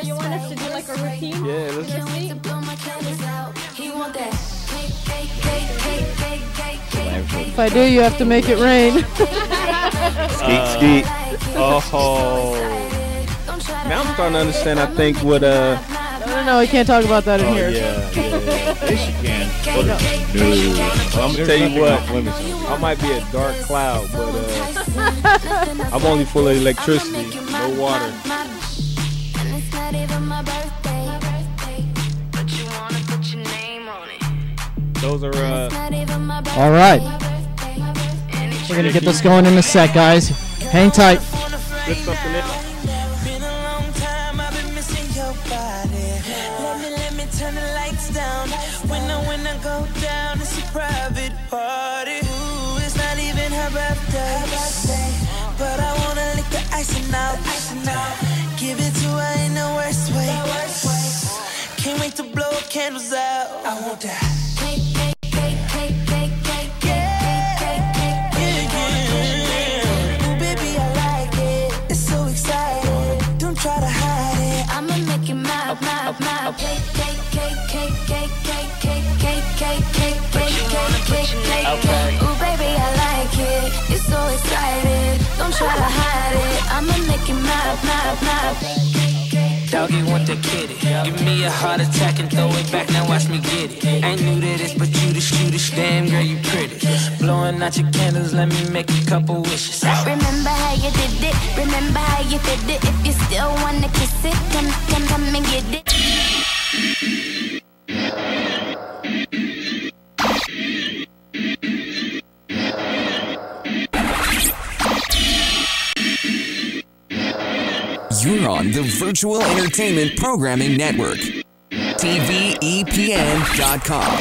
You want us to do like a routine? Yeah, let's Just see? If I do, you have to make it rain. Skeet. Oh. Now I'm starting to understand, I think, what, No, we can't talk about that in here. Yeah. Yes, you can. Well, I'm going to tell you what, I might be a dark cloud, but I'm only full of electricity, no water. Those are, All right. We're going to get this going in a sec, guys. Hang tight. slip something in. Been a long time, I've been missing your body. Let me turn the lights down. When I go down, it's a private party. Ooh, it's not even her birthday. But I wanna lick the icing out. Give it to her in the worst way. Can't wait to blow candles out. I want that. Try to hide it. I'ma make it mad. Ooh, baby, I like it. It's so excited. Don't try to hide it. I'ma make it mad. Doggy want the kitty. Give me a heart attack and throw it back. Now watch me get it. Ain't new to this, but you the cutest. Damn, girl, you pretty. Blowing out your candles, let me make a couple wishes. Remember how you did it. Remember how you did it. If you still wanna kiss it, come and get it. You're on the Virtual Entertainment Programming Network. tvepn.com.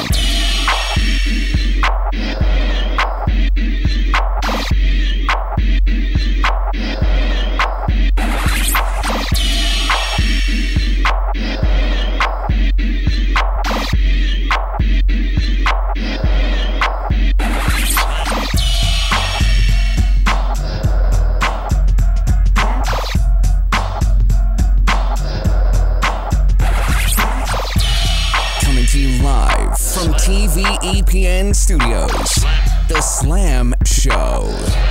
From TVEPN Studios, The Slam Show.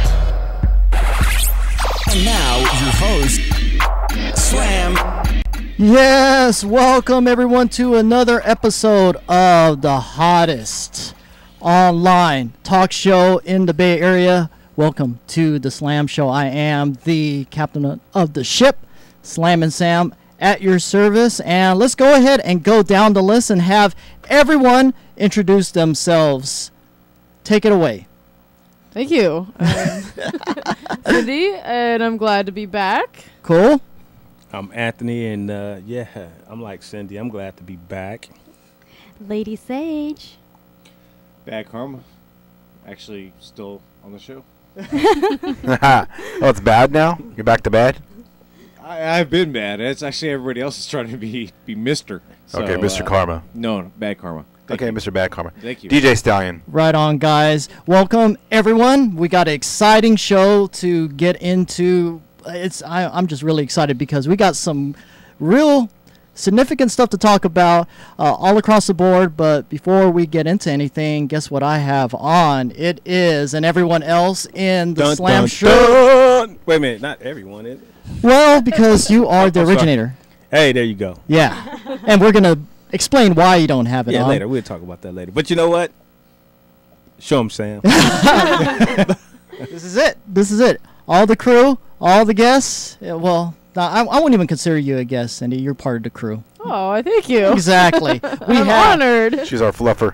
And now, your host, Slam. Yes, welcome everyone to another episode of the hottest online talk show in the Bay Area. Welcome to The Slam Show. I am the captain of the ship, Slam and Sam, at your service. And let's go ahead and go down the list and have everyone introduce themselves. Take it away. Thank you. Cindy, and I'm glad to be back. Cool. I'm Anthony, and I'm like Cindy. I'm glad to be back. Lady Sage. Bad Karma. Actually, still on the show. Oh, it's bad now? You're back to bad? I've been bad. It's actually everybody else is trying to be Mr. So, Okay, Mr. Karma. No, Bad Karma. Thank Okay, you. Mr. Bad Karma. Thank you. DJ Stallion. Right on, guys. Welcome, everyone. We got an exciting show to get into. I'm just really excited because we got some real significant stuff to talk about all across the board. But before we get into anything, guess what I have on? It is, and everyone else in the Slam Show. Dun. Wait a minute, not everyone, is it? Well, because you are the originator. Hey, there you go. Yeah. And we're going to explain why you don't have it on. Later. We'll talk about that later. But you know what? Show them, Sam. This is it. All the crew, all the guests. Yeah, well, I won't even consider you a guest, Cindy. You're part of the crew. Oh, I thank you. Exactly. I'm honored. She's our fluffer.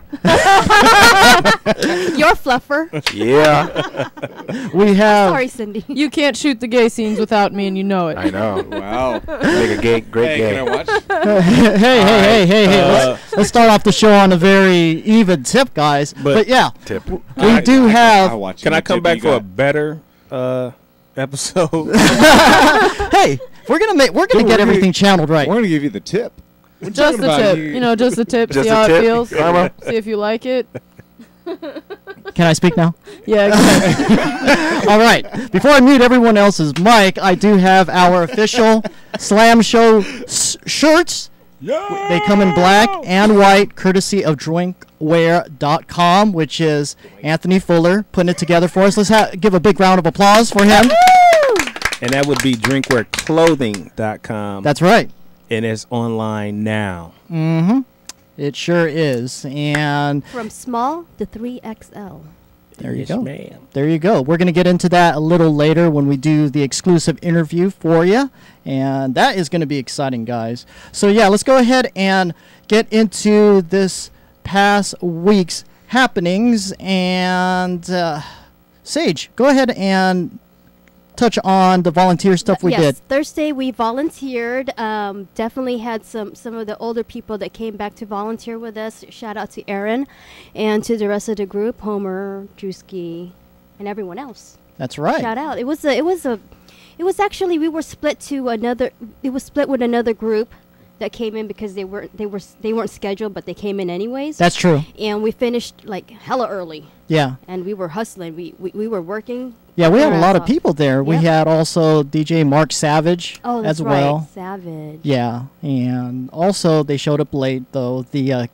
Your fluffer. Yeah. We have. Sorry, Cindy. You can't shoot the gay scenes without me, and you know it. I know. Wow. Make a great Hey, gay. can I watch? Hey. Let's start off the show on a very even tip, guys. But yeah, Tip. we do have. I'll watch Can any I come tip back you for a got. better episode? Hey, we're gonna get everything channeled right. We're going to give you the tip. We're Just talking the about tip. you. You know, just the tip. Just See the how tip. it feels. Karma. See if you like it. Can I speak now? Yeah. Exactly. All right. Before I mute everyone else's mic, I do have our official Slam Show shirts. They come in black and white, courtesy of Drinkwear.com, which is Anthony Fuller putting it together for us. Let's give a big round of applause for him. And that would be drinkwearclothing.com. That's right. And it's online now. Mm-hmm. It sure is. And From small to 3XL. there you Yes, go. ma'am. There you go. We're going to get into that a little later when we do the exclusive interview for you. And that is going to be exciting, guys. So, yeah, let's go ahead and get into this past week's happenings. And, Sage, go ahead and touch on the volunteer stuff we Yes, did. Thursday we volunteered. Definitely had some of the older people that came back to volunteer with us. Shout out to Aaron and to the rest of the group, Homer, Drewski, and everyone else. That's right. Shout out. It was actually we were split to another. It was split with another group that came in because they weren't scheduled, but they came in anyways. That's true. And we finished like hella early. Yeah. And we were hustling. We were working. Yeah, we had a our lot ass of people there. We Yep. had also DJ Mark Savage Oh, that's as well. right. Savage. Yeah, and also they showed up late though. The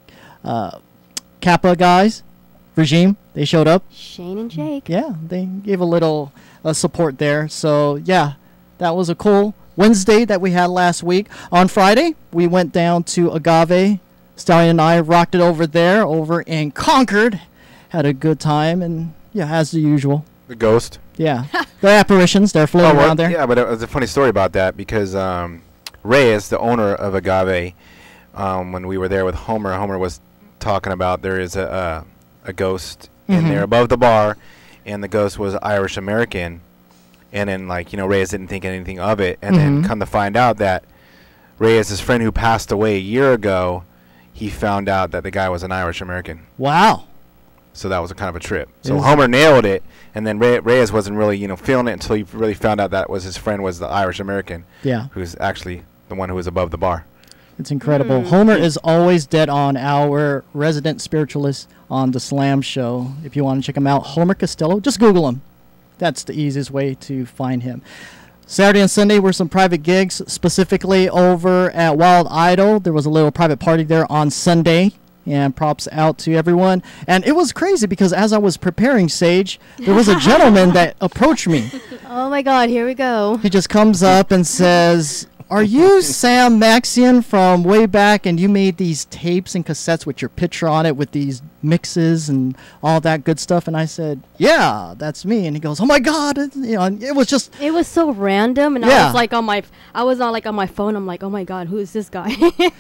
Kappa guys, Regime, they showed up. Shane and Jake. Yeah, they gave a little support there. So yeah, that was a cool Wednesday that we had last week. On Friday, we went down to Agave. Stallion and I rocked it over there, over in Concord. Had a good time, and yeah, as the usual. The ghost. Yeah, the apparitions, they're floating well, around there. Yeah, but it was a funny story about that because Reyes, the owner of Agave, when we were there with Homer was talking about there is a ghost in there above the bar, and the ghost was Irish American, and then Reyes didn't think anything of it, and then come to find out that Reyes' friend who passed away a year ago, he found out that the guy was an Irish American. Wow. So that was a kind of a trip. So Homer nailed it, and then Reyes wasn't really, feeling it until he really found out that was his friend was the Irish American. Yeah. Who's actually the one who was above the bar. It's incredible. Homer is always dead on, our resident spiritualist on the Slam Show. If you want to check him out, Homer Costello, just Google him. That's the easiest way to find him. Saturday and Sunday were some private gigs, specifically over at Wild Idol. There was a little private party there on Sunday. And props out to everyone. And it was crazy because as I was preparing, Sage, there was a gentleman that approached me. Oh my God, here we go. He just comes up and says, "Are you Sam Maxian from way back and you made these tapes and cassettes with your picture on it with these mixes and all that good stuff?" And I said, "Yeah, that's me." And he goes, "Oh my God." It was just... It was so random, and Yeah. I was like on my phone. I'm like, oh my God, who is this guy?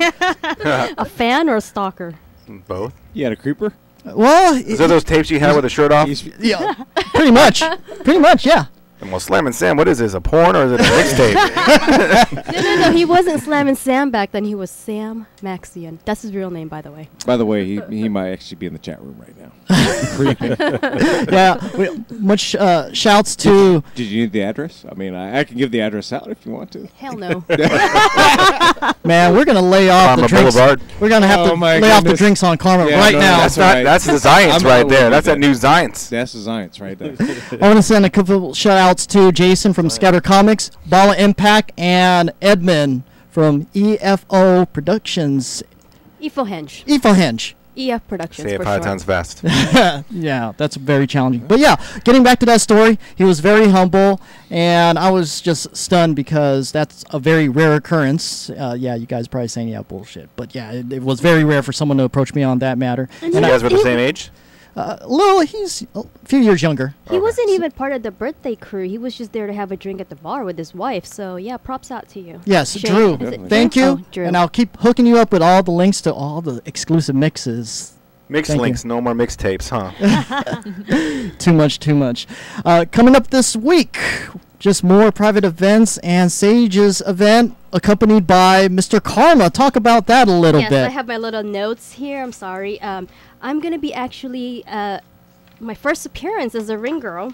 A fan or a stalker? Both. You had a creeper? Well, Is that those tapes you had with the shirt off? yeah, pretty much. Pretty much, yeah. Well, Slam and Sam, what is this, a porn or is it a mixtape? No, he wasn't Slam and Sam back then. He was Sam Maxian. That's his real name, by the way. By the way, he might actually be in the chat room right now. Yeah, much shouts to... Did you need the address? I mean, I can give the address out if you want to. Hell no. Man, we're going to lay off Karma the drinks. Boulevard. We're going to have to Oh my lay off the goodness. drinks on Karma Yeah, right no, now. That's right. that's the science I'm right not there. with That's that. that new science. That's the science right there. I want to send a couple shout outs to Jason from Scatter Comics, Bala Impact, and Edmund from EFO Productions. Efohenge. EFOhenge. EF Productions. Say it for 5 short. times fast. Yeah, that's very challenging. But yeah, getting back to that story, he was very humble, and I was just stunned because that's a very rare occurrence. Yeah, you guys probably saying, yeah, bullshit. But yeah, it was very rare for someone to approach me on that matter. And You he guys were the he- same age? Lil, he's a few years younger. He wasn't even part of the birthday crew. He was just there to have a drink at the bar with his wife. So yeah, props out to you. Yes, Shane, Drew. is it Thank Drew? you. Oh, Drew. And I'll keep hooking you up with all the links to all the exclusive mixes. Mixed Thank links, no more mixtapes, huh? Too much, too much. Coming up this week, just more private events and Sage's event accompanied by Mr. Karma. Talk about that a little Yes, bit. I have my little notes here. I'm sorry. I'm gonna be actually my first appearance as a ring girl.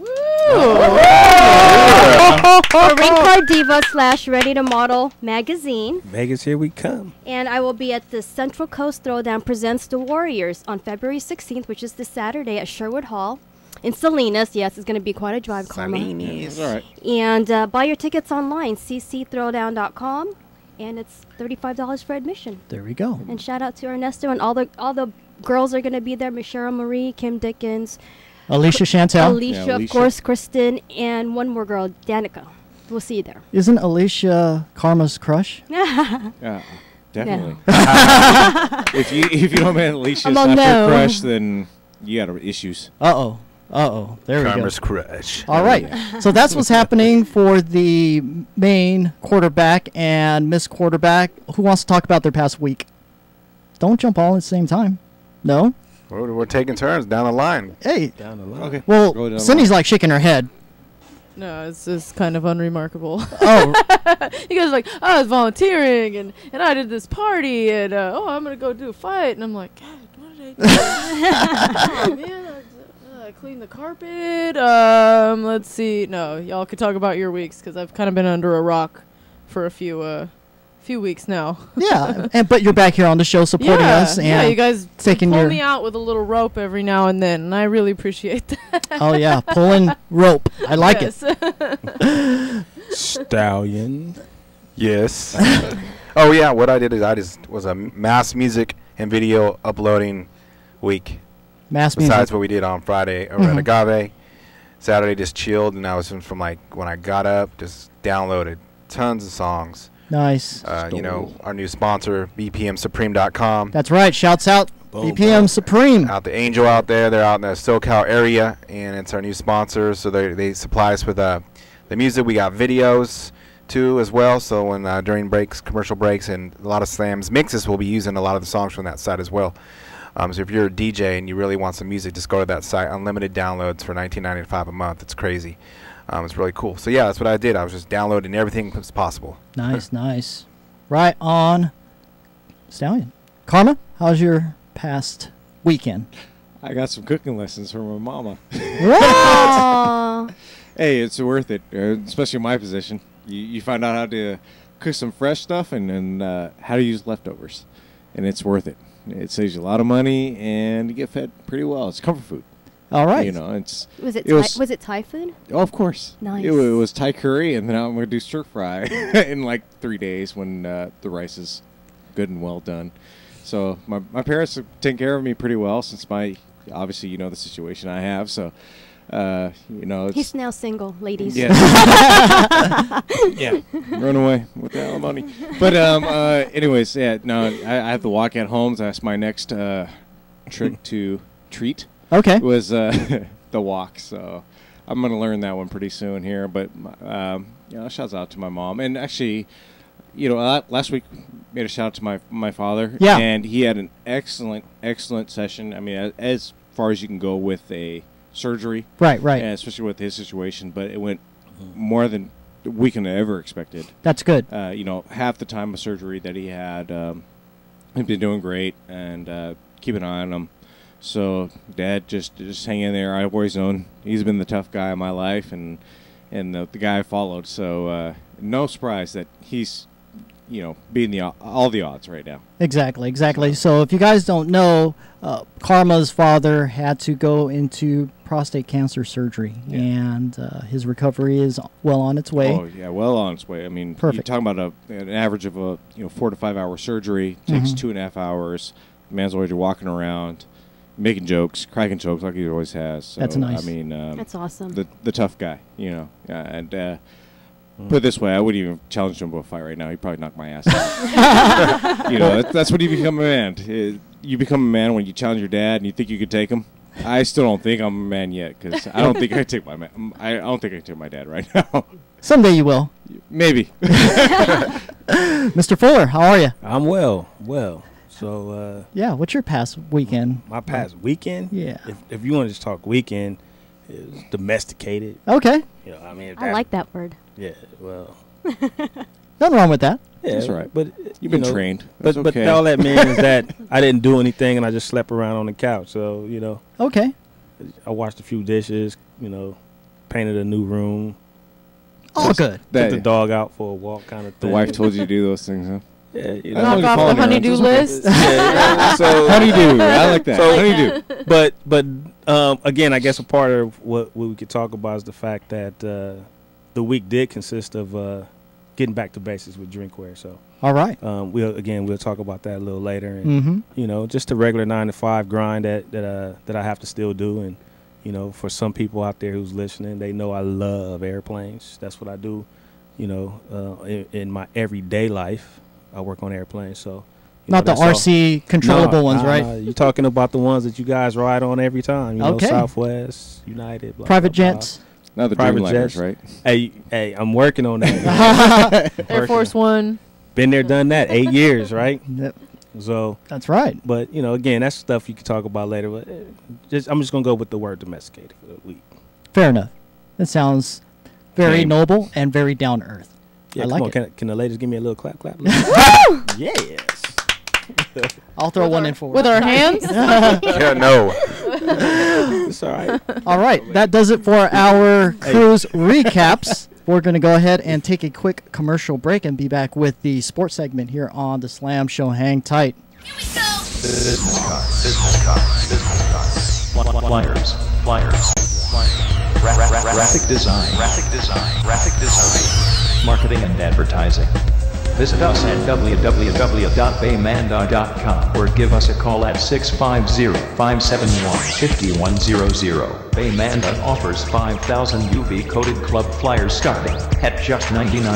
For Ring Card Diva / Ready to Model magazine. Vegas, here we come. And I will be at the Central Coast Throwdown Presents the Warriors on February 16th, which is this Saturday at Sherwood Hall in Salinas. Yes, it's going to be quite a drive, Karma. That's all right. And buy your tickets online, ccthrowdown.com. and it's $35 for admission. There we go. And shout out to Ernesto and all the girls are gonna be there. Michelle Marie, Kim Dickens, Alicia Chantel. Alicia, of Alicia. course, Kristen, and one more girl, Danica. We'll see you there. Isn't Alicia Karma's crush? Yeah, definitely. if you don't man Alicia's I'm not on your no. crush, then you got issues. Uh-oh. Uh-oh. There we go. Karma's crush. All right. So that's what's happening for the main quarterback and Miss Quarterback. Who wants to talk about their past week? Don't jump all at the same time. No? We're taking turns down the line. Hey. Down the line. Okay. Well, Go down the Cindy's line. like shaking her head. No, it's just kind of unremarkable. Oh, You guys are like, I was volunteering and I did this party and I'm gonna go do a fight and I'm like, God, what did I do? Oh man, I cleaned the carpet. Let's see. No, y'all could talk about your weeks because I've kind of been under a rock for a few weeks now. yeah. But you're back here on the show supporting us. And yeah, you guys taking pull your- me out with a little rope every now and then, and I really appreciate that. Oh, yeah. Pulling rope. I like it. Stallion. Yes. Oh yeah, what I did is I just was a mass music and video uploading week. Mass Besides music. what we did on Friday over at Agave. Saturday just chilled, and I was from like when I got up, just downloaded tons of songs. Nice. You know, our new sponsor, bpmsupreme.com. That's right. Shouts out. Boom, BPM boom. Supreme. Out the Angel out there, they're out in the SoCal area, and it's our new sponsor. So they supply us with the music. We got videos too as well. So when during breaks, commercial breaks, and a lot of slams mixes, we'll be using a lot of the songs from that site as well. So if you're a DJ and you really want some music, just go to that site. Unlimited downloads for $19.95 a month. It's crazy. It's really cool. So yeah, that's what I did. I was just downloading everything that's possible. Nice, nice. Right on. Stallion. Karma, how's your past weekend? I got some cooking lessons from my mama. Aw. Hey, it's worth it, especially in my position. You find out how to cook some fresh stuff and how to use leftovers, and it's worth it. It saves you a lot of money, and you get fed pretty well. It's comfort food. All right. You know, it's Was it was it Thai food? oh, of course. Nice. It was Thai curry, and then I'm gonna do stir fry in like 3 days when the rice is good and well done. So my parents have taken care of me pretty well since obviously you know the situation I have. So you know it's, He's now single, ladies. yeah. Yeah, run away with the alimony. But anyways, yeah, no, I have to walk at home. So that's my next trick to treat. Okay. Was the walk. So I'm gonna learn that one pretty soon here. But you know, shouts out to my mom, and actually, you know, last week made a shout out to my father. Yeah. And he had an excellent session. I mean, as far as you can go with a surgery. Right, right. And especially with his situation, but it went more than we can have ever expected. That's good. You know, half the time of surgery that he had, he'd been doing great, and keep an eye on him. So, Dad, just hang in there. I've always known he's been the tough guy in my life, and the guy I followed. So, no surprise that he's, you know, beating all the odds right now. Exactly, exactly. So if you guys don't know, Karma's father had to go into prostate cancer surgery, Yeah. and his recovery is well on its way. Oh yeah, well on its way. I mean, Perfect. you're talking about an average of 4 to 5 hour surgery. Takes 2.5 hours. The man's already walking around, making jokes, cracking jokes like he always has. So, That's nice. I mean, That's awesome. the tough guy, you know. And put it this way, I wouldn't even challenge him to a fight right now. He'd probably knock my ass out. You know, that's when you become a man. You become a man when you challenge your dad and you think you could take him. I still don't think I'm a man yet because I don't think I can take my man. I don't think I can take my dad right now. Someday you will. Maybe. Mr. Fuller, how are you? I'm well. So Yeah, what's your past weekend? my past weekend. Yeah. If you want to just talk weekend, it was domesticated. Okay, You know, I mean, if I like that word. Yeah. Well. nothing wrong with that. Yeah, That's right. But You've been you know, trained. But That's okay. all that means is that I didn't do anything and I just slept around on the couch. So you know, Okay. I washed a few dishes. You know, painted a new room. All good. Took the dog out for a walk, kind of The thing. wife told you to do those things, huh? Yeah, you I know. know Knock you're off calling the her. honeydew Just- list. Yeah, so Honeydew. I like that. So- Honeydew. But again, I guess a part of what we could talk about is the fact that the week did consist of getting back to basics with Drinkwear. So All right. We'll talk about that a little later. And just the regular 9-to-5 grind that I have to still do. And for some people out there who's listening, they know I love airplanes. That's what I do. In my everyday life, I work on airplanes. So not the RC controllable ones, right? You're talking about the ones that you guys ride on every time. Okay. Southwest, United, blah, private blah, blah. jets. Not the Private Dreamliners, jets. right? Hey, I'm working on that. Air Force One. Been there, done that. 8 years, right? Yep. So That's right. but again, that's stuff you can talk about later. But I'm just gonna go with the word domesticated for the week. Fair enough. That sounds very Okay. noble and very down to earth. Yeah, I come like on. it. Can the ladies give me a little clap? Yes. I'll throw one in for With it. our hands? Yeah, no. It's all right. All right, that does it for our cruise recaps. We're going to go ahead and take a quick commercial break and be back with the sports segment here on the Slam Show. Hang tight. Business cards. Flyers. Graphic design. Marketing and advertising. Visit us at www.baymanda.com or give us a call at 650-571-5100. Baymanda offers 5,000 UV-coated club flyers starting at just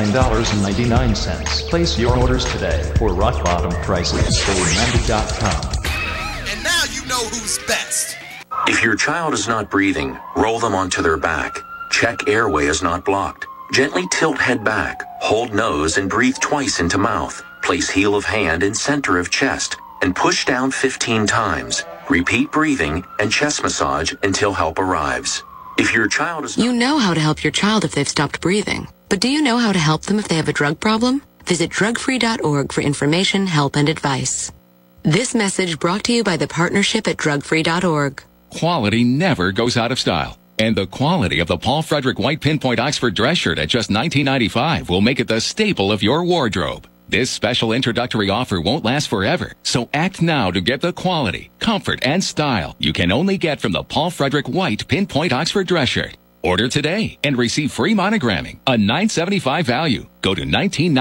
$99.99. Place your orders today for rock-bottom prices. Baymanda.com. And now you know who's best. If your child is not breathing, roll them onto their back. Check airway is not blocked. Gently tilt head back, hold nose and breathe twice into mouth. Place heel of hand in center of chest and push down 15 times. Repeat breathing and chest massage until help arrives. If your child is You know how to help your child if they've stopped breathing. But do you know how to help them if they have a drug problem? Visit drugfree.org for information, help, and advice. This message brought to you by the partnership at drugfree.org. Quality never goes out of style. And the quality of the Paul Frederick White Pinpoint Oxford dress shirt at just $19.95 will make it the staple of your wardrobe. This special introductory offer won't last forever, so act now to get the quality, comfort, and style you can only get from the Paul Frederick White Pinpoint Oxford dress shirt. Order today and receive free monogramming, a $9.75 value. Go to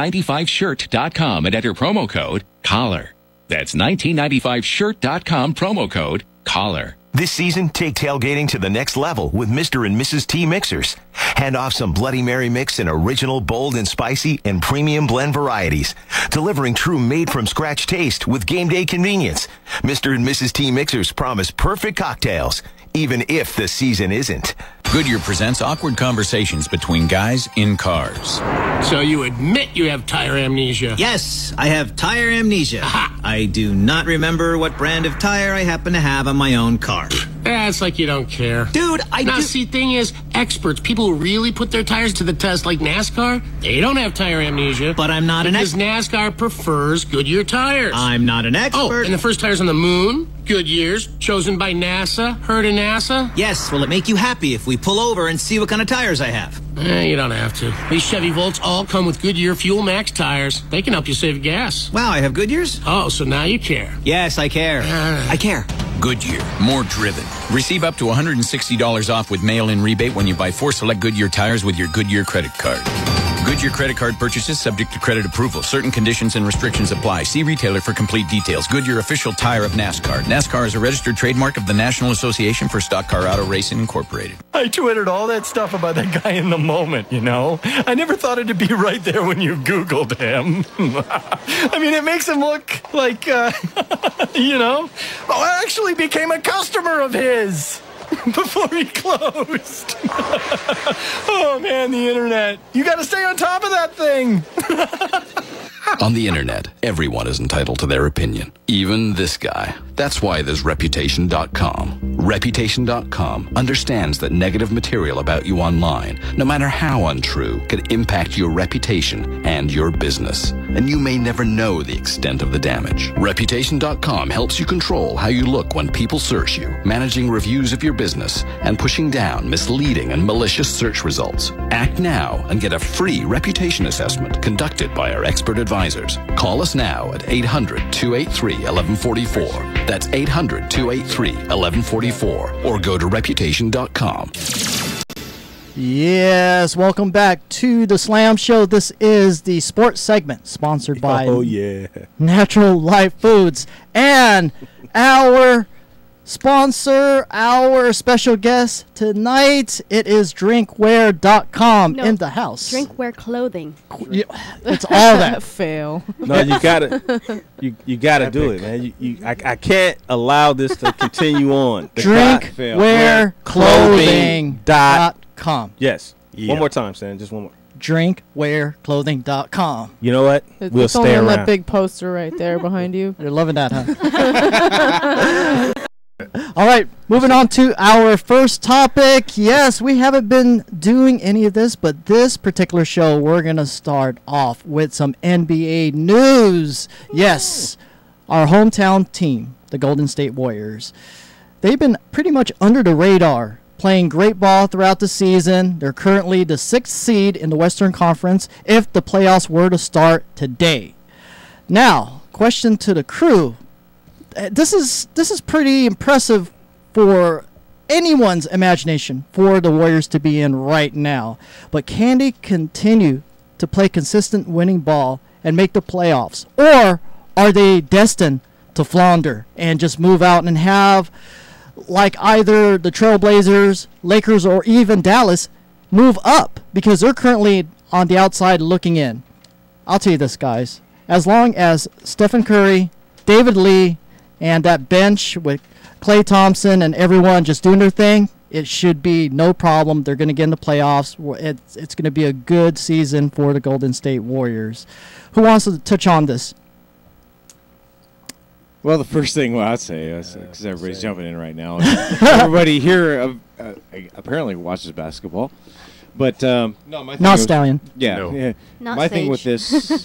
1995shirt.com and enter promo code COLLAR. That's 1995shirt.com promo code COLLAR. This season, take tailgating to the next level with Mr. and Mrs. T mixers. Hand off some Bloody Mary mix in original, bold, and spicy and premium blend varieties, delivering true made-from-scratch taste with game day convenience. Mr. and Mrs. T mixers promise perfect cocktails, even if the season isn't. Goodyear presents awkward conversations between guys in cars. So you admit you have tire amnesia? Yes, I have tire amnesia. I do not remember what brand of tire I happen to have on my own car. It's like you don't care. Dude, see, thing is, experts, people who really put their tires to the test like NASCAR, they don't have tire amnesia. But I'm not an expert. Because NASCAR prefers Goodyear tires. I'm not an expert. Oh, and the first tires on the moon, Goodyear's, chosen by NASA. Heard of NASA? Yes, will it make you happy if we pull over and see what kind of tires I have? You don't have to. These Chevy Volts all come with Goodyear Fuel Max tires. They can help you save gas. Wow, I have Goodyears? Oh, so now you care. Yes, I care. I care. Goodyear, more driven. Receive up to $160 off with mail-in rebate when you buy 4 select Goodyear tires with your Goodyear credit card. Goodyear credit card purchases subject to credit approval. Certain conditions and restrictions apply. See retailer for complete details. Goodyear, official tire of NASCAR. NASCAR is a registered trademark of the National Association for Stock Car Auto Racing Incorporated. I tweeted all that stuff about that guy in the moment, you know? I never thought it'd be right there when you Googled him. I mean, it makes him look like, I actually became a customer of his before he closed. Oh, man, the internet. You got to stay on top of that thing. On the internet, everyone is entitled to their opinion, even this guy. That's why there's Reputation.com. Reputation.com understands that negative material about you online, no matter how untrue, can impact your reputation and your business. And you may never know the extent of the damage. Reputation.com helps you control how you look when people search you, managing reviews of your business, and pushing down misleading and malicious search results. Act now and get a free reputation assessment conducted by our expert advisors. Call us now at 800-283-1144. That's 800-283-1144. Or go to Reputation.com. Yes, welcome back to the Slam Show. This is the sports segment sponsored by Natural Life Foods. And our sponsor, our special guest tonight, it is Drinkwear.com in the house. Drinkwear clothing. It's all that. Fail. No, you gotta, you gotta do it, man. I can't allow this to continue on. Drinkwearclothing.com. Yes. One more time, Stan. Just one more. Drinkwearclothing.com. You know what? We'll stay around. That big poster right there behind you. You're loving that, huh? All right, moving on to our first topic. Yes, we haven't been doing any of this, but this particular show, we're going to start off with some NBA news. Yes, our hometown team, the Golden State Warriors, they've been pretty much under the radar, playing great ball throughout the season. They're currently the 6th seed in the Western Conference if the playoffs were to start today. Now, question to the crew. This is pretty impressive for anyone's imagination for the Warriors to be in right now. But can they continue to play consistent winning ball and make the playoffs? Or are they destined to flounder and just move out and have, like either the Trailblazers, Lakers, or even Dallas, move up? Because they're currently on the outside looking in. I'll tell you this, guys. As long as Stephen Curry, David Lee, and that bench with Klay Thompson and everyone just doing their thing, it should be no problem. They're going to get in the playoffs. It's going to be a good season for the Golden State Warriors. Who wants to touch on this? Well, the first thing I'd say is, because everybody's jumping in right now, everybody here apparently watches basketball. But no, my thing not Stallion. Yeah. Not my Sage. thing with this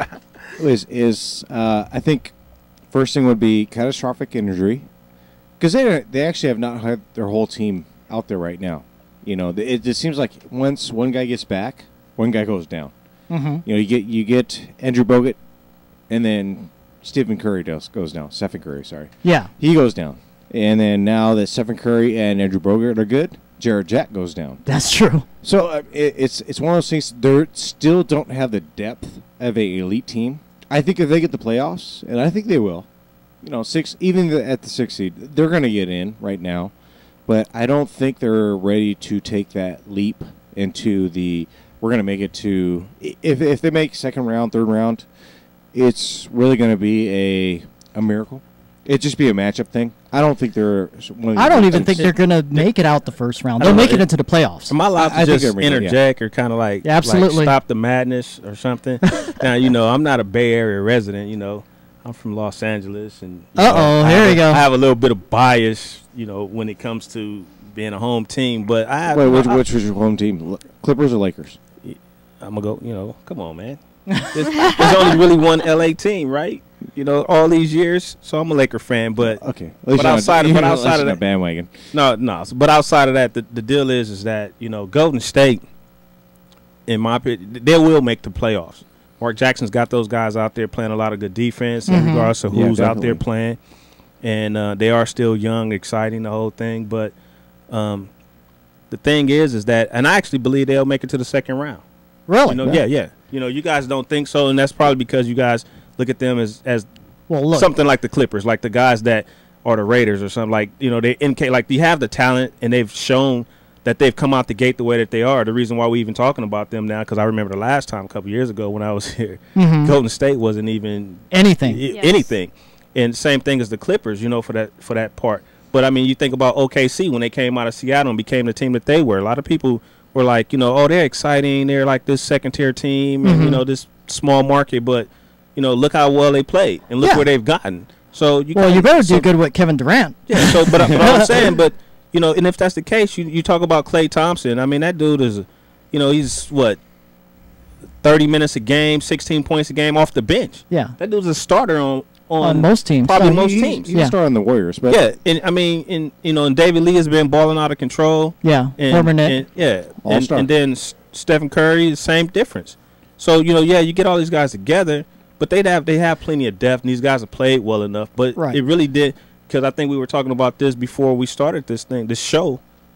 is I think first thing would be catastrophic injury, because they actually have not had their whole team out there right now. You know, it just seems like once one guy gets back, one guy goes down. Mm-hmm. You know, you get Andrew Bogut, and then Stephen Curry goes down. Stephen Curry, sorry. Yeah. He goes down, and then now that Stephen Curry and Andrew Bogut are good, Jared Jack goes down. That's true. So it's one of those things. They still don't have the depth of an elite team. I think if they get the playoffs, and I think they will, you know, at the 6th seed, they're going to get in right now. But I don't think they're ready to take that leap into we're going to make it to, if they make second round, third round, it's really going to be a miracle. It'd just be a matchup thing. I don't think they're. I don't even think they're going to make it out the first round. They'll make it into the playoffs. Am I allowed to just interject or kind of like, absolutely stop the madness or something? Now, you know, I'm not a Bay Area resident, you know. I'm from Los Angeles. And here you go. I have a little bit of bias, you know, when it comes to being a home team. But which was your home team? Clippers or Lakers? I'm going to go, you know, come on, man. There's only really one LA team, right? You know, all these years. So I'm a Laker fan, but okay. But outside of that bandwagon. No. But outside of that, the deal is that, you know, Golden State, in my opinion, they will make the playoffs. Mark Jackson's got those guys out there playing a lot of good defense, regardless of who's out there playing, and they are still young, exciting, the whole thing. But the thing is that, and I actually believe they'll make it to the second round. Really? You know, yeah. You know, you guys don't think so, and that's probably because you guys look at them as something like the Clippers, like the guys that are the Raiders or something. Like, you know, they like you have the talent, and they've shown that they've come out the gate the way that they are. The reason why we're even talking about them now, because I remember the last time a couple years ago when I was here, Golden State wasn't even anything. And same thing as the Clippers, you know, for that part. But I mean, you think about OKC when they came out of Seattle and became the team that they were. A lot of people were like, you know, oh, they're exciting. They're like this second-tier team, and you know, this small market. But you know, look how well they played, and look where they've gotten. So you better do good with Kevin Durant. Yeah. So, but I'm saying, but you know, and if that's the case, you talk about Klay Thompson. I mean, that dude is, you know, he's what, 30 minutes a game, 16 points a game off the bench. Yeah. That dude's a starter on most teams. Probably most teams. He's a starter on the Warriors. But yeah, and I mean, and David Lee has been balling out of control. Yeah, former net. And then Stephen Curry, the same difference. So, you know, you get all these guys together, but they have plenty of depth, and these guys have played well enough. But it really did, because I think we were talking about this before we started this show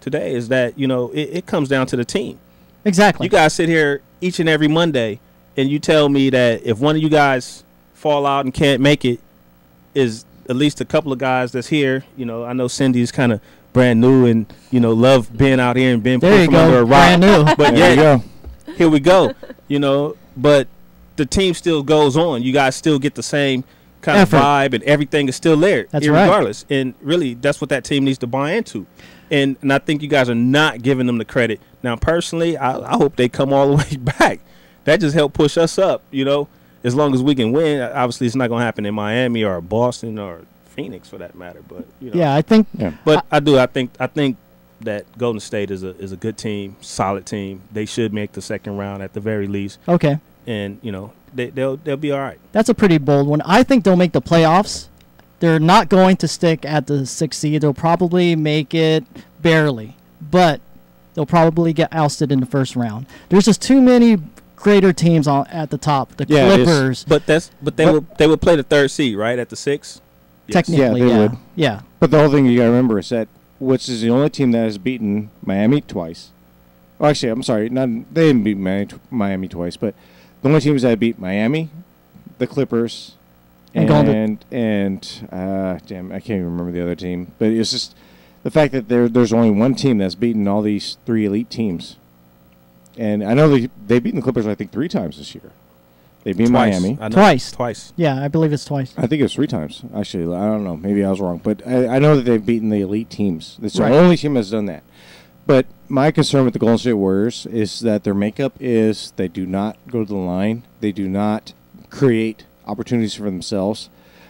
today is that, it comes down to the team. Exactly. You guys sit here each and every Monday, and you tell me that if one of you guys fall out and can't make it, is at least a couple of guys that's here. I know Cindy's kind of brand new and, love being out here and being put from under a rock. Brand new. But yeah, here we go. But the team still goes on. You guys still get the same kind of vibe, and everything is still there, that's regardless. Right. And really, that's what that team needs to buy into. And I think you guys are not giving them the credit. Now, personally, I hope they come all the way back. That just helped push us up, as long as we can win. Obviously, it's not going to happen in Miami or Boston or Phoenix for that matter. But yeah, I think. Yeah. But I think that Golden State is a good team, solid team. They should make the second round at the very least. Okay. And they'll be all right. That's a pretty bold one. I think they'll make the playoffs. They're not going to stick at the 6th seed. They'll probably make it barely, but they'll probably get ousted in the first round. There's just too many greater teams at the top. The Clippers. But they would play the 3rd seed, right, at the 6th. Technically, yeah, they would. Yeah. But the whole thing you got to remember is that which is the only team that has beaten Miami twice. Oh, actually, I'm sorry, they didn't beat Miami twice, but the only teams that beat Miami, the Clippers, and damn, I can't even remember the other team. But it's just the fact that there's only one team that's beaten all these 3 elite teams. And I know they've beaten the Clippers, I think, 3 times this year. They beat Miami. Twice. Yeah, I believe it's twice. I think it was 3 times. Actually, I don't know. Maybe I was wrong. But I know that they've beaten the elite teams. It's the only team that's done that. But my concern with the Golden State Warriors is that their makeup is they do not go to the line. They do not create opportunities for themselves.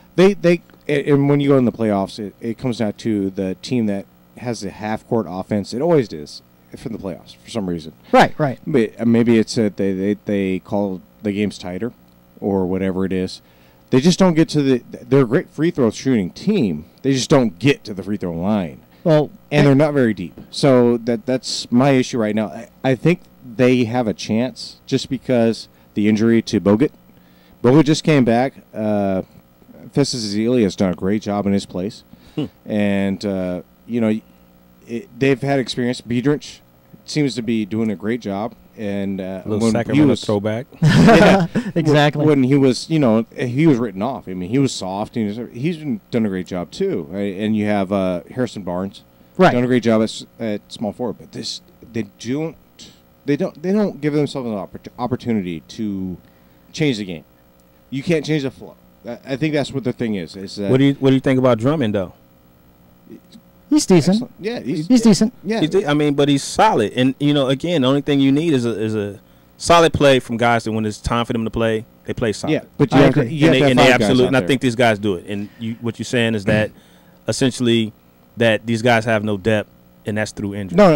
And when you go in the playoffs, it comes down to the team that has a half-court offense. It always is for the playoffs for some reason. Right. But maybe it's that they call the games tighter or whatever it is. They just don't get to they're a great free throw shooting team. They just don't get to the free throw line. Well, and they're not very deep. So that's my issue right now. I think they have a chance just because the injury to Bogut. Bogut just came back. Festus Ezeli has done a great job in his place. And, they've had experience. Biedrich seems to be doing a great job. And little Sacramento throwback. Yeah, exactly. When he was, he was written off. I mean, he was soft. He's done a great job too. Right? And you have Harrison Barnes, done a great job at small forward. But they don't give themselves an opportunity to change the game. You can't change the flow. I think that's what the thing is. That what do you think about Drummond though? He's decent. Excellent. Yeah, he's decent. Yeah, but he's solid. And again, the only thing you need is a solid play from guys that when it's time for them to play, they play solid. Yeah, but you have to absolutely. And I think these guys do it. And what you're saying is that essentially that these guys have no depth, and that's through injury. No,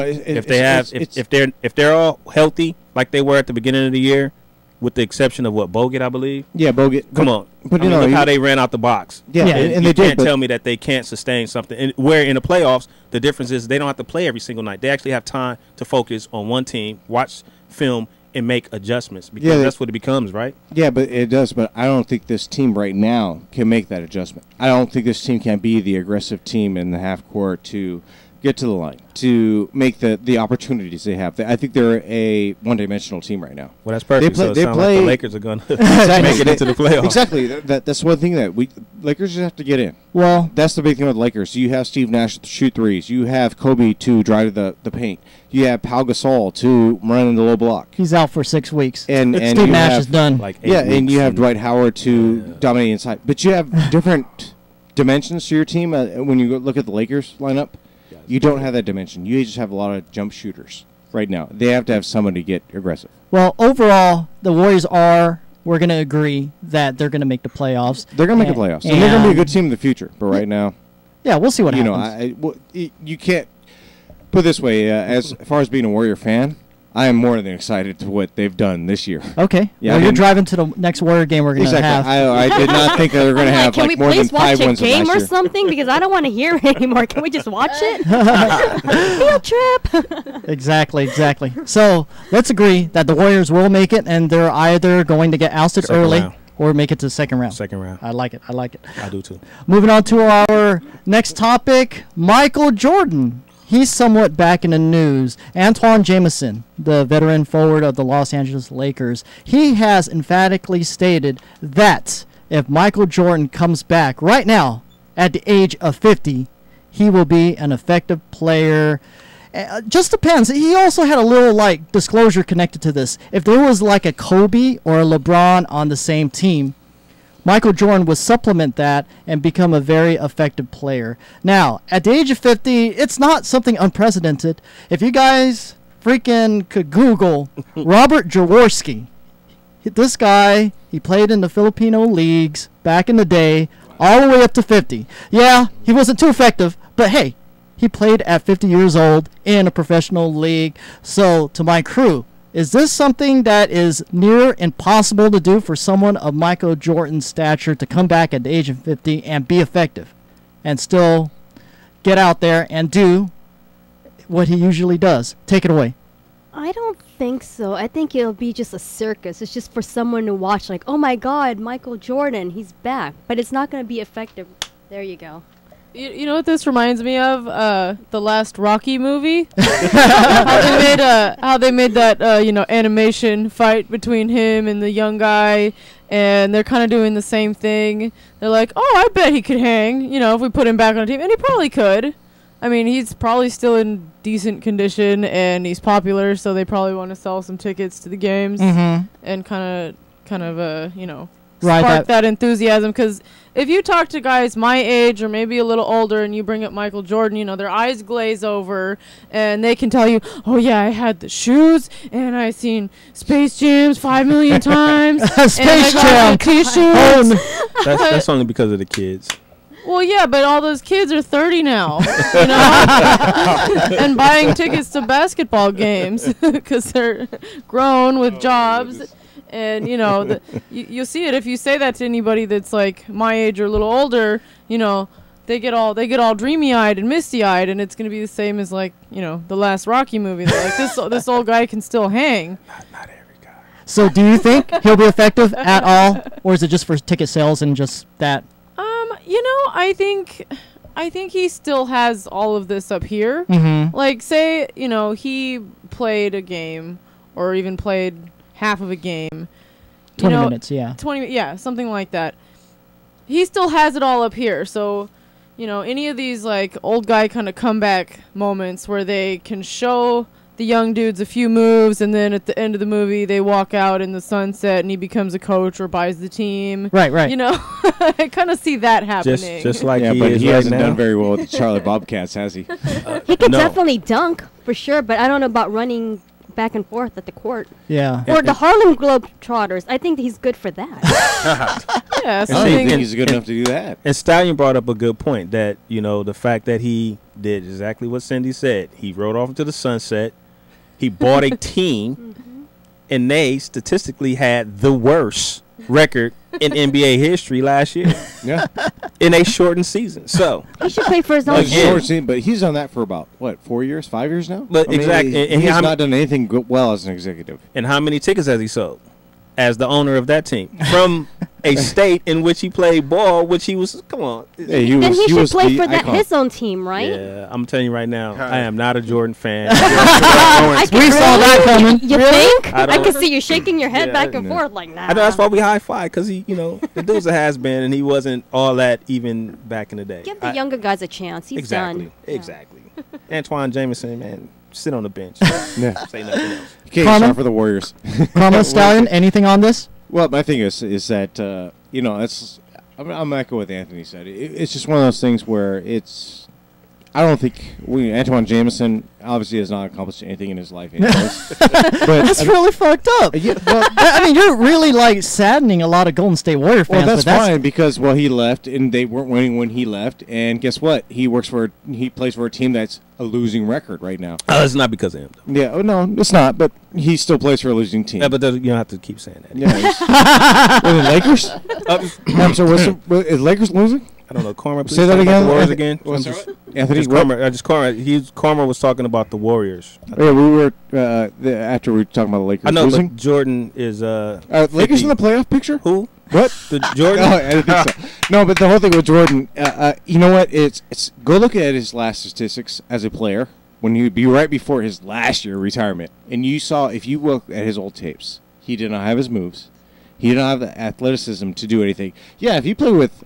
if they're all healthy like they were at the beginning of the year, with the exception of Bogut, I believe. Yeah, Bogut. Come on. But look how they ran out the box. Yeah, and you they can't tell me that they can't sustain something. And where in the playoffs, the difference is they don't have to play every single night. They actually have time to focus on one team, watch film, and make adjustments because that's what it becomes, right? Yeah, but it does. But I don't think this team right now can make that adjustment. I don't think this team can be the aggressive team in the half court to get to the line, to make the opportunities they have. I think they're a one-dimensional team right now. Well, that's perfect. They play like the Lakers are going to make it into the playoffs. Exactly. That's one thing that Lakers just have to get in. Well, that's the big thing with the Lakers. You have Steve Nash to shoot threes. You have Kobe to drive the paint. You have Pau Gasol to run in the low block. He's out for 6 weeks. And Steve Nash is done. Like 8 weeks and you have Dwight Howard to dominate inside. But you have different dimensions to your team. When you look at the Lakers lineup, you don't have that dimension. You just have a lot of jump shooters right now. They have to have somebody get aggressive. Well, overall, the Warriors we're going to agree that they're going to make the playoffs. They're going to make the playoffs. And they're going to be a good team in the future. But right now, yeah, we'll see what happens. You can't put it this way. As far as being a Warrior fan, I am more than excited to what they've done this year. Okay. Yeah, well, you're driving to the next Warrior game we're going to have. I did not think they were going to have more than 5 wins. Can we please watch a game or year. something? Because I don't want to hear it anymore. Can we just watch it? Field trip. Exactly. So let's agree that the Warriors will make it, and they're either going to get ousted early or make it to the second round. Second round. I like it. I do too. Moving on to our next topic, Michael Jordan. he's somewhat back in the news. Antoine Jameson, the veteran forward of the Los Angeles Lakers, he has emphatically stated that if Michael Jordan comes back right now at the age of 50, he will be an effective player. Just depends. He also had a little like disclosure connected to this. If there was like a Kobe or a LeBron on the same team, Michael Jordan would supplement that and become a very effective player. Now, at the age of 50, it's not something unprecedented. If you guys freaking could Google Robert Jaworski, this guy, he played in the Filipino leagues back in the day, all the way up to 50. Yeah, he wasn't too effective, but hey, he played at 50 years old in a professional league. So, to my crew, is this something that is near impossible to do for someone of Michael Jordan's stature to come back at the age of 50 and be effective and still get out there and do what he usually does? Take it away. I don't think so. I think it'll be just a circus. It's just for someone to watch, like, oh my God, Michael Jordan, he's back. But it's not going to be effective. There you go. You know what this reminds me of? The last Rocky movie. how they made that animation fight between him and the young guy, and they're kind of doing the same thing. They're like, oh, I bet he could hang. If we put him back on a team, and he probably could. I mean, he's probably still in decent condition, and he's popular, so they probably want to sell some tickets to the games and kind of spark that enthusiasm. Because if you talk to guys my age or maybe a little older and you bring up Michael Jordan, their eyes glaze over and they can tell you, oh yeah, I had the shoes and I seen Space Jams 5 million times. Space Jam T-shirts. That's only because of the kids. Well, yeah, but all those kids are 30 now, and buying tickets to basketball games because they're grown with jobs. And, you'll see it if you say that to anybody that's like my age or a little older, they get all dreamy-eyed and misty-eyed, and it's going to be the same as like, the last Rocky movie. They're like, this old guy can still hang. Not every guy. So do you think he'll be effective at all, or is it just for ticket sales and just that? I think he still has all of this up here. Like, say, he played a game or even played half of a game. 20 minutes, yeah. 20, yeah, something like that. He still has it all up here. So, any of these, like, old guy kind of comeback moments where they can show the young dudes a few moves, and then at the end of the movie, they walk out in the sunset, and he becomes a coach or buys the team. Right. I kind of see that happening. Just like he hasn't done very well with the Charlotte Bobcats, has he? He could definitely dunk, for sure, but I don't know about running back and forth at the court. Yeah. Or the Harlem Globetrotters. I think he's good for that. Yeah, I think he's good enough to do that. And Stallion brought up a good point that, the fact that he did exactly what Cindy said. He rode off into the sunset. He bought a team, and they statistically had the worst record in NBA history last year. Yeah. In a shortened season. So he should play for his own team. But he's done that for about, 4 years, 5 years now? But exactly. And he's not done anything well as an executive. And how many tickets has he sold as the owner of that team? From a state in which he played ball, which he was, come on. Then he should play for his own team, right? Yeah, I'm telling you right now, I am not a Jordan fan. We saw that coming. You think? I can see you shaking your head back and forth like, nah. I know that's why we high-five, because he, the dude's a has-been, and he wasn't all that even back in the day. Give the younger guys a chance. He's done. Exactly. Antoine Jameson, man, sit on the bench. Yeah. Say nothing else. Okay, sorry for the Warriors. Karma Stallion, anything on this? Well, my thing is that it's. I'm echo what Anthony said. It's just one of those things where it's. I don't think Antoine Jameson obviously has not accomplished anything in his life. But that's really fucked up. Yeah, well, you're really saddening a lot of Golden State Warrior fans. Well, that's fine because he left and they weren't winning when he left, and guess what? He plays for a team that's a losing record right now. It's not because of him, though. Yeah, no, it's not. But he still plays for a losing team. Yeah, but you don't have to keep saying that. Yeah, the Lakers. I'm sorry. Is Lakers losing? I don't know. Karma, please say that again. The Warriors again. Anthony, Karma was talking about the Warriors. Yeah, we were after we were talking about the Lakers. I know, losing. but Jordan is Lakers in the playoff picture? Who? What? The Jordan? No, I don't think so. No, but the whole thing with Jordan, you know what? It's go look at his last statistics as a player when he'd be right before his last year of retirement, and you saw if you look at his old tapes, he did not have his moves. He didn't have the athleticism to do anything. Yeah, if you play with,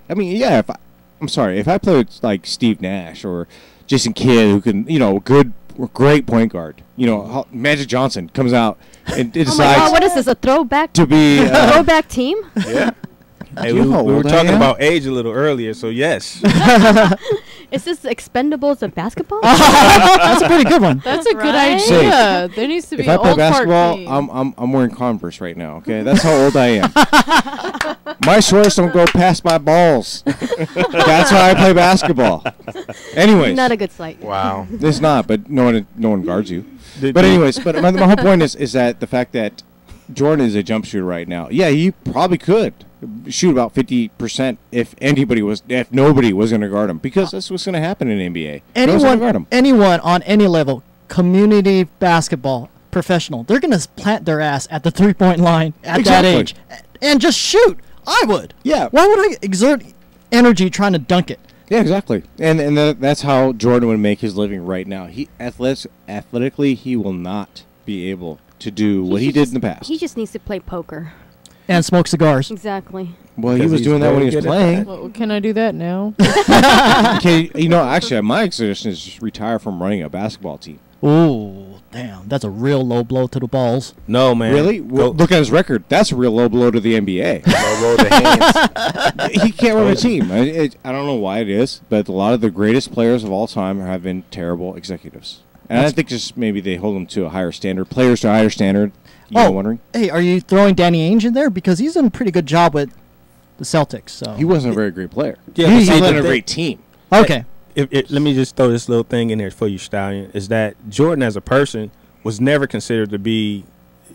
if I play with like Steve Nash or Jason Kidd, who can, great point guard. Magic Johnson comes out and decides. Oh my God, what is this? A throwback to be a throwback team? Yeah. Hey, we how were old I talking am? about age a little earlier, so yes. Is this Expendables of basketball? That's a pretty good one. That's a good Right? idea. There needs to be If an I play old Park basketball, team. I'm wearing Converse right now. Okay, that's how old I am. My shorts don't go past my balls. That's how I play basketball. Anyways, Not a good sight. Wow. it's not, but no one guards you. But anyways, my whole point is that the fact that Jordan is a jump shooter right now. Yeah, he probably could shoot about 50% if nobody was going to guard him, because that's what's going to happen in NBA. No one's gonna guard him. Anyone on any level, community basketball, professional, they're going to plant their ass at the 3-point line at that age and just shoot. I would. Yeah. Why would I exert energy trying to dunk it? Yeah, exactly. And that's how Jordan would make his living right now. Athletically, he will not be able to do what he did in the past. He just needs to play poker. And smoke cigars. Exactly. Well, he was doing that when he was playing. Well, can I do that now? Okay, actually, my suggestion is just retire from running a basketball team. Ooh, damn. That's a real low blow to the balls. No, man. Really? Well, look at his record. That's a real low blow to the NBA. Low blow to Haynes. He can't run a team. I don't know why it is, but a lot of the greatest players of all time have been terrible executives. And I think just maybe they hold them to a higher standard. Players to a higher standard. Wondering? Hey, are you throwing Danny Ainge in there? Because he's done a pretty good job with the Celtics. So he wasn't a very great player. Yeah, He's but see, on the a thing- great team. Okay. Let me just throw this little thing in there for you, Stallion, is that Jordan as a person was never considered to be,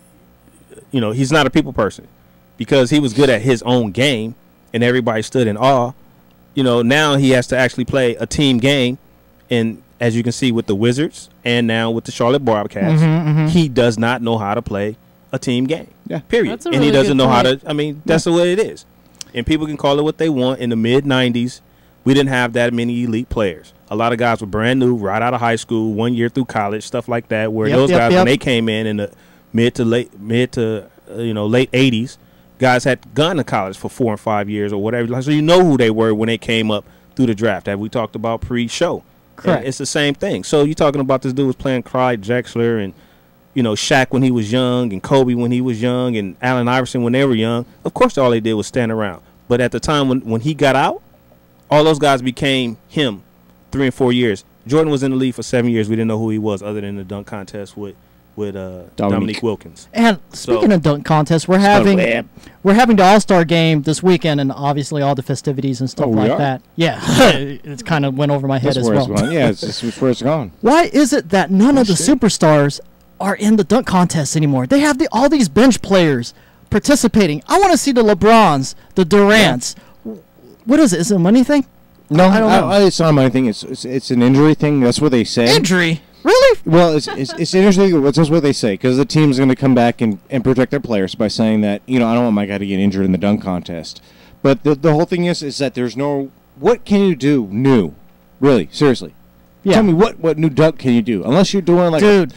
he's not a people person because he was good at his own game and everybody stood in awe. Now he has to actually play a team game, and as you can see with the Wizards and now with the Charlotte Bobcats, he does not know how to play a team game. Yeah. Period. That's a And he really doesn't good know how point. to, that's the way it is. And people can call it what they want. In the mid-'90s, we didn't have that many elite players. A lot of guys were brand new, right out of high school, 1 year through college, stuff like that. Where those guys, when they came in the mid to late '80s, guys had gone to college for 4 and 5 years or whatever. So you know who they were when they came up through the draft, that we talked about pre-show. Correct. And it's the same thing. So you're talking about this dude was playing Clyde Drexler and Shaq when he was young, and Kobe when he was young, and Allen Iverson when they were young. Of course, all they did was stand around. But at the time when he got out, all those guys became him 3 and 4 years. Jordan was in the league for 7 years. We didn't know who he was other than the dunk contest with Dominique Wilkins. And speaking of dunk contests, we're having the All-Star game this weekend, and obviously all the festivities and stuff like that. Yeah, it's kind of went over my head as well. Yeah, it's where it's gone. Why is it that none of the superstars are in the dunk contest anymore? They have all these bench players participating. I want to see the LeBrons, the Durants. Yeah. What is it? Is it a money thing? No, I don't know. It's not a money thing. It's an injury thing. That's what they say. Injury? Really? Well, it's an injury thing. That's what they say, because the team's going to come back and protect their players by saying that, I don't want my guy to get injured in the dunk contest. But the whole thing is that there's no, what can you do new? Really, seriously. Yeah. Tell me what new dunk can you do? Unless you're doing like a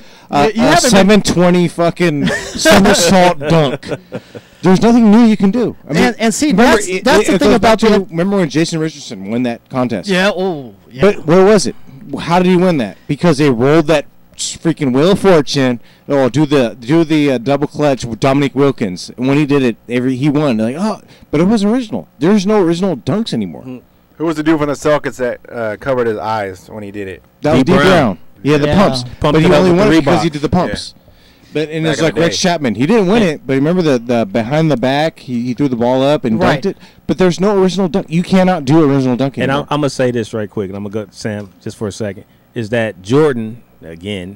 720 fucking somersault dunk. There's nothing new you can do. I mean, and see, that's the thing about remember when Jason Richardson won that contest? Yeah. Oh, yeah. But where was it? How did he win that? Because they rolled that freaking Wheel of Fortune. Oh, do the double clutch with Dominique Wilkins. And when he did it, he won. They're like, but it wasn't original. There's no original dunks anymore. Who was the dude from the Celtics that covered his eyes when he did it? That was D. Brown. Yeah, the pumps. But he only won it because he did the pumps. Yeah. But and it's like Rex Chapman. He didn't win it, but remember the behind the back, he threw the ball up and dunked it. But there's no original dunk. You cannot do original dunking. And I'm going to say this right quick, and I'm going to go, Sam, just for a second, is that Jordan, again,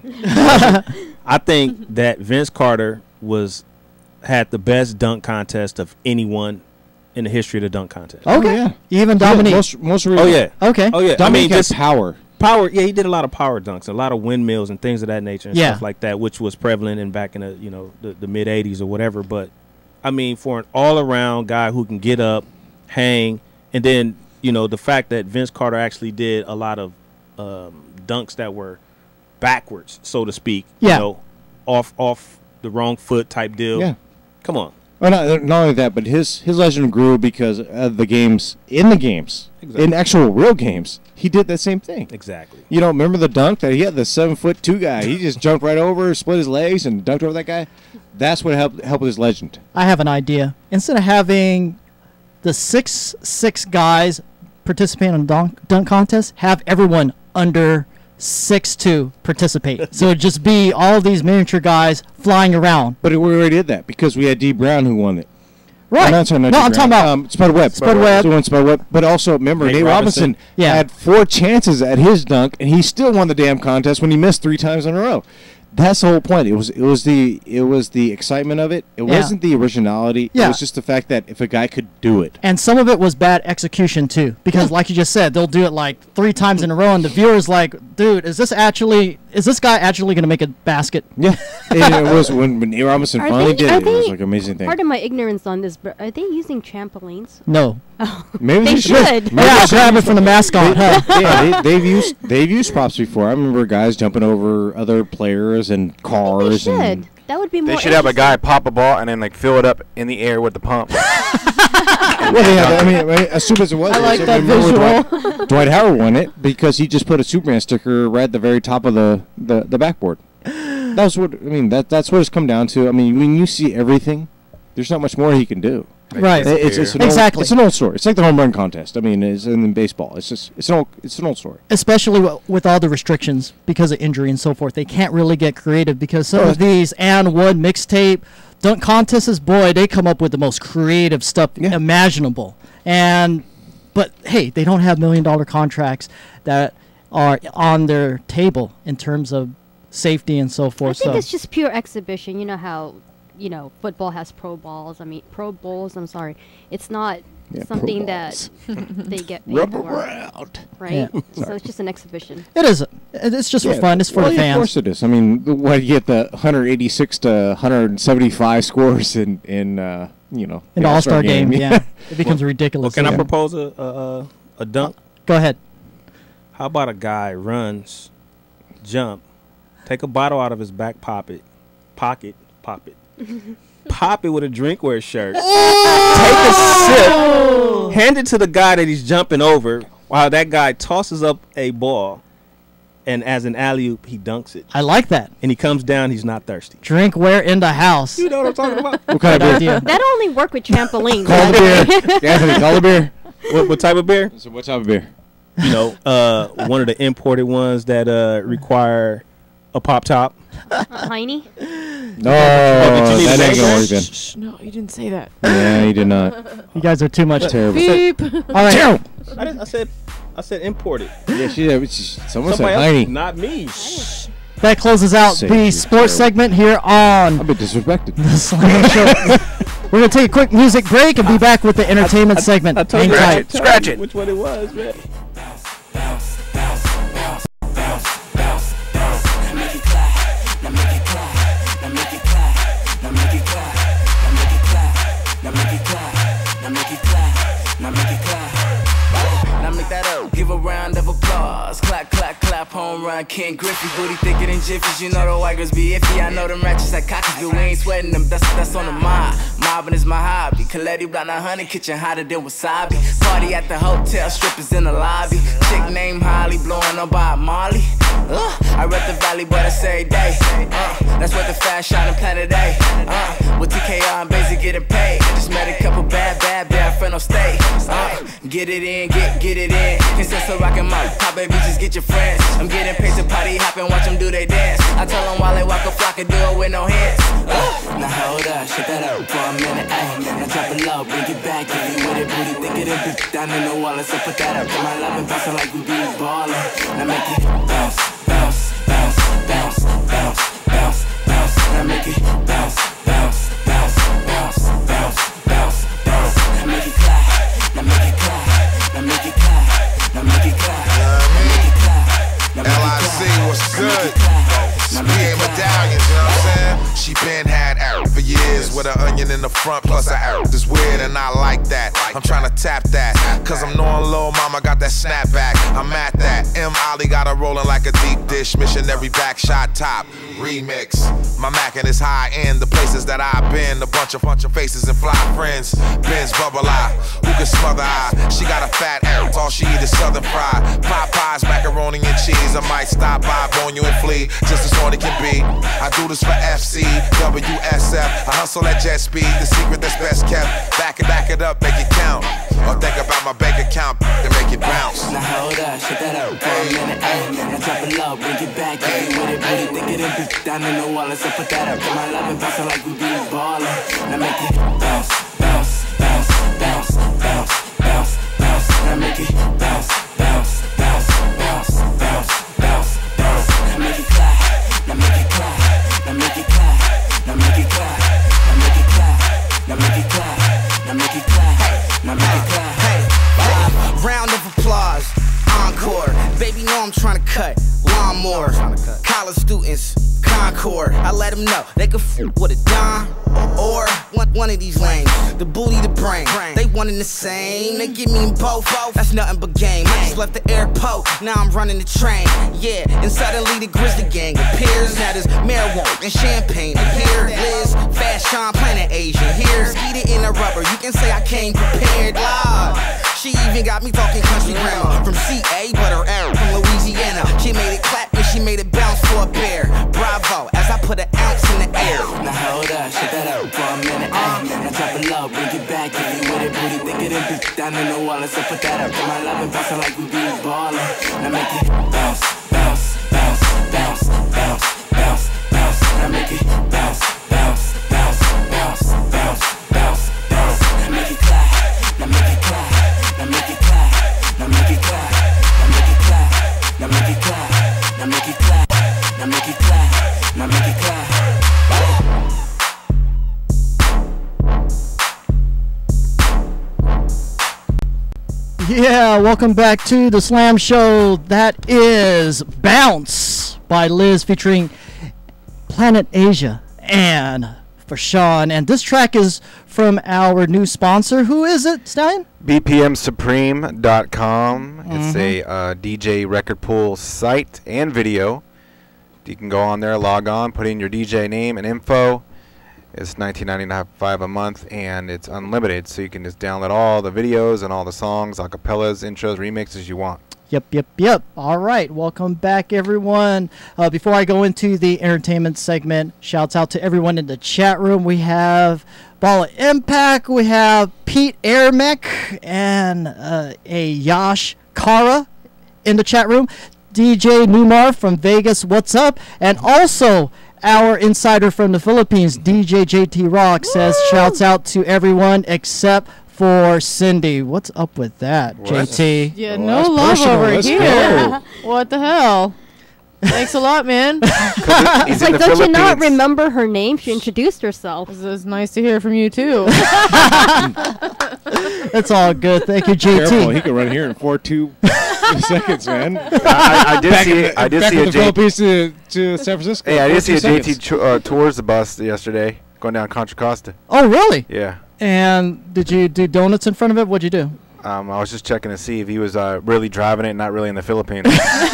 I think that Vince Carter had the best dunk contest of anyone in the history of the dunk contest. Okay. Yeah. Even Dominique. Most oh, yeah. Okay. Oh, yeah. Dominique has power. Yeah, he did a lot of power dunks, a lot of windmills and things of that nature and stuff like that, which was prevalent back in the mid '80s or whatever. But I mean, for an all-around guy who can get up, hang, and then, you know, the fact that Vince Carter actually did a lot of dunks that were backwards, so to speak. Yeah. You know, off the wrong foot type deal. Yeah. Come on. Well, not only that, but his legend grew because of the games, Exactly. in actual real games, he did that same thing. Exactly. You know, remember the dunk that he had, the 7'2" guy? He just jumped right over, split his legs, and dunked over that guy. That's what helped with his legend. I have an idea. Instead of having the 6'6" guys participate in a dunk contest, have everyone under 6'2" participate. So it'd just be all of these miniature guys flying around. But we already did that because we had D. Brown who won it. Right. I'm talking about Spud Webb. Spud Webb. But also, remember, Nate Robinson had 4 chances at his dunk, and he still won the damn contest when he missed 3 times in a row. That's the whole point. It was the excitement of it. It wasn't the originality. Yeah. It was just the fact that if a guy could do it. And some of it was bad execution too, because like you just said, they'll do it like 3 times in a row, and the viewer's like, "Dude, is this guy actually going to make a basket?" Yeah, and it was when Nate Robinson finally did it. It was like an amazing thing. Pardon my ignorance on this, but are they using trampolines? No. Maybe they should. Yeah, grab it from the mascot. Yeah, they've used props before. I remember guys jumping over other players and cars. They should. That would be more. They should have a guy pop a ball and then like fill it up in the air with the pump. Well, they have, I mean, as soon as it was, I like that visual. Dwight Howard won it because he just put a Superman sticker right at the very top of the backboard. That's what I mean. That's what it's come down to. I mean, when you see everything, there's not much more he can do. Right. It's exactly. It's an old story. It's like the home run contest. I mean, it's in baseball. It's an old story. Especially with all the restrictions because of injury and so forth, they can't really get creative because some of these Ann Wood mixtape dunk contests, boy, they come up with the most creative stuff imaginable. But hey, they don't have $1 million contracts that are on their table in terms of safety and so forth. I think it's just pure exhibition. You know how, football has pro bowls. I'm sorry. It's not something that they get paid Rubber for. round. Right? Yeah. So it's just an exhibition. It is. It's just for fun. It's for the fans. Of course it is. I mean, what you get the 186 to 175 scores in the All-Star game. Yeah. It becomes ridiculous. Well, can I propose a dunk? Go ahead. How about a guy runs, jump, take a bottle out of his back pocket, pop it, pop it with a Drinkwear shirt, take a sip, hand it to the guy that he's jumping over while that guy tosses up a ball, and as an alley-oop, he dunks it. I like that. And he comes down, he's not thirsty. Drinkware in the house. You know what I'm talking about? What kind of beer? That only work with trampolines. Call the beer. Anthony, call the beer. What type of beer? So what type of beer? One of the imported ones that require a pop top. Heine? No, that ain't gonna work then. Shh, no, you didn't say that. Yeah, you did not. You guys are too much. Terrible. Beep. All right. I said imported. Yeah, someone said Somebody else, Heine. not me. That closes out Say the you're sports terrible. segment here on I've been disrespected. the Slam Show. We're going to take a quick music break and be back with the entertainment segment. I told Hang you, tight. Scratch it. Which one it was, man? Give a round of applause. Clap, clap, clap, home run. Ken Griffey, booty thicker than Jiffys. You know the white girls be iffy. I know them ratchets like cockers, but we ain't sweating them. That's on the mind. Mobbing is my hobby. Coletti block 900, kitchen hotter than wasabi. Party at the hotel, strippers in the lobby. Chick named Holly, blowing up by Molly. I rep the valley, but it's every day. That's what the fast shot in planet A. With TKR and Basic getting paid. Just met a couple bad friend on stage. Get it in, get it in. Consensus rockin' my pop, baby, just get your friends. I'm getting paid to party hop and watch them do they dance. I tell them while they walk a flock and do it with no hands. Now hold up, shake that up for a minute, ayy. Now drop it low, bring it back, if you with it, booty, think it up, down in the wallet, so put that up. Put my love and bouncing like we be ballin'. Now make it bounce, bounce, bounce, bounce, bounce, bounce, bounce. Now make it bounce, bounce, bounce, bounce, bounce, bounce, bounce. Now make it clap, now make it clap, now make it clap, now make it clap, now make it clap. LIC, what's good? We ain't medallions, you know what I'm saying? She been had out for years with with an onion in the front, plus an arrow. It's weird and I like that. I'm trying to tap that, cause I'm knowing Lil Mama got that snapback. I'm at that. M. Ollie got her rolling like a deep dish. Missionary back shot top remix. My Mackin' is high end. The places that I've been, a bunch of faces and fly friends. Ben's bubble eye, who can smother eye? She got a fat ass, all she eat is southern fried. Popeyes, macaroni and cheese. I might stop by, bone you and flee, just as hard it can be. I do this for FC, WSF. I hustle at jet speed, the secret that's best kept. Back it up, make it count. Or think about my bank account to make it bounce. Now hold up, shut that up for a minute, Now drop it low, bring it back, get it with it, booty, think it in, down in the wallet, so put that up. Put my love and bounce it like we be ballin'. Now make it bounce, bounce, bounce, bounce, bounce, bounce, bounce. Now make it bounce, bounce, bounce, bounce, bounce, bounce, bounce. Now make it clap, now make it clap, now make it clap, now make it clap, now make it clap, now make it clap, now make it clap, now make it clap. Hey, round of applause, encore. Baby, know I'm trying to cut lawnmower. College students, Concord. I let them know they could f with a dime or one of these lanes. The booty, the brain, they one and the same. They give me both, that's nothing but game. I just left the airport, now I'm running the train. Yeah, and suddenly the Grizzly gang appears. Now there's marijuana and champagne. And here Liz, Fast Sean, Planet Asian. Here, skeeted in a rubber, you can say I came prepared. She even got me talking country grammar. From CA, but her arrow from Louisiana. She made it clap and she made it bounce for a bear. Bravo, as I put an ounce in the air. Now hold up, shut that up for a minute. Now drop it low, bring it back, get it with it, booty, think it in, down in the wallet, so put that up. Put my love and bounce it like we be ballin'. Now make it bounce, bounce, bounce, bounce, bounce, bounce, bounce. Now make it bounce, bounce, bounce, bounce, bounce, bounce, bounce. Now make it clap, now make it clap. Now make it clap, now make it clap, now make it clap, now make it clap, now make it clap, now make it clap, now make it clap. Yeah, welcome back to the Slam Show. That is Bounce by Liz featuring Planet Asia and for Sean. And this track is from our new sponsor. Who is it, Stallion? bpmsupreme.com. It's a DJ record pool site and video. You can go on there, log on, put in your DJ name and info. It's $19.95 a month, and it's unlimited, so you can just download all the videos and all the songs, acapellas, intros, remixes you want. Yep. All right, welcome back, everyone. Before I go into the entertainment segment, shouts out to everyone in the chat room. We have Ball of Impact, we have Pete Airmech, and a Yash Kara in the chat room. DJ Numar from Vegas, what's up? And also our insider from the Philippines, DJ JT Rock, says shouts out to everyone except for Cindy. What's up with that, JT? Yeah, no love over here. What the hell? Thanks a lot, man. It's like, don't you not remember her name? She introduced herself. It's nice to hear from you, too. It's all good. Thank you, JT. Careful, he can run here in 4.2 seconds, man. I did see a JT. Philippines to San Francisco. Hey, I did see a JT tours the bus yesterday, going down Contra Costa. Oh, really? Yeah. And did you do donuts in front of it? What'd you do? I was just checking to see if he was really driving it, not really in the Philippines.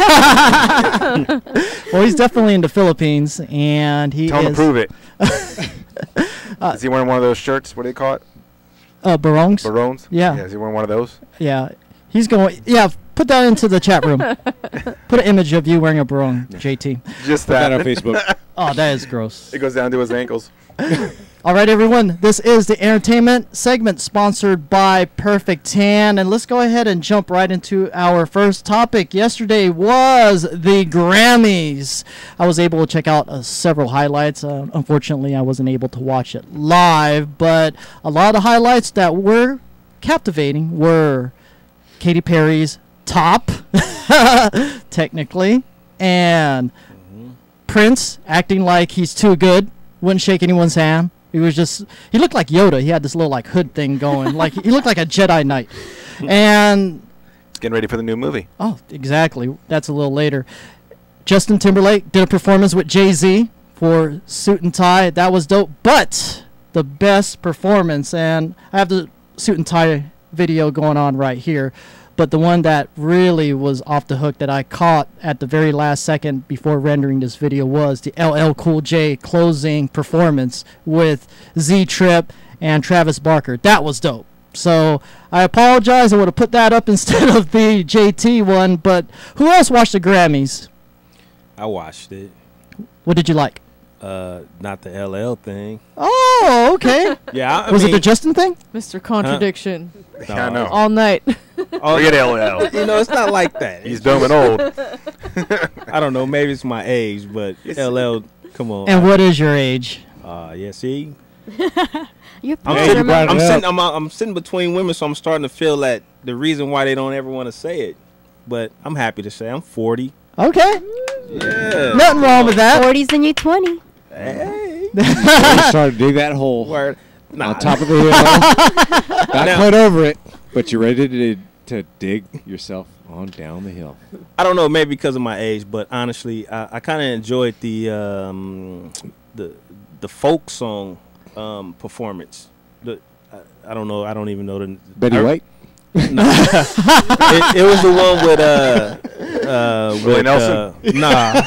Well, he's definitely in the Philippines, and he Tell him is. to prove it. Is he wearing one of those shirts? What do they call it? Barongs. Barongs? Yeah. Is he wearing one of those? Yeah. He's going. Yeah. Put that into the chat room. Put an image of you wearing a barong, JT. Just Put that on Facebook. Oh, that is gross. It goes down to his ankles. All right, everyone. This is the entertainment segment sponsored by Perfect Tan. And let's go ahead and jump right into our first topic. Yesterday was the Grammys. I was able to check out several highlights. Unfortunately, I wasn't able to watch it live. But a lot of highlights that were captivating were Katy Perry's Top, technically, and Prince acting like he's too good, wouldn't shake anyone's hand. He looked like Yoda. He had this little like hood thing going. Like he looked like a Jedi Knight. And getting ready for the new movie. Oh, exactly. That's a little later. Justin Timberlake did a performance with Jay-Z for Suit and Tie. That was dope. But the best performance. And I have the suit and tie video going on right here. But the one that really was off the hook that I caught at the very last second before rendering this video was the LL Cool J closing performance with Z-Trip and Travis Barker. That was dope. So I apologize. I would have put that up instead of the JT one. But who else watched the Grammys? I watched it. What did you like? Not the LL thing. Oh, okay. Yeah, I was mean, it the Justin thing? Mr. Contradiction. No. I know. All night. Forget LL. You know, it's not like that. He's dumb and old. I don't know. Maybe it's my age, but LL, come on. And what is your age? Yeah, see? You're I'm sitting between women, so I'm starting to feel that the reason why they don't ever want to say it. But I'm happy to say I'm 40. Okay. Yeah. Nothing wrong with that. 40s and you 20. Hey. Started to dig that hole. Word. On top of the hill. Not quite over it, but you're ready to dig yourself on down the hill. I don't know, maybe because of my age, but honestly, I kind of enjoyed the folk song performance. I don't know. I don't even know the Betty White. No. it was the one with Willie Nelson. Nah.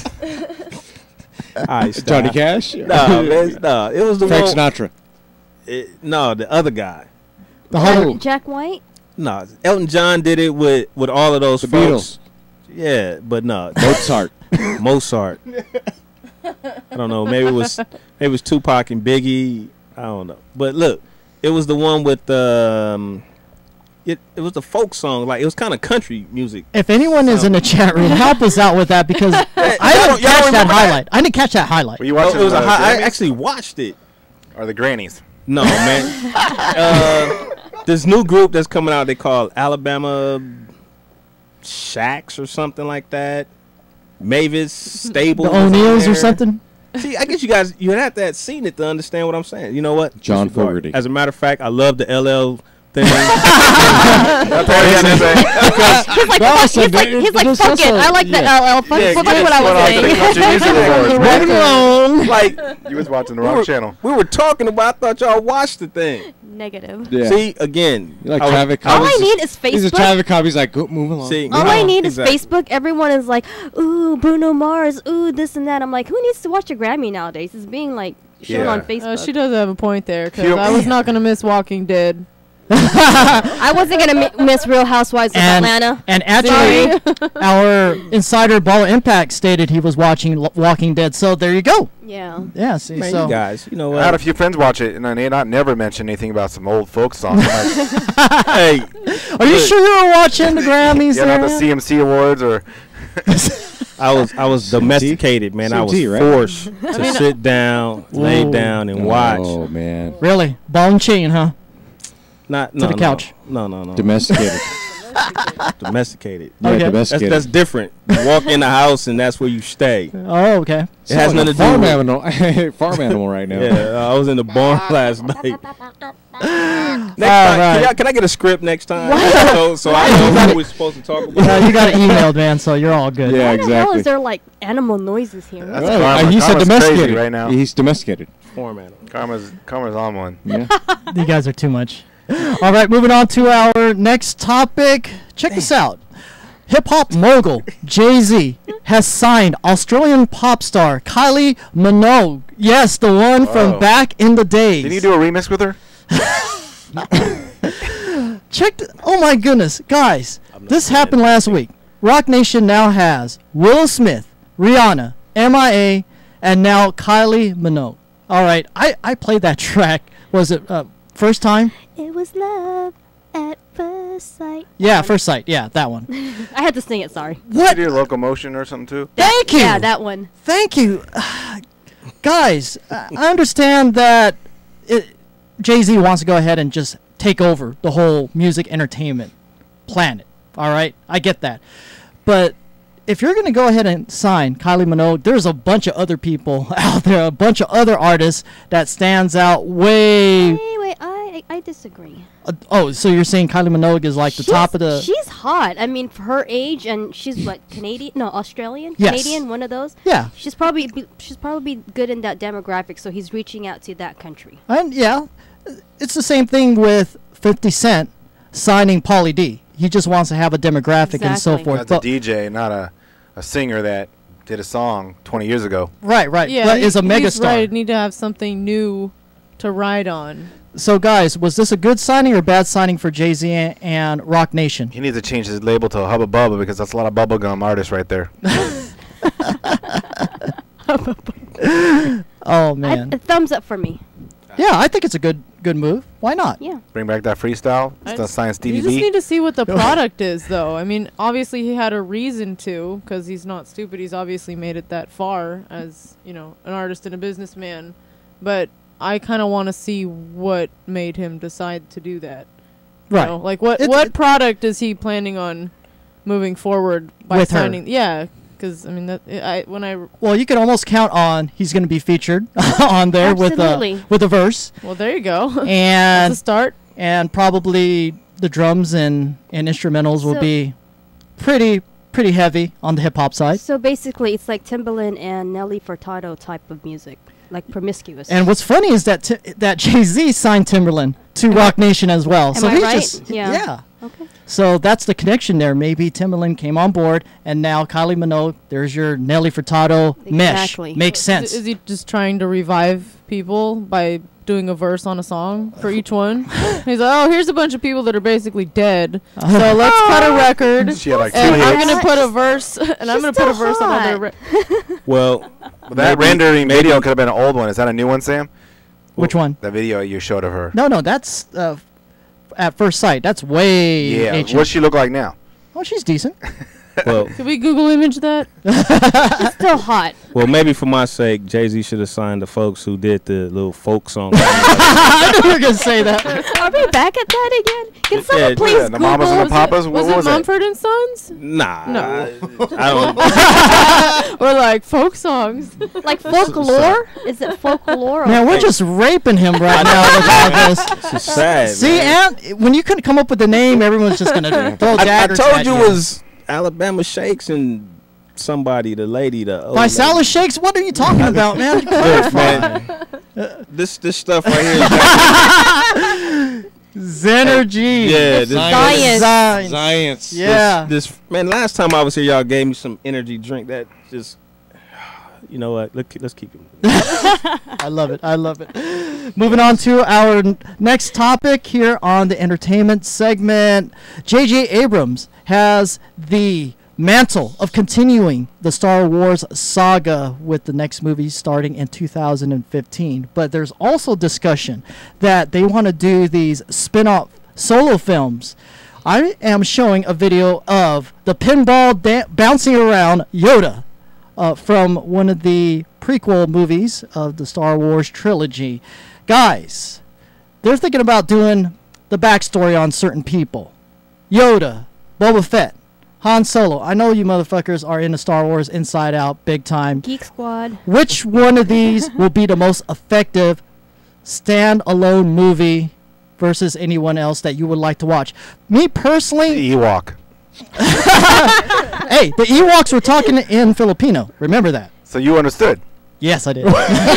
Right, Johnny Cash. No, it was the Frank one. Sinatra. No, the other guy. Jack White. No, Elton John did it with all of those The folks. Beatles. Yeah, but no. Mozart. I don't know. Maybe it was Tupac and Biggie. I don't know. But look, it was the one with it was the folk song. Like, it was kind of country music. If anyone is in the chat room, help us out with that because I didn't catch that highlight. I didn't catch that highlight. Were you watching I actually watched it. Or the grannies? No, man. This new group that's coming out, they call Alabama Shacks or something like that. Mavis Stable. The O'Neills or something? See, I guess you have to have seen it to understand what I'm saying. You know what? John Fogerty. As a matter of fact, I love the LL thing. He's like, fuck it. I like the LL. Fuck what I was saying. Like, you was watching the wrong channel. We were talking about. I thought y'all watched the thing. Negative. Yeah. See, again, You like traffic all cops? I need is Facebook. He's a traffic cop. He's like, go, move along. See, all I need is exactly. Facebook. Everyone is like, ooh, Bruno Mars, ooh, this and that. I'm like, who needs to watch a Grammy nowadays? It's being like shown on Facebook. She does have a point there because I was not gonna miss Walking Dead. I wasn't gonna miss Real Housewives of Atlanta. And actually, our insider Ball Impact stated he was watching Walking Dead. So there you go. Yeah. Yeah. See, Man, so you guys, you know what? I had a few friends watch it, and they never mentioned anything about some old folk songs. Hey, are you sure you were watching the Grammys? Yeah, not the CMC Awards or. I was domesticated, man. I was CMT, right? forced to sit down, lay down, and watch. Oh man. Really, ball and chain, huh? Not To the couch. No. Domesticated. Domesticated. Yeah, Okay. domesticated. That's different. You walk in the house and that's where you stay. Oh, okay. It has nothing to do farm with animal. Farm animal right now. Yeah, I was in the barn last night. Next time, right. can I get a script next time? so I know what we're supposed to talk about. You got it emailed, man. So you're all good. Yeah, Why the hell exactly. is there like animal noises here? That's Well, he said Karma's domesticated crazy right now. He's domesticated. Form animal. Karma's on one. Yeah. You guys are too much. All right, moving on to our next topic. Check this out. Hip-hop mogul Jay-Z has signed Australian pop star Kylie Minogue. Yes, the one from back in the days. Didn't you do a remix with her? Oh my goodness, guys. This happened last week. Rock Nation now has Will Smith, Rihanna, MIA, and now Kylie Minogue. All right, I played that track. Was it first time? It was love at first sight. Yeah, first sight. Yeah, that one. I had to sing it. Sorry. What? Did you do Locomotion or something too? Thank you. Yeah, that one. Thank you. Guys, I understand that Jay-Z wants to go ahead and just take over the whole music entertainment planet. All right? I get that. But if you're going to go ahead and sign Kylie Minogue, there's a bunch of other people out there, a bunch of other artists that stands out way... Wait, I disagree. So you're saying Kylie Minogue is like the top of the... She's hot. I mean, for her age, and she's what, Canadian? No, Australian? Yes. Canadian, one of those? Yeah. She's probably good in that demographic, so he's reaching out to that country. And yeah, it's the same thing with 50 Cent signing Pauly D. He just wants to have a demographic and so forth. That's a DJ, not a singer that did a song 20 years ago. Right. Yeah, but is a he's megastar. right. Need to have something new to ride on. So, guys, was this a good signing or bad signing for Jay-Z and Rock Nation? He needs to change his label to Hubba Bubba because that's a lot of bubblegum artists right there. Oh, man. A thumbs up for me. Yeah, I think it's a good move. Why not? Yeah. Bring back that freestyle. It's the Science You Stevie just beat. need to see what the product is, though. I mean, obviously he had a reason to, because he's not stupid. He's obviously made it that far as, an artist and a businessman. But I kind of want to see what made him decide to do that. Right. Like, what product is he planning on moving forward by With her. signing? Yeah, because, I mean, Well, you can almost count on he's going to be featured on there with a verse. Well, there you go. And That's a start. And probably the drums and instrumentals will So- be pretty heavy on the hip hop side. So basically, it's like Timbaland and Nelly Furtado type of music, like promiscuous. And what's funny is that that Jay-Z signed Timberland to Rock Nation as well. Am So I he's right? just Yeah. Okay. So that's the connection there. Maybe Timberland came on board, and now Kylie Minogue. There's your Nelly Furtado mesh. Makes sense. Is he just trying to revive people by doing a verse on a song for each one? He's like, oh, here's a bunch of people that are basically dead. So let's cut a record, She had like two and I'm hits. gonna put a verse, and I'm gonna put a verse on other. Well, that rendering video could have been an old one. Is that a new one, Sam? Which one? The video you showed of her. No, that's at first sight. That's way Yeah. ancient. What's she look like now? Oh, she's decent. Well, Can we Google image that? It's still hot. well, maybe for my sake, Jay-Z should have signed the folks who did the little folk song. I knew you were gonna say that. Are we back at that again? Can someone Yeah, please the Google? Mamas and the Papas. What Was it was that? Mumford and Sons? Nah, No. I don't. Or like folk songs? Like folklore? Is it folklore? or Man, we're folk- just raping him right now with all this. It's sad. See, man. and when you couldn't come up with the name, everyone's just gonna throw I daggers told at you it was Alabama Shakes and somebody, the lady, the old By lady. Salad Shakes. What are you talking about, man? Look, Clarify. man, this stuff right here. Zenergy. Yeah, this Science. Science. Yeah. This man. Last time I was here, y'all gave me some energy drink that just. You know what? Let's keep it. I love it. I love it. Moving on to our next topic here on the entertainment segment. J.J. Abrams has the mantle of continuing the Star Wars saga with the next movie starting in 2015. But there's also discussion that they want to do these spin-off solo films. I am showing a video of the pinball bouncing around Yoda. From one of the prequel movies of the Star Wars trilogy. Guys, they're thinking about doing the backstory on certain people. Yoda, Boba Fett, Han Solo. I know you motherfuckers are into Star Wars inside out, big time. Geek Squad. Which one of these will be the most effective stand-alone movie versus anyone else that you would like to watch? Me personally... Ewok. Hey, the Ewoks were talking in Filipino. Remember that. So you understood? Yes, I did.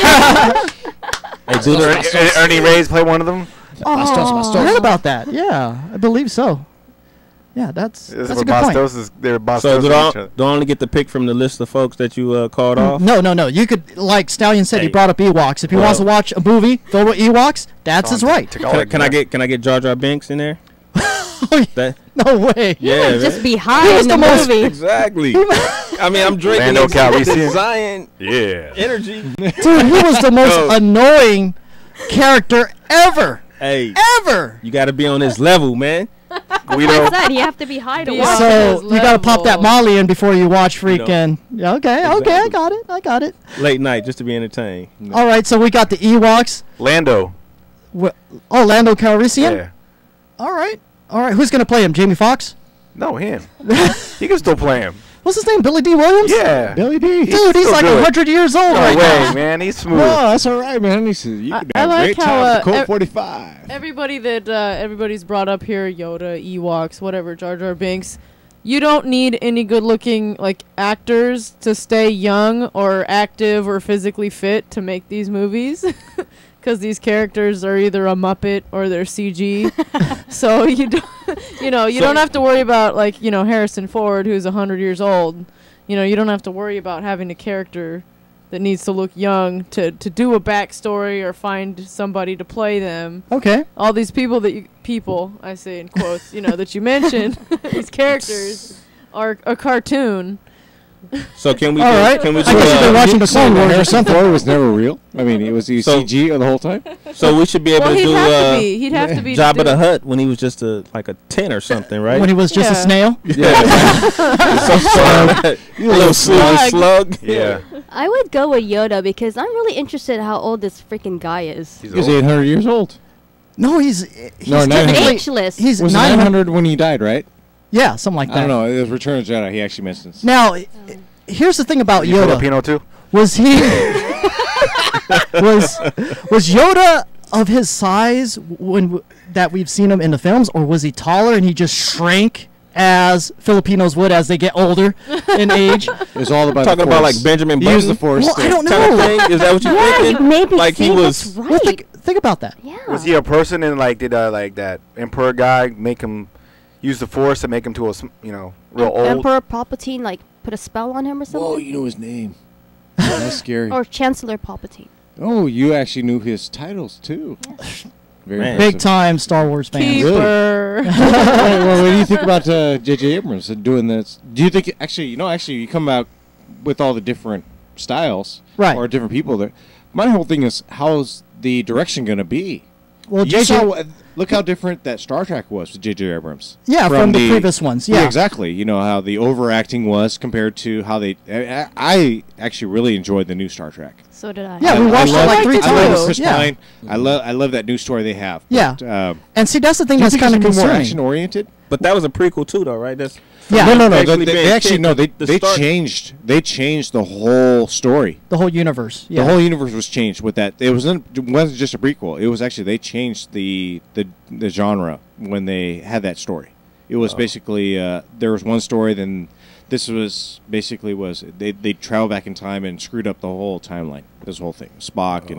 Hey, dude, Ernie Reyes play one of them? Oh, I heard about that. Yeah, I believe so. Yeah, that's a good point. They're Bastos so with each other. do I only get the pick from the list of folks that you called off? No. You could, like Stallion said, he brought up Ewoks. If he wants to watch a movie filled with Ewoks, that's his right. Can I get Jar Jar Binks in there? No way. Yeah, Just man. be high in the movie. Exactly. I mean, I'm drinking Lando this Calrissian. Zion Yeah. energy. Dude, he was the most annoying character ever. Hey, ever. You got to be on this level, man. Guido. Like that, you have to be high to watch. So you got to pop that Molly in before you watch freaking. Yeah, okay, Exactly. I got it. Late night just to be entertained. All right, so we got the Ewoks. Lando. Lando Calrissian. Yeah. All right. Who's gonna play him? Jamie Foxx? No, him. He can still play him. What's his name? Billy D. Williams? Yeah. Billy D. Dude, he's like 100 years old No right way, now. man. He's smooth. No, that's all right, man. He says you can I have a like great how, time with Colt 45. Everybody that everybody's brought up here, Yoda, Ewoks, whatever, Jar Jar Binks. You don't need any good-looking like actors to stay young or active or physically fit to make these movies, because these characters are either a Muppet or they're CG. So you don't, you don't have to worry about like Harrison Ford, who's 100 years old. You don't have to worry about having a character that needs to look young to do a backstory or find somebody to play them. Okay. All these people I say in quotes, that you mentioned, these characters are a cartoon. So can we? All right. Can we? I guess you've been watching the Clone Wars or Harrison something. Ford was never real. I mean, it was CG the whole time. So we should be able Well, to he'd do. have to be. He'd have to be to Jabba do the it. Hutt when he was just like a 10 or something, right? When he was just a Yeah. snail? Yeah. So slug. A little slug. Yeah. I would go with Yoda because I'm really interested in how old this freaking guy is. He was 800 years old. No, he's No, 900. technically- Ageless. He's Was 900. when he died, right? Yeah, something like that. I don't know. It was Return of the Jedi. He actually mentions. Now, here's the thing about You Yoda. Filipino too? Was he was Yoda of his size that we've seen him in the films, or was he taller and he just shrank as Filipinos would as they get older in age? It's all about talking the about Force. like Benjamin He Button. used the Force. Well, I don't kind of know. thing? Is that what you're Yeah, thinking? maybe Like he think was. that's right. Well, think about that. Yeah. Was he a person and like did like that Emperor guy make him use the Force to make him to a real old? Emperor Palpatine like put a spell on him or something? Whoa, you know his name. That's scary. Or Chancellor Palpatine. Oh, you actually knew his titles too. Very Big impressive. time Star Wars fans. Keeper. Well, what do you think about J.J. Abrams doing this? Do you think actually you come out with all the different styles, Right. or different people there? My whole thing is how's the direction going to be? Well, You JJ saw, look how different that Star Trek was with J.J. Abrams. Yeah, from the previous ones, yeah. exactly. You know how the overacting was compared to how they. I actually really enjoyed the new Star Trek. So did I. Yeah, we watched it love- like 3 I love times. Chris Yeah. Pine. I love that new story they have. Yeah. But, And see, that's the thing do you that's think kind it of should be more concerning. action oriented? But that was a prequel too, though, right? That's Yeah. No. Actually They actually being kicked they to start- changed. They changed the whole story. The whole universe. Yeah. The whole universe was changed with that. It wasn't just a prequel. It was actually they changed the genre when they had that story. It was basically there was one story, then this was basically they travel back in time and screwed up the whole timeline. This whole thing, Spock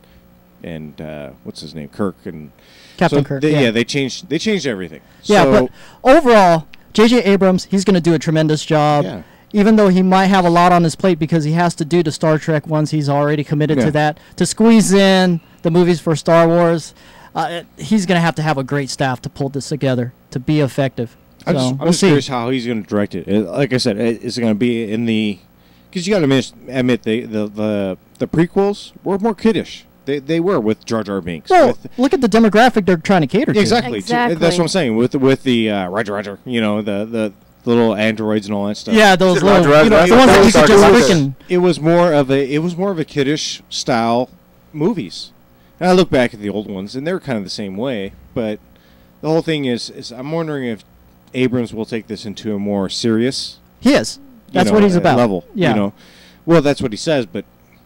and what's his name, Kirk and Captain so Kirk, They, yeah. they changed everything. Yeah, So, but overall, J.J. Abrams, he's going to do a tremendous job. Yeah. Even though he might have a lot on his plate because he has to do the Star Trek ones, he's already committed Yeah. to that. To squeeze in the movies for Star Wars, he's going to have a great staff to pull this together to be effective. I'm So, just we'll see. curious how he's going to direct it. Like I said, is it going to be in the? Because you got to admit the prequels were more kiddish. They were with Jar Jar Binks. Well, look at the demographic they're trying to cater to. Exactly. That's what I'm saying. With the Roger, the little androids and all that stuff. Yeah, those little, the ones that you could just freaking. It was more of a kiddish style movies. And I look back at the old ones, and they were kind of the same way. But the whole thing is I'm wondering if Abrams will take this into a more serious. He is. That's what he's about. Level. Yeah. Well, that's what he says, but.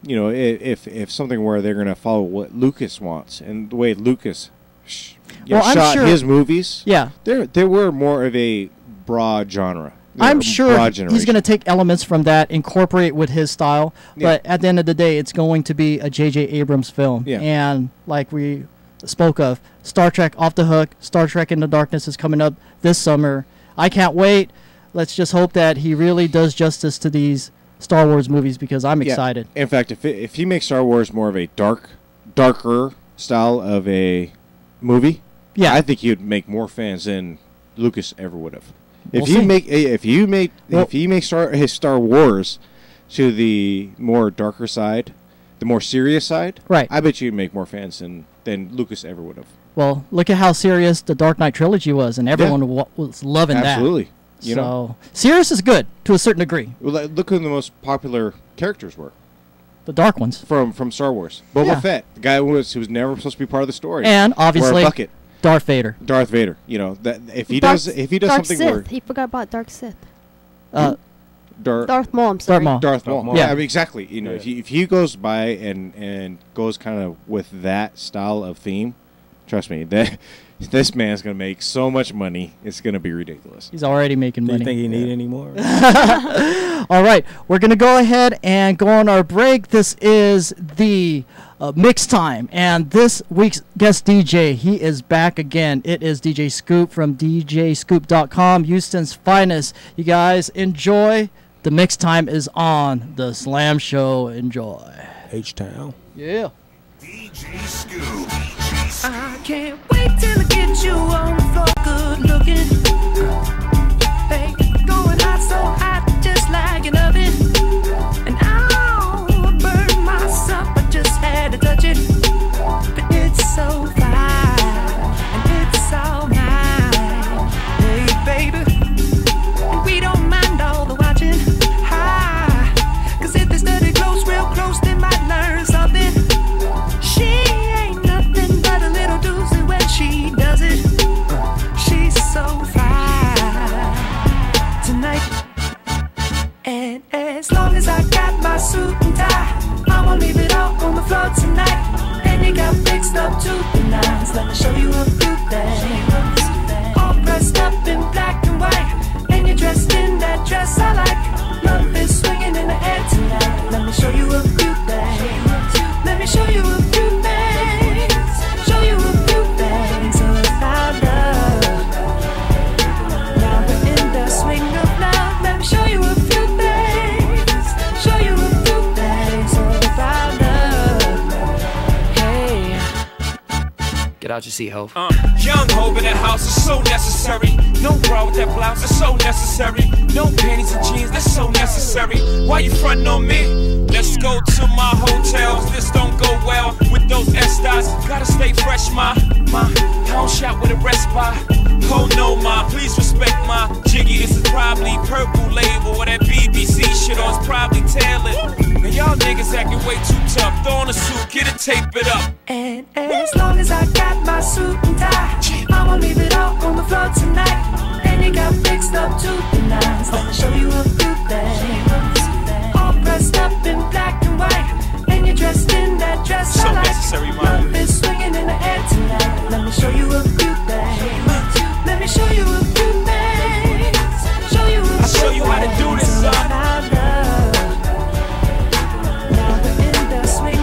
If something where they're going to follow what Lucas wants and the way Lucas shot sure his movies, Yeah. they were more of a broad genre. I'm sure broad he's generation. going to take elements from that, incorporate with his style, Yeah. but at the end of the day, it's going to be a J.J. Abrams film. Yeah. And like we spoke of, Star Trek Off the Hook, Star Trek Into Darkness is coming up this summer. I can't wait. Let's just hope that he really does justice to these Star Wars movies because I'm excited. In fact, if he makes Star Wars more of a darker style of a movie, Yeah. I think he would make more fans than Lucas ever would have. We'll see. If he makes his Star Wars to the more darker side, the more serious side, Right. I bet you'd make more fans than Lucas ever would have. Well, look at how serious the Dark Knight trilogy was, and everyone was loving that. Absolutely. So, serious is good to a certain degree. Well, look who the most popular characters were. The dark ones. From Star Wars. Boba Yeah. Fett, the guy who was never supposed to be part of the story. And obviously, Or a bucket. Darth Vader. Darth Vader. That if he Dark does Dark something Sith. where He forgot about Dark Sith. Darth Maul. I'm sorry. Darth Maul. Yeah. I mean, exactly. You know, if he goes by and goes kind of with that style of theme, trust me, that this man's gonna make so much money. It's gonna be ridiculous. He's already making money. Do you think he need any more? All right, we're gonna go ahead and go on our break. This is the mix time, and this week's guest DJ, he is back again. It is DJ Scoop from DJScoop.com, Houston's finest. You guys enjoy. The mix time is on the Slam Show. Enjoy. H-Town. Yeah. DJ Scoop. I can't wait till I get you on the floor, good looking. Hey, going hot, so hot, just like an oven. And I'll burn myself, I just had to touch it. But it's so fine, and it's all mine. Hey, baby, and we don't mind all the watching. Cause if they study close, real close, they might learn something. She ain't nothing but a little doozy when she does it. She's so fine tonight. And as long as I got my suit and tie, I'ma leave it all on the floor tonight. And you got fixed up to the nines. Let me show you a few things. All dressed up in black and white, and you're dressed in that dress I like. Love is swinging in the air tonight. Let me show you a few things. Let me show you a few things. Show you a few things about love. Now we're in the swing of love. Let me show you a few things. Show you a few things about love. Hey. Get out your seat, ho. Young Hov in the house is so necessary. No bra with that blouse, it's so necessary. No panties and jeans, that's so necessary. Why you frontin' on me? Let's go to my hotel. This don't go well with those Estes. Gotta stay fresh, ma. I don't shop with a rest by. Oh no, ma, please respect my jiggy. This is probably purple label or that BBC shit on. It's probably tailored. Now y'all niggas acting way too tough. Throw on a suit, get it, tape it up. And as long as I got my suit and tie, I'ma leave it all on the floor tonight. And you got fixed up to the nines. Let me show you a few things. All dressed up in black and white, and you're dressed in that dress So I like. necessary, mom. Love is swinging in the air tonight. Let me show you a few things. Let me show you a few things. Show you a few I'll show you how to do this, son. about love. Now we're in the swing of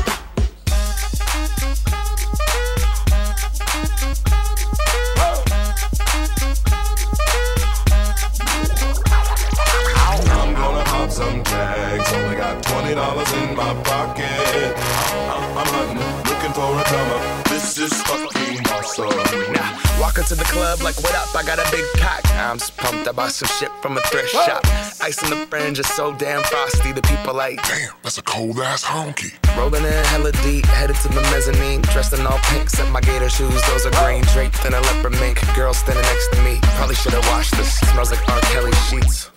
I'm gonna pop some tags. Only got $20 in my pocket. I'm hunting, looking for a come up. This is fucking awesome. Nah, walk into the club like, what up? I got a big cock. I'm just pumped. I bought some shit from a thrift shop. Ice on the fringe is so damn frosty. The people like, damn, that's a cold ass honky. Rolling in hella deep, headed to the mezzanine. Dressed in all pink, set my gator shoes. Those are green, draped in a leopard mink. Girl standing next to me. Probably should've washed this. Smells like R. Kelly sheets.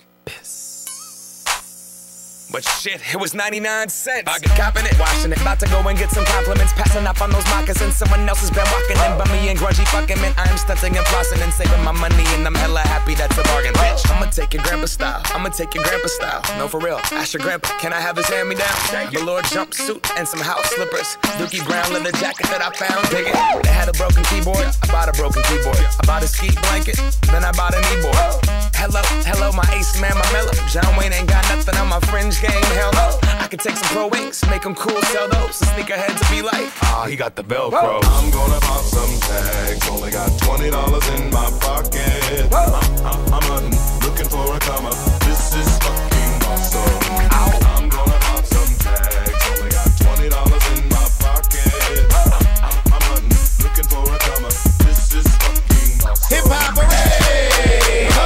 But shit, it was 99 cents. I get copping it, washing it. About to go and get some compliments. Passing up on those moccasins. Someone else has been walking in by me and grungy fucking man. I'm stunting and flossing and saving my money. And I'm hella happy that's a bargain, bitch. I'ma take your grandpa style. I'ma take your grandpa style. No, for real. Ask your grandpa, can I have his hand me down? Velour jumpsuit and some house slippers. Dookie brown leather jacket that I found. Dig it. They had a broken keyboard. I bought a broken keyboard. I bought a ski blanket. Then I bought a kneeboard. Hello, my ace man, my mellow. John Wayne ain't got nothing on my fringe game, hell no. I could take some pro wings, make them cool, sell those. The sneakerheads to be like, he got the Velcro. I'm gonna pop some tags. Only got $20 in my pocket. I'm hunting, looking for a come up. This is fucking awesome. I'm gonna pop some tags. Only got $20 in my pocket. I'm hunting, looking for a come up. This is fucking awesome. Hip hop, hooray! Ho!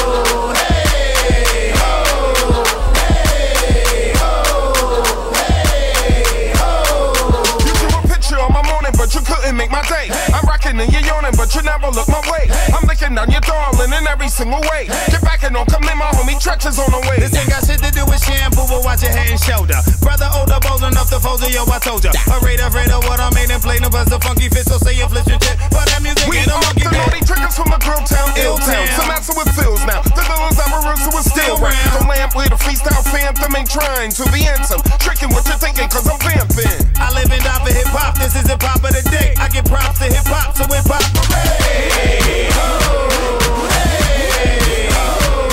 Hey! Ho! Hey! Ho! Hey! Ho! You drew a picture on my morning, but you couldn't make my day. I'm rocking and you're yawning, but you never look my way. I'm licking down your darling in every single way. Get back and don't come in, my homie Treacher's on the way. This ain't got shit to do with shampoo, but watch your head and shoulder. Brother older, bold enough to fold it, yo, I told ya. Afraid of what I made and play no buzz the funky fit, so say you flip your shit. But that music We ain't a are monkey the naughty triggers from the grill town, ill town. Some answer with fills now. The villains I'm a real, so it's still round. Don't land vamp with a freestyle phantom. Ain't trying to be handsome. Tricking what you're thinking, cause I'm vamping. I live and die for hip hop. This is hip hop of the day. I get props to hip hop, so hip hop. Hey, oh, hey, oh.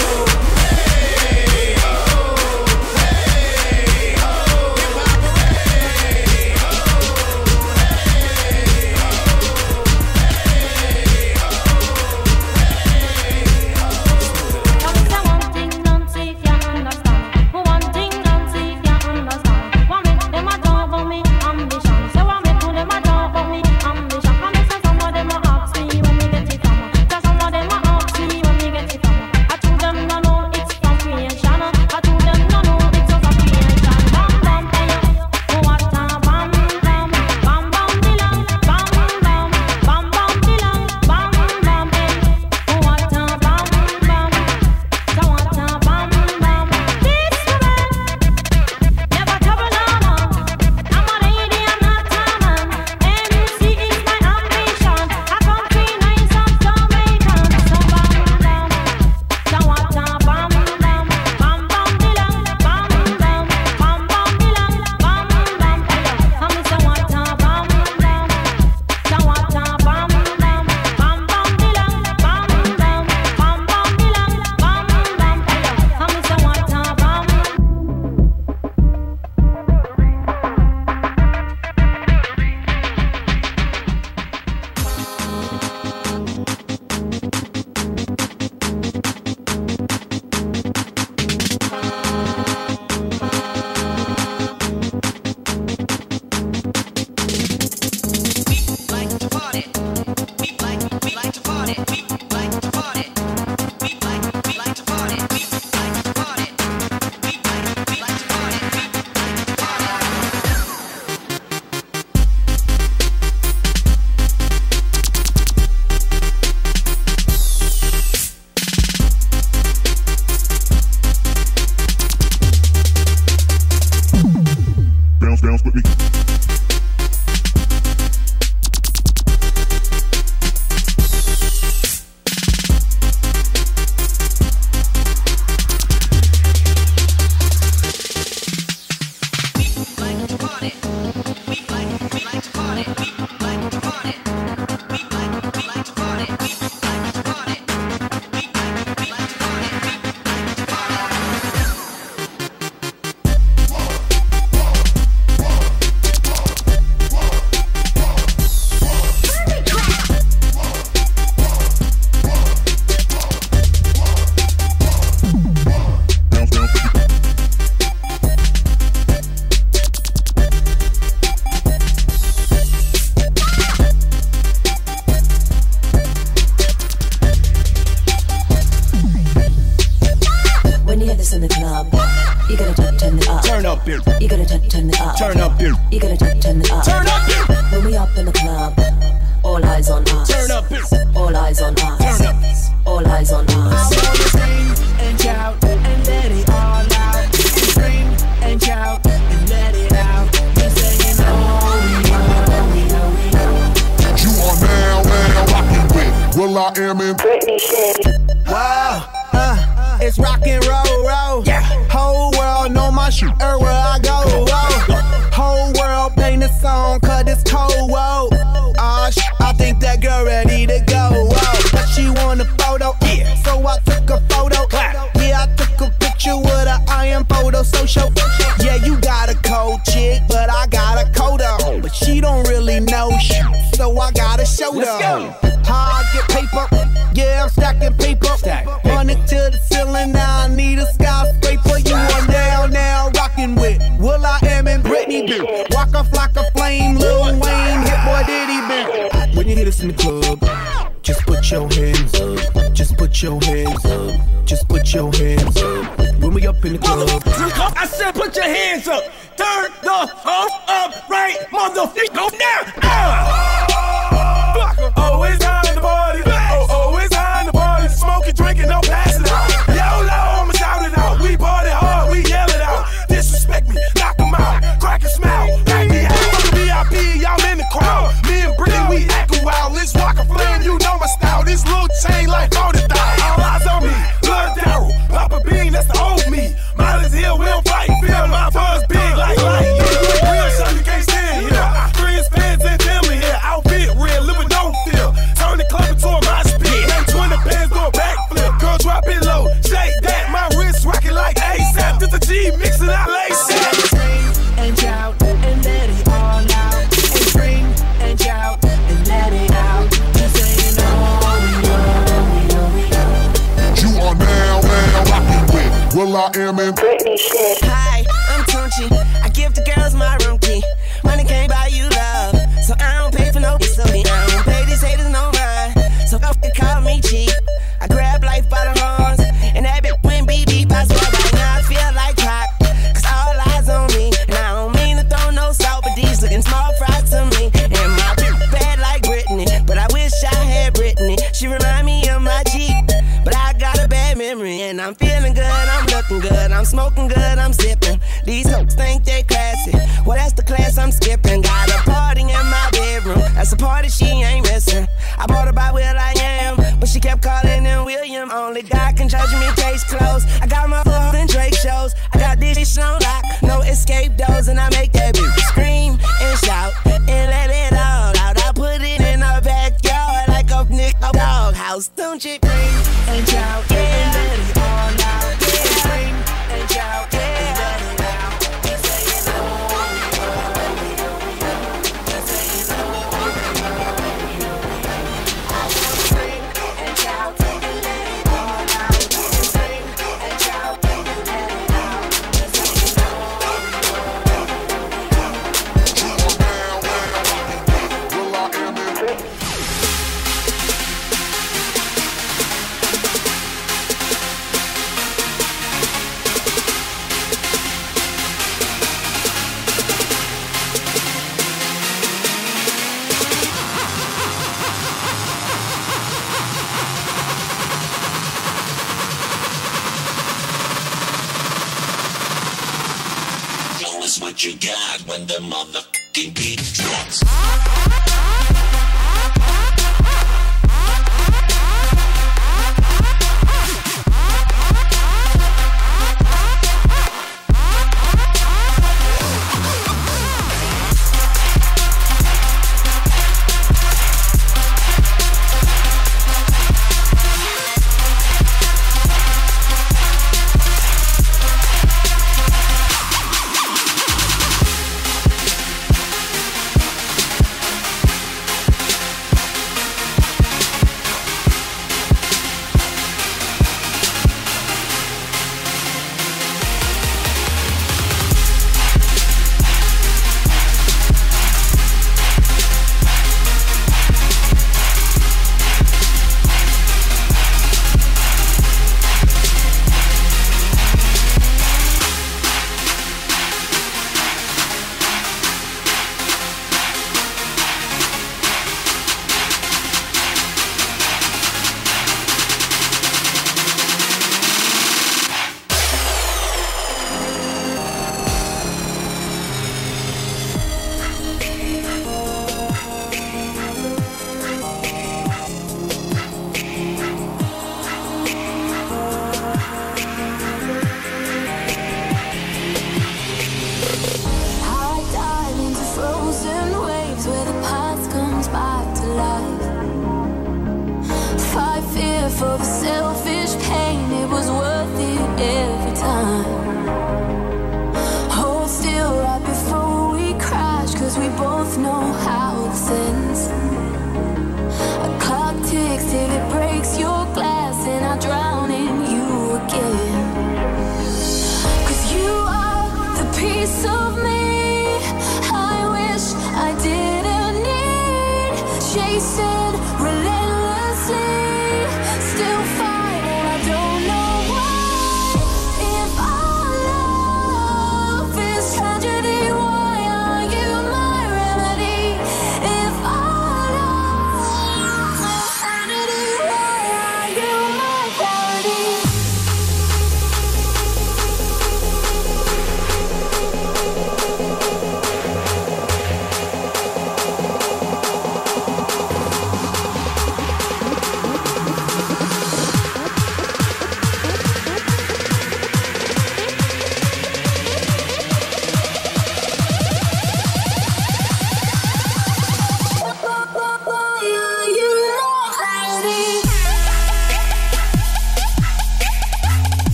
It's rock and roll. Yeah. Whole world know my shit everywhere I go. Whole world paint a song 'cause it's cold. Whoa. I think that girl ready to go. Whoa. But she want a photo. Yeah. So I took a photo. Yeah, I took a picture with an iron photo social. Yeah, you got a cold chick, but I got a coat on. But she don't really know shit, so I gotta show them how I get paper. Yeah, I'm stacking paper. Run it to the ceiling, now I need a skyscraper. You are now rocking with will.i.am and Britney B. Walk off like a flame, Lil Wayne, hit boy Diddy B. When you hit us in the club, just put your hands up. Just put your hands up. Just put your hands up. When we up in the club, I said put your hands up. Turn the phone up right, motherfucker, now. Oh, it's time to party. Oh, it's time to party. Smoking, drinking, no passing out. YOLO, I'ma shout it out. We party hard, we yell it out. Disrespect me, knock 'em out. Crack a smile, back me out. VIP, y'all in the crowd. Me and Brittany, we acting wild. Let's rock a flame, you know my style. This little chain like 40,000. All eyes on me, Lil Daryl, Papa Bean, that's the old me. Well, I am in Britney shit. Hi, I'm Tunchi. I give the girls my room key. Money can't buy you love, so I don't pay for no facility. I don't pay these haters no mind, so fucking call me cheap. I grab life by the horns, and that bitch went BB by so right now I feel like pop, cause all eyes on me. And I don't mean to throw no salt, but these looking small fries to me. And my bitch bad like Britney, but I wish I had Britney. She remind me of my Jeep, but I got a bad memory. And I'm feeling good, I'm looking good, I'm smoking good, I'm sipping. These hoes think they classy, well that's the class I'm skipping. Got a party in my bedroom, that's a party she ain't missing. I bought her by Will I Am, but she kept calling in William. Only God can judge me taste close. I got my foot in Drake shows, I got this shit on lock, no escape doors. And I make that bitch scream and shout and let it all out. I put it in her backyard like a nigga doghouse. Don't you scream and shout and let it all out. Yeah, scream and shout and let it out. You say it scream and shout and let it all out. Scream and shout and let it out. Show us what you got when the motherfucking beat drops.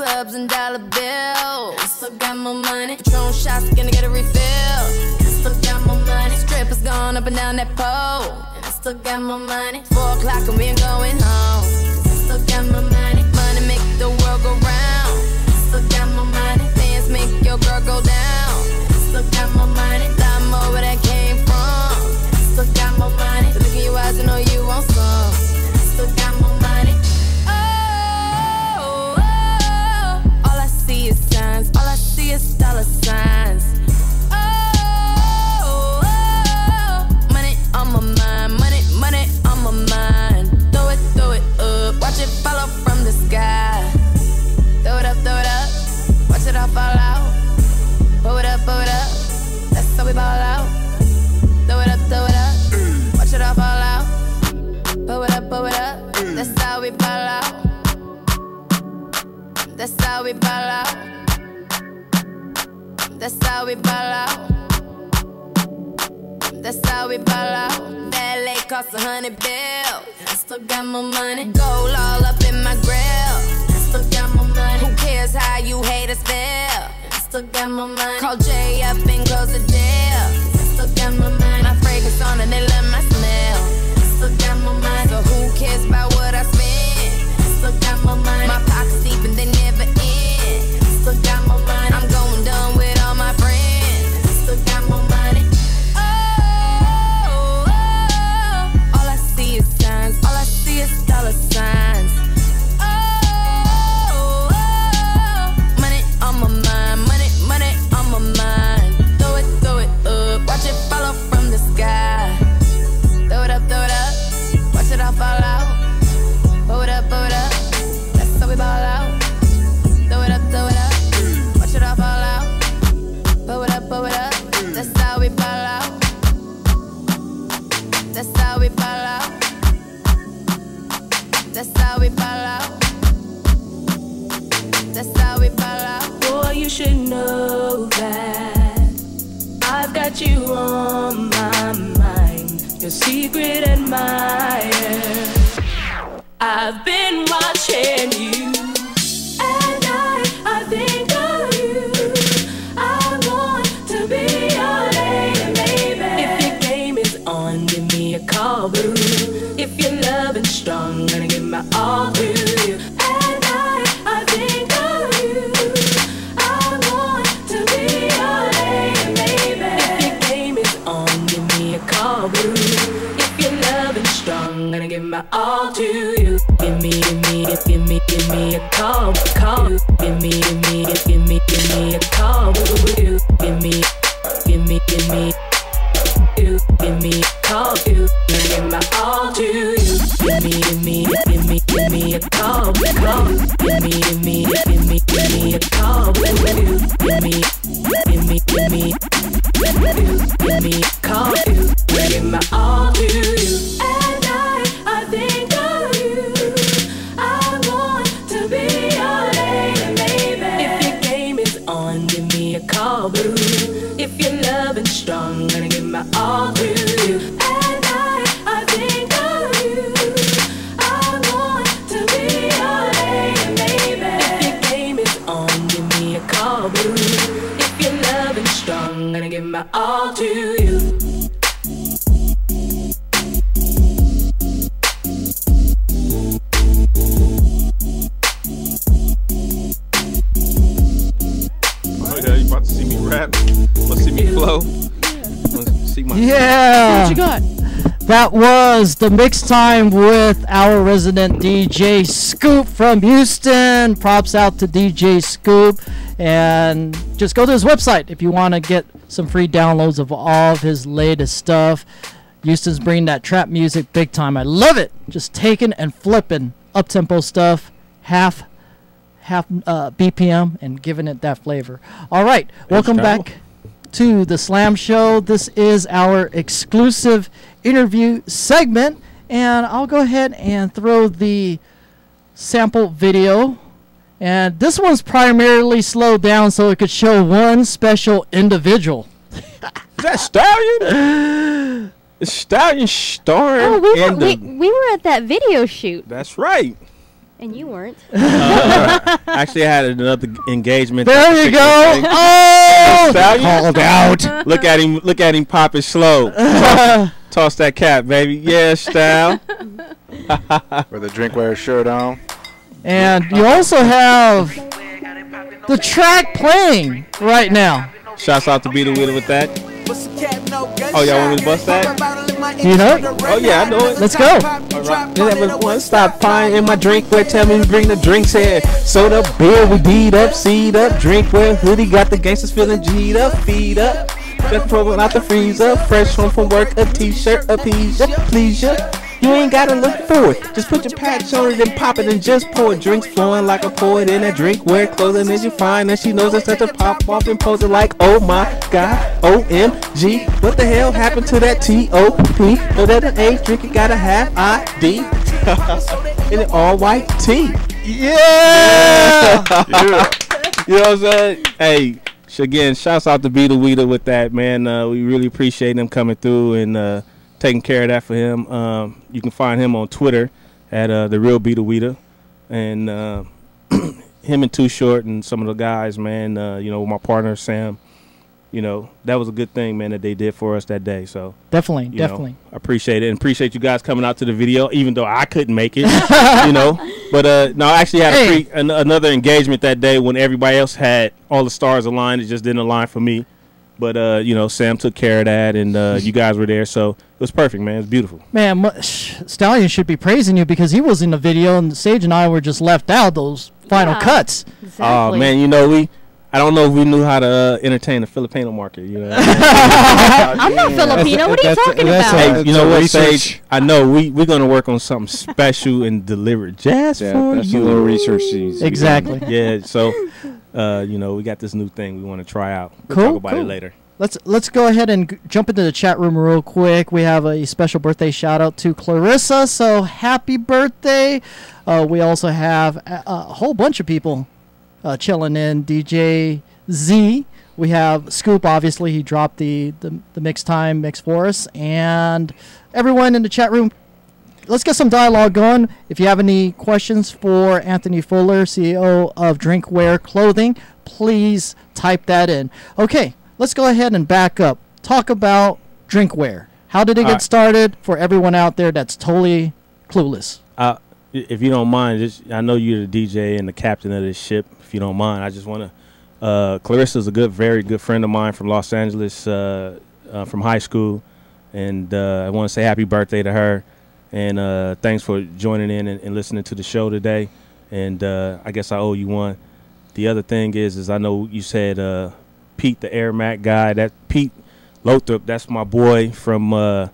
dubs and dollar bills. I still got more money. Patron shots, gonna get a refill. I still got more money. Strippers going up and down that pole. And I still got more money. 4 o'clock and we ain't going home. 'Cause I still got more money. Money make the world go round. I still got more money. Dance make your girl go down. I still got more money. Lot more where that came from. I still got more money. Look in your eyes, I know you want some. I still got more money. All I see is signs. All I see is dollar signs. Money on my mind. Money on my mind. Throw it up. Watch it fall off from the sky. Throw it up. Watch it all fall out. Blow it up. That's how we ball out. Throw it up. Watch it all fall out. Blow it up. That's how we ball out. That's how we ball out. That's how we ball out. That's how we ball out. That lake cost $100 bills. I still got more money. Gold all up in my grill. I still got more money. Who cares how you haters feel? I still got more money. Call Jay up and close the deal. I still got more money. My fragrance on and they love my smell. I still got more money. So who cares about what I spend? I still got more money. My pockets deep and they never end. I still got more money. I'm going dumb with all my friends. I still got more money. All I see is signs. All I see is dollar signs. Money on my mind. Money on my mind. Throw it up. Watch it fall off from the sky. Throw it up. Watch it all fall out. Blow it up. That's how we ball out. Throw it up. Watch it all fall out. Blow it up. That's how we ball out. That's how we ball out. That's how we ball out. That's how we ball out. Boy, you should know that I've got you on my mind, your secret admirer. I've been watching you, and I think of you. I want to be your lady, baby. If your game is on, give me a call, boo. If you're loving strong, gonna give my all to you. And I think of you. I want to be your lady, baby. If your game is on, give me a call, boo. If you're loving strong, gonna give my all to you. Give me a call. Give me a call, boo. Give me call you. Gonna give my all to you. Give me a call. Give me a call, boo. Give me call you. Gonna give my all to you. And I think of you. I want to be your lady, baby. If your game is on, give me a call, boo. If you're loving strong, gonna give my all to you. And I think of you. I want to be your lady, baby. If your game is on, give me a call, boo. If you're loving strong, gonna give my all to you. Yeah, you about to see me rap? Let's see me flow. Let's see my Yeah. What you got? That was the mix time with our resident DJ Scoop from Houston. Props out to DJ Scoop. And just go to his website if you want to get some free downloads of all of his latest stuff. Houston's bringing that trap music big time. I love it. Just taking and flipping up-tempo stuff, half BPM, and giving it that flavor. All right, welcome back to the Slam Show. This is our exclusive interview segment, and I'll go ahead and throw the sample video. And this one's primarily slowed down so it could show one special individual. Is that Stallion? Is Stallion starring? Oh, we were at that video shoot. That's right. And you weren't. Actually, I had another engagement. There you go. Oh, called out. Look at him pop it slow. Toss that cap, baby. Yeah, style. With a Drinkwear shirt on. And you also have the track playing right now. Shouts out to Be the Winner with that. Oh, y'all want me to bust that? You know it? Oh, yeah, I know it. Let's go. All right. Never one stop pine in my drinkware. Tell me to bring the drinks here. Soda, beer, we beat up, seed up, drinkware. Hoodie got the gangsters feeling G'd up, feed up. Just pulling out the freezer. Fresh home from work, a t-shirt, a please ya. You ain't gotta look for it. Just put your patch on it and pop it and just pour it. Drinks flowing like a poet in that drinkware. Clothing is you fine and she knows it's such a pop off and pose it like, oh my god, OMG. What the hell happened to that T-O-P? So that an age drink it gotta have ID. In an all white tee. Yeah! You know what I'm saying? Hey, again, shouts out to Be the Weeder with that, man. We really appreciate them coming through and taking care of that for him. You can find him on Twitter at the real Be the Weeder, and him and Too Short and some of the guys, man. You know, my partner Sam. You know, that was a good thing, man, that they did for us that day. So definitely. I appreciate it, and appreciate you guys coming out to the video, even though I couldn't make it. You know, but no, I actually had another engagement that day when everybody else had all the stars aligned. It just didn't align for me. But, you know, Sam took care of that, and you guys were there, so it was perfect, man. It was beautiful. Man, Stallion should be praising you because he was in the video, and Sage and I were just left out those final cuts. Exactly. Oh, man, you know, I don't know if we knew how to entertain the Filipino market, you know. I'm not Filipino. What are you talking about? Hey, you know what, Sage? I know we're going to work on something special and deliver just for that's you. a little research needs. Exactly. Yeah, so... you know, we got this new thing we want to try out. We'll cool, talk about it later. Let's go ahead and jump into the chat room real quick. We have a special birthday shout out to Clarissa, so happy birthday. We also have a whole bunch of people chilling in. DJ Z. We have Scoop, obviously he dropped the mix for us, and everyone in the chat room. Let's get some dialogue going. If you have any questions for Anthony Fuller, CEO of Drinkwear Clothing, please type that in. Okay, let's go ahead and back up. Talk about Drinkwear. How did it get started for everyone out there that's totally clueless? If you don't mind, I know you're the DJ and the captain of this ship. If you don't mind, I just want to. Clarissa's a very good friend of mine from Los Angeles, from high school, and I want to say happy birthday to her. And thanks for joining in and listening to the show today. And I guess I owe you one. The other thing is I know you said Pete, the Air Mac guy. That Pete Lothrop, that's my boy from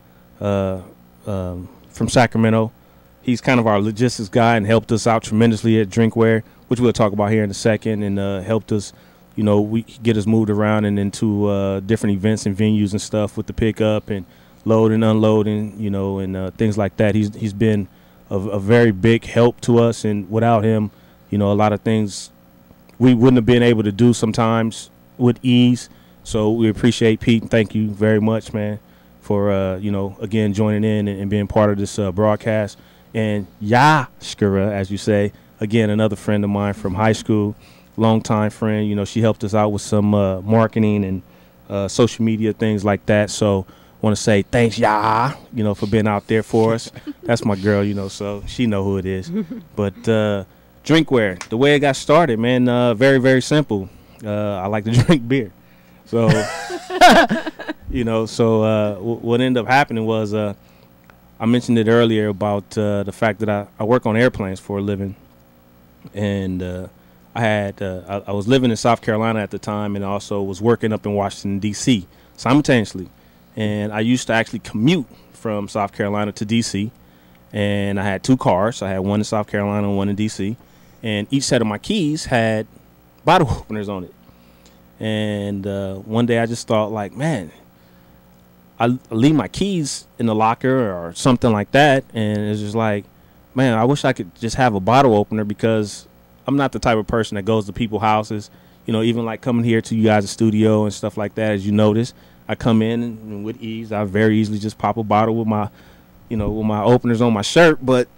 Sacramento. He's kind of our logistics guy and helped us out tremendously at Drinkwear, which we'll talk about here in a second. And helped us, you know, we get us moved around and into different events and venues and stuff with the pickup and loading, unloading, you know, and things like that. He's been a very big help to us, and without him, you know, a lot of things we wouldn't have been able to do sometimes with ease. So we appreciate Pete, and thank you very much, man, for you know, again, joining in and being part of this broadcast. And Yashkara, as you say, again, another friend of mine from high school, longtime friend. You know, she helped us out with some marketing and social media things like that. So want to say thanks, you know, for being out there for us. That's my girl, you know, so she know who it is. But Drinkwear, the way it got started, man, very, very simple. I like to drink beer. So, you know, so what ended up happening was I mentioned it earlier about the fact that I work on airplanes for a living. And I was living in South Carolina at the time and also was working up in Washington, D.C. simultaneously. And I used to actually commute from South Carolina to D.C. And I had two cars. I had one in South Carolina and one in D.C. And each set of my keys had bottle openers on it. And one day I just thought, like, man, I leave my keys in the locker or something like that. And it's just like, man, I wish I could just have a bottle opener, because I'm not the type of person that goes to people's houses. You know, even like coming here to you guys' studio and stuff like that, as you notice. I come in and with ease, I very easily just pop a bottle with my, you know, with my openers on my shirt. But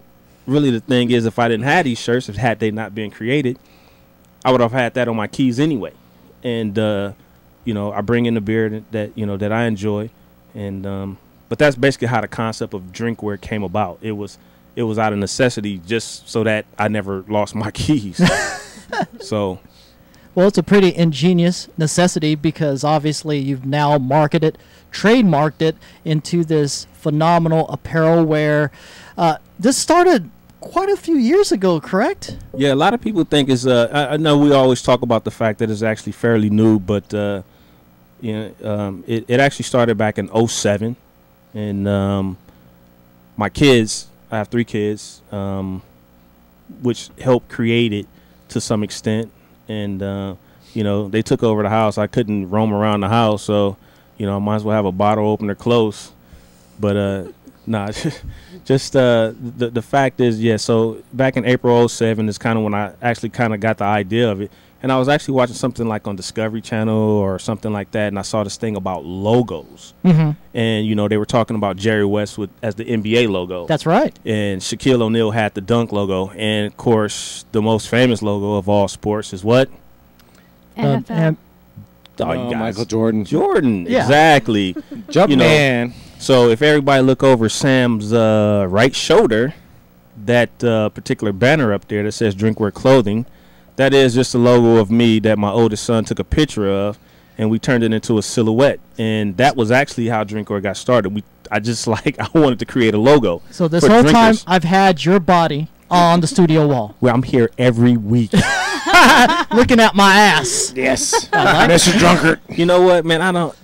really the thing is, if I didn't have these shirts, had they not been created, I would have had that on my keys anyway. And you know, I bring in the beer that you know that I enjoy, and but that's basically how the concept of Drinkwear came about. It was out of necessity, just so that I never lost my keys. So, well, it's a pretty ingenious necessity because obviously you've now marketed, trademarked it into this phenomenal apparel wear. This started quite a few years ago, correct? Yeah, a lot of people think it's. I know we always talk about the fact that it's actually fairly new, but you know, it actually started back in '07, and my kids. I have 3 kids, which helped create it to some extent, and you know, they took over the house. I couldn't roam around the house, so you know, I might as well have a bottle opener close. But nah, just the fact is, yeah. So back in April '07 is kind of when I actually kind of got the idea of it, and I was actually watching something like on Discovery Channel or something like that, and I saw this thing about logos, and you know, they were talking about Jerry West as the NBA logo. That's right. And Shaquille O'Neal had the dunk logo, and of course, the most famous logo of all sports is what? NFL. Michael Jordan. Yeah. Exactly. Jumpman. So if everybody look over Sam's right shoulder, that particular banner up there that says Drinkwear Clothing, that is just a logo of me that my oldest son took a picture of, and we turned it into a silhouette. And that was actually how Drinkwear got started. I wanted to create a logo. So this whole time I've had your body on the studio wall. Well, I'm here every week. Looking at my ass. Yes. Mr. Drunkard. You know what, man? I don't.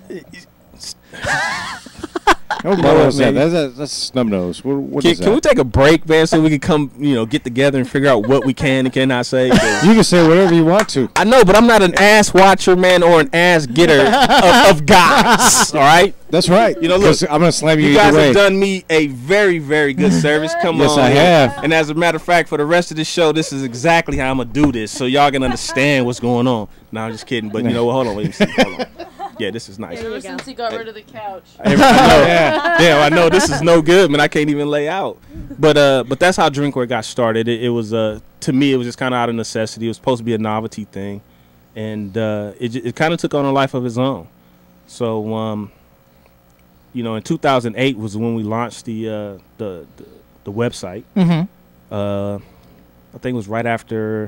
That's snub nose. Can we take a break, man, so we can come, you know, get together and figure out what we can and cannot say? You can say whatever you want to. I know, but I'm not an ass watcher, man, or an ass getter of guys. All right, that's right. You know, look, I'm gonna slam you. You guys either way. have done me a very, very good service. Come yes, on, I have. And as a matter of fact, for the rest of the show, this is exactly how I'm gonna do this, so y'all can understand what's going on. No, I'm just kidding. But you know what? Hold on, wait a second. Hold on. Yeah, this is nice. Ever since he got rid of the couch. I know. Yeah, I know this is no good, man. I can't even lay out. But that's how Drinkwear got started. It was to me, it was just kind of out of necessity. It was supposed to be a novelty thing, and it kind of took on a life of its own. So you know, in 2008 was when we launched the website. I think it was right after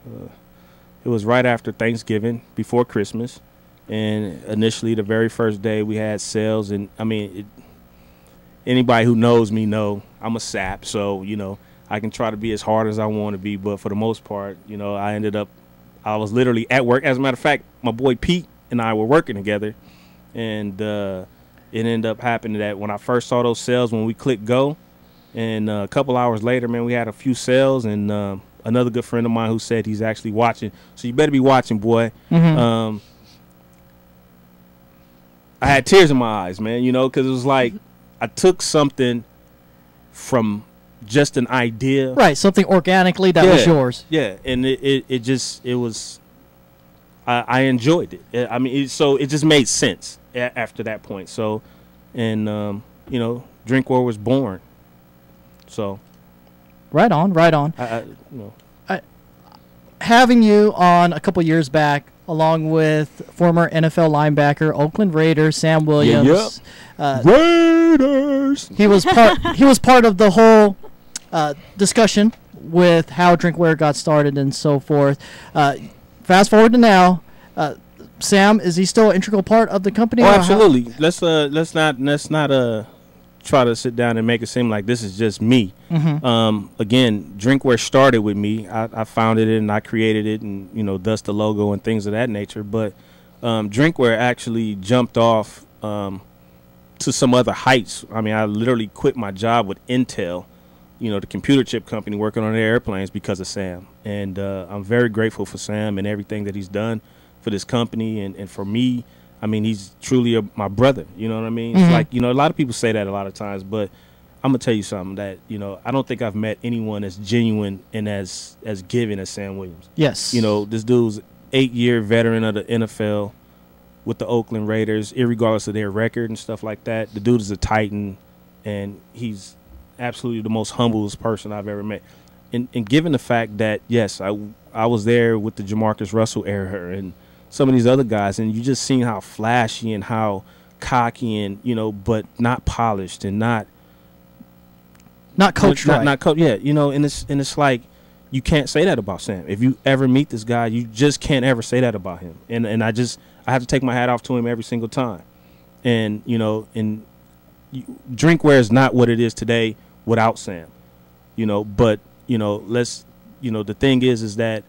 Thanksgiving, before Christmas. And initially, the very first day, we had sales. And, I mean, anybody who knows me know I'm a sap. So, you know, I can try to be as hard as I want to be. But for the most part, you know, I was literally at work. As a matter of fact, my boy Pete and I were working together. And it ended up happening that when I first saw those sales, when we clicked go, and a couple hours later, man, we had a few sales. And another good friend of mine who said he's actually watching. So you better be watching, boy. I had tears in my eyes, man, you know, because it was like I took something from just an idea. Right, something organically that was yours. Yeah, and it was, I enjoyed it. I mean, so it just made sense after that point. So, and, you know, Drinkwear was born. So. Right on. You know. Having you on a couple years back, along with former NFL linebacker, Oakland Raiders, Sam Williams. Raiders. He was part of the whole discussion with how Drinkwear got started and so forth. Fast forward to now, Sam, is he still an integral part of the company? Oh, absolutely. Let's not try to sit down and make it seem like this is just me. Again, Drinkwear started with me. I founded it and I created it, and you know, thus the logo and things of that nature. But Drinkwear actually jumped off to some other heights. I mean, I literally quit my job with Intel, you know, the computer chip company, working on their airplanes because of Sam. And I'm very grateful for Sam and everything that he's done for this company and for me. I mean, he's truly my brother. You know what I mean? It's like, you know, a lot of people say that a lot of times, but I'm going to tell you something that, you know, I don't think I've met anyone as genuine and as giving as Sam Williams. Yes. You know, this dude's 8-year veteran of the NFL with the Oakland Raiders, irregardless of their record and stuff like that. The dude is a Titan, and he's absolutely the most humblest person I've ever met. And given the fact that, yes, I was there with the Jamarcus Russell era and some of these other guys, and you just seen how flashy and how cocky and, you know, but not polished and not coached right. Not coached, yeah, you know, and it's like, you can't say that about Sam. If you ever meet this guy, you just can't ever say that about him. And I have to take my hat off to him every single time. And, you know, Drinkwear is not what it is today without Sam, you know, but, you know, the thing is that,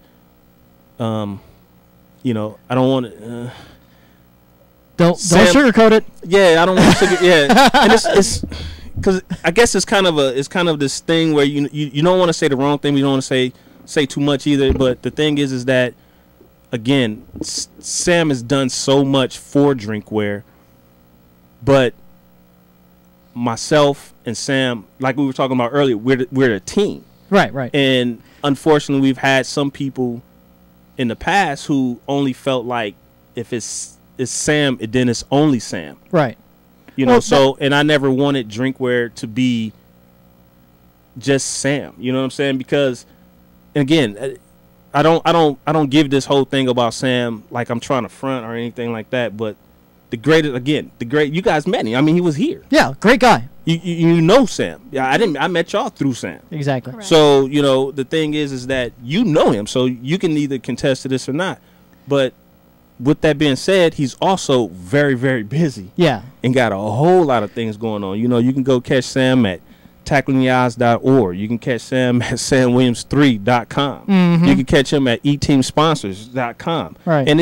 you know, I don't want to, don't sugarcoat it. Yeah, I don't want to sugarcoat. Yeah, and it's because I guess it's kind of this thing where you don't want to say the wrong thing, but you don't want to say too much either. But the thing is that, again, Sam has done so much for Drinkwear, but myself and Sam, like we were talking about earlier, we're a team. Right. And unfortunately, we've had some people in the past who only felt like if it's Sam, then it's only Sam. Right. You know, and I never wanted Drinkwear to be just Sam. You know what I'm saying? Because, again, I don't give this whole thing about Sam like I'm trying to front or anything like that. But the great, you guys met him. I mean, he was here. Yeah, great guy. You know Sam. Yeah, I met y'all through Sam. Exactly. Correct. So, you know, the thing is that you know him, so you can either contest to this or not. But with that being said, he's also very, very busy. Yeah. And got a whole lot of things going on. You know, you can go catch Sam at tacklingtheodds.org. You can catch Sam at samwilliams3.com. Mm-hmm. You can catch him at eteamsponsors.com. Right. And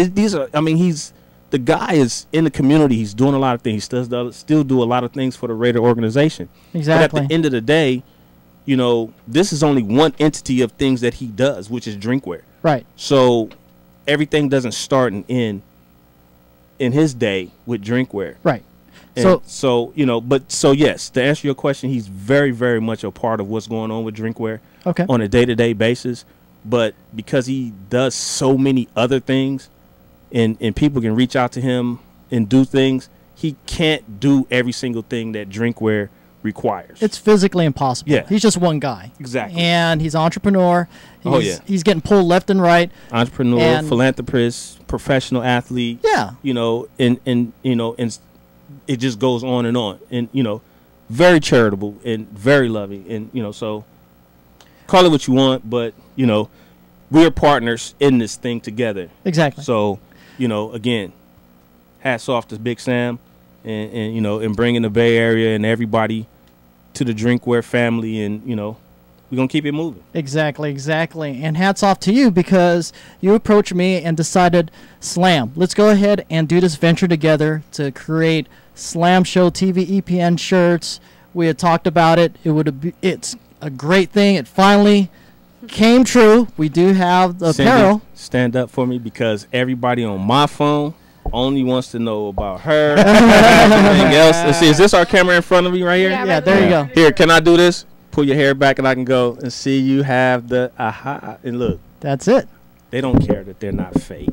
the guy is in the community. He's doing a lot of things. He still do a lot of things for the Raider organization. Exactly. But at the end of the day, you know, this is only one entity of things that he does, which is Drinkwear. Right. So everything doesn't start and end in his day with Drinkwear. Right. And so you know, yes, to answer your question, he's very, very much a part of what's going on with Drinkwear. Okay. On a day-to-day basis. But because he does so many other things, and people can reach out to him and do things, he can't do every single thing that Drinkwear requires. It's physically impossible. Yeah. He's just one guy. Exactly. And he's an entrepreneur. He's getting pulled left and right. Entrepreneur, philanthropist, professional athlete. Yeah. You know, and you know, and it just goes on. And, you know, very charitable and very loving. And, you know, so call it what you want, but, you know, we're partners in this thing together. Exactly. So, you know, again, hats off to Big Sam and you know, and bringing the Bay Area and everybody to the Drinkwear family, and, you know, we're going to keep it moving. Exactly. And hats off to you, because you approached me and decided, Slam, let's go ahead and do this venture together to create Slam Show TVEPN shirts. We had talked about it. It's a great thing. It finally came true. We do have the apparel. Stand up for me, because everybody on my phone only wants to know about her. Everything else. Let's see, is this our camera in front of me right here? Yeah, there you go. Here, can I do this? Pull your hair back and I can go and see you have the aha. And look. That's it. They don't care that they're not fake.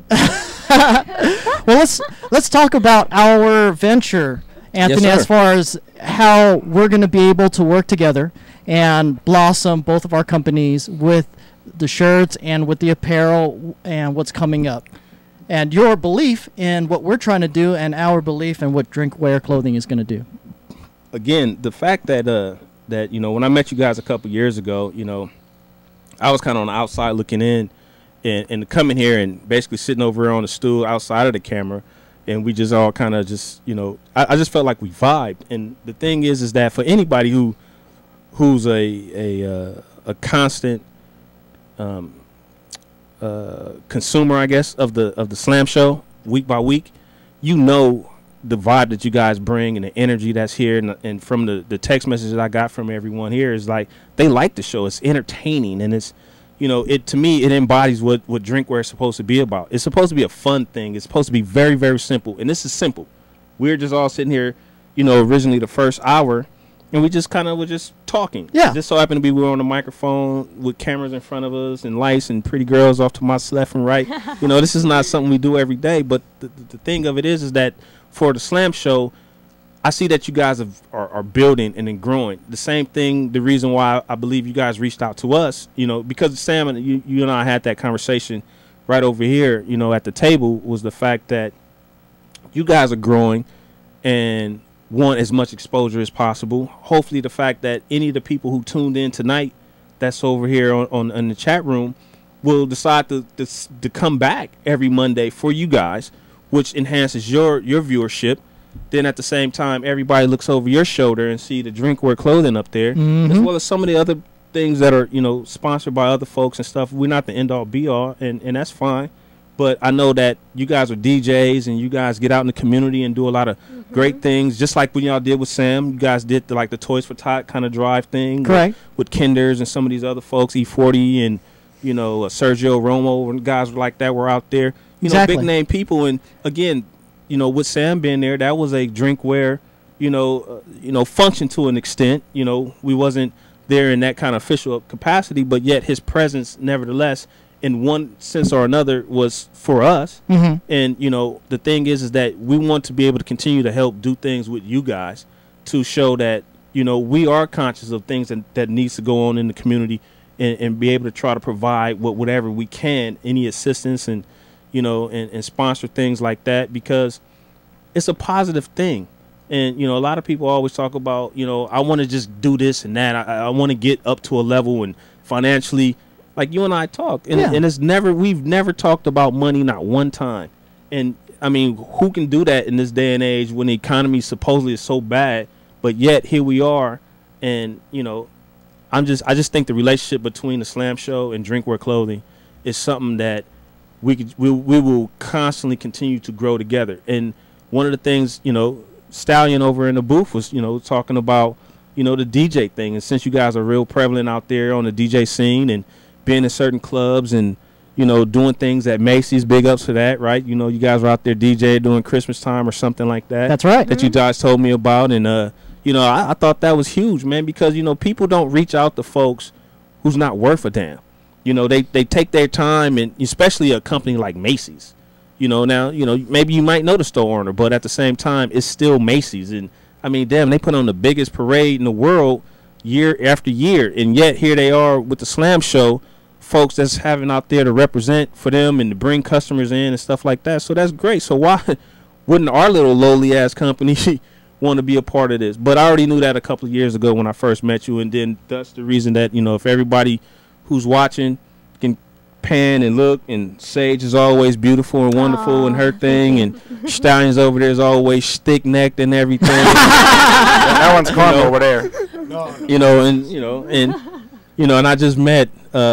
Well, let's talk about our venture, Anthony, Yes, sir. as far as how we're going to be able to work together and blossom both of our companies with the shirts and with the apparel and what's coming up. And your belief in what we're trying to do and our belief in what Drinkwear clothing is going to do. Again, the fact that you know, when I met you guys a couple years ago, you know, I was kind of on the outside looking in, and coming here and basically sitting over here on the stool outside of the camera, and we just all kind of just, you know, I just felt like we vibed. And the thing is that for anybody who's a constant consumer, I guess, of the Slam Show week by week, you know the vibe that you guys bring and the energy that's here, and from the text messages that I got from everyone here is like they like the show. It's entertaining, and it's, you know, to me it embodies what Drinkwear is supposed to be about. It's supposed to be a fun thing. It's supposed to be very, very simple, and this is simple. We're just all sitting here, you know, originally the first hour, and we just kind of were just talking. Yeah. It just so happened to be we were on a microphone with cameras in front of us and lights and pretty girls off to my left and right. You know, this is not something we do every day, but the thing of it is that for the Slam Show, I see that you guys are building and then growing. The same thing, the reason why I believe you guys reached out to us, you know, because Sam and you and I had that conversation right over here, you know, at the table, was the fact that you guys are growing and want as much exposure as possible. Hopefully the fact that any of the people who tuned in tonight that's over here on in the chat room will decide to come back every Monday for you guys, which enhances your viewership. Then at the same time, everybody looks over your shoulder and see the Drinkwear clothing up there, as well as some of the other things that are, you know, sponsored by other folks and stuff. We're not the end all be all, and that's fine. But I know that you guys are DJs and you guys get out in the community and do a lot of great things, just like when y'all did with Sam. You guys did the Toys for Tot kind of drive thing, correct, with Kinders and some of these other folks, E40 and, you know, Sergio Romo and guys like that were out there. You know, big name people. And again, you know, with Sam being there, that was a Drinkwear, you know, function to an extent. You know, we wasn't there in that kind of official capacity, but yet his presence, nevertheless, in one sense or another, was for us. And, you know, the thing is that we want to be able to continue to help do things with you guys to show that, you know, we are conscious of things that needs to go on in the community, and be able to try to provide whatever we can, any assistance, and, you know, and sponsor things like that, because it's a positive thing. And, you know, a lot of people always talk about, you know, I want to just do this and that. I want to get up to a level and financially, like you and I talk. And, and we've never talked about money, not one time. And, I mean, who can do that in this day and age when the economy supposedly is so bad, but yet here we are. And, you know, I just think the relationship between the Slam Show and Drinkwear Clothing is something that we will constantly continue to grow together. And one of the things, you know, Stallion over in the booth was, you know, talking about, you know, the DJ thing. And since you guys are real prevalent out there on the DJ scene and being in certain clubs and, you know, doing things at Macy's, big ups for that, right? You know, you guys were out there DJing during Christmas time or something like that. That's right. That you guys told me about. And, you know, I thought that was huge, man, because, you know, people don't reach out to folks who's not worth a damn. You know, they take their time, and especially a company like Macy's. You know, now, you know, maybe you might know the store owner, but at the same time, it's still Macy's. And, I mean, damn, they put on the biggest parade in the world year after year. And yet here they are with the Slam Show, folks that's having out there to represent for them and to bring customers in and stuff like that. So that's great. So why wouldn't our little lowly-ass company want to be a part of this? But I already knew that a couple of years ago when I first met you. And then that's the reason that, you know, if everybody who's watching can pan and look, and Sage is always beautiful and wonderful and her thing, and Stallion's over there is always thick-necked and everything. That one's Karma over there. You know, and and I just met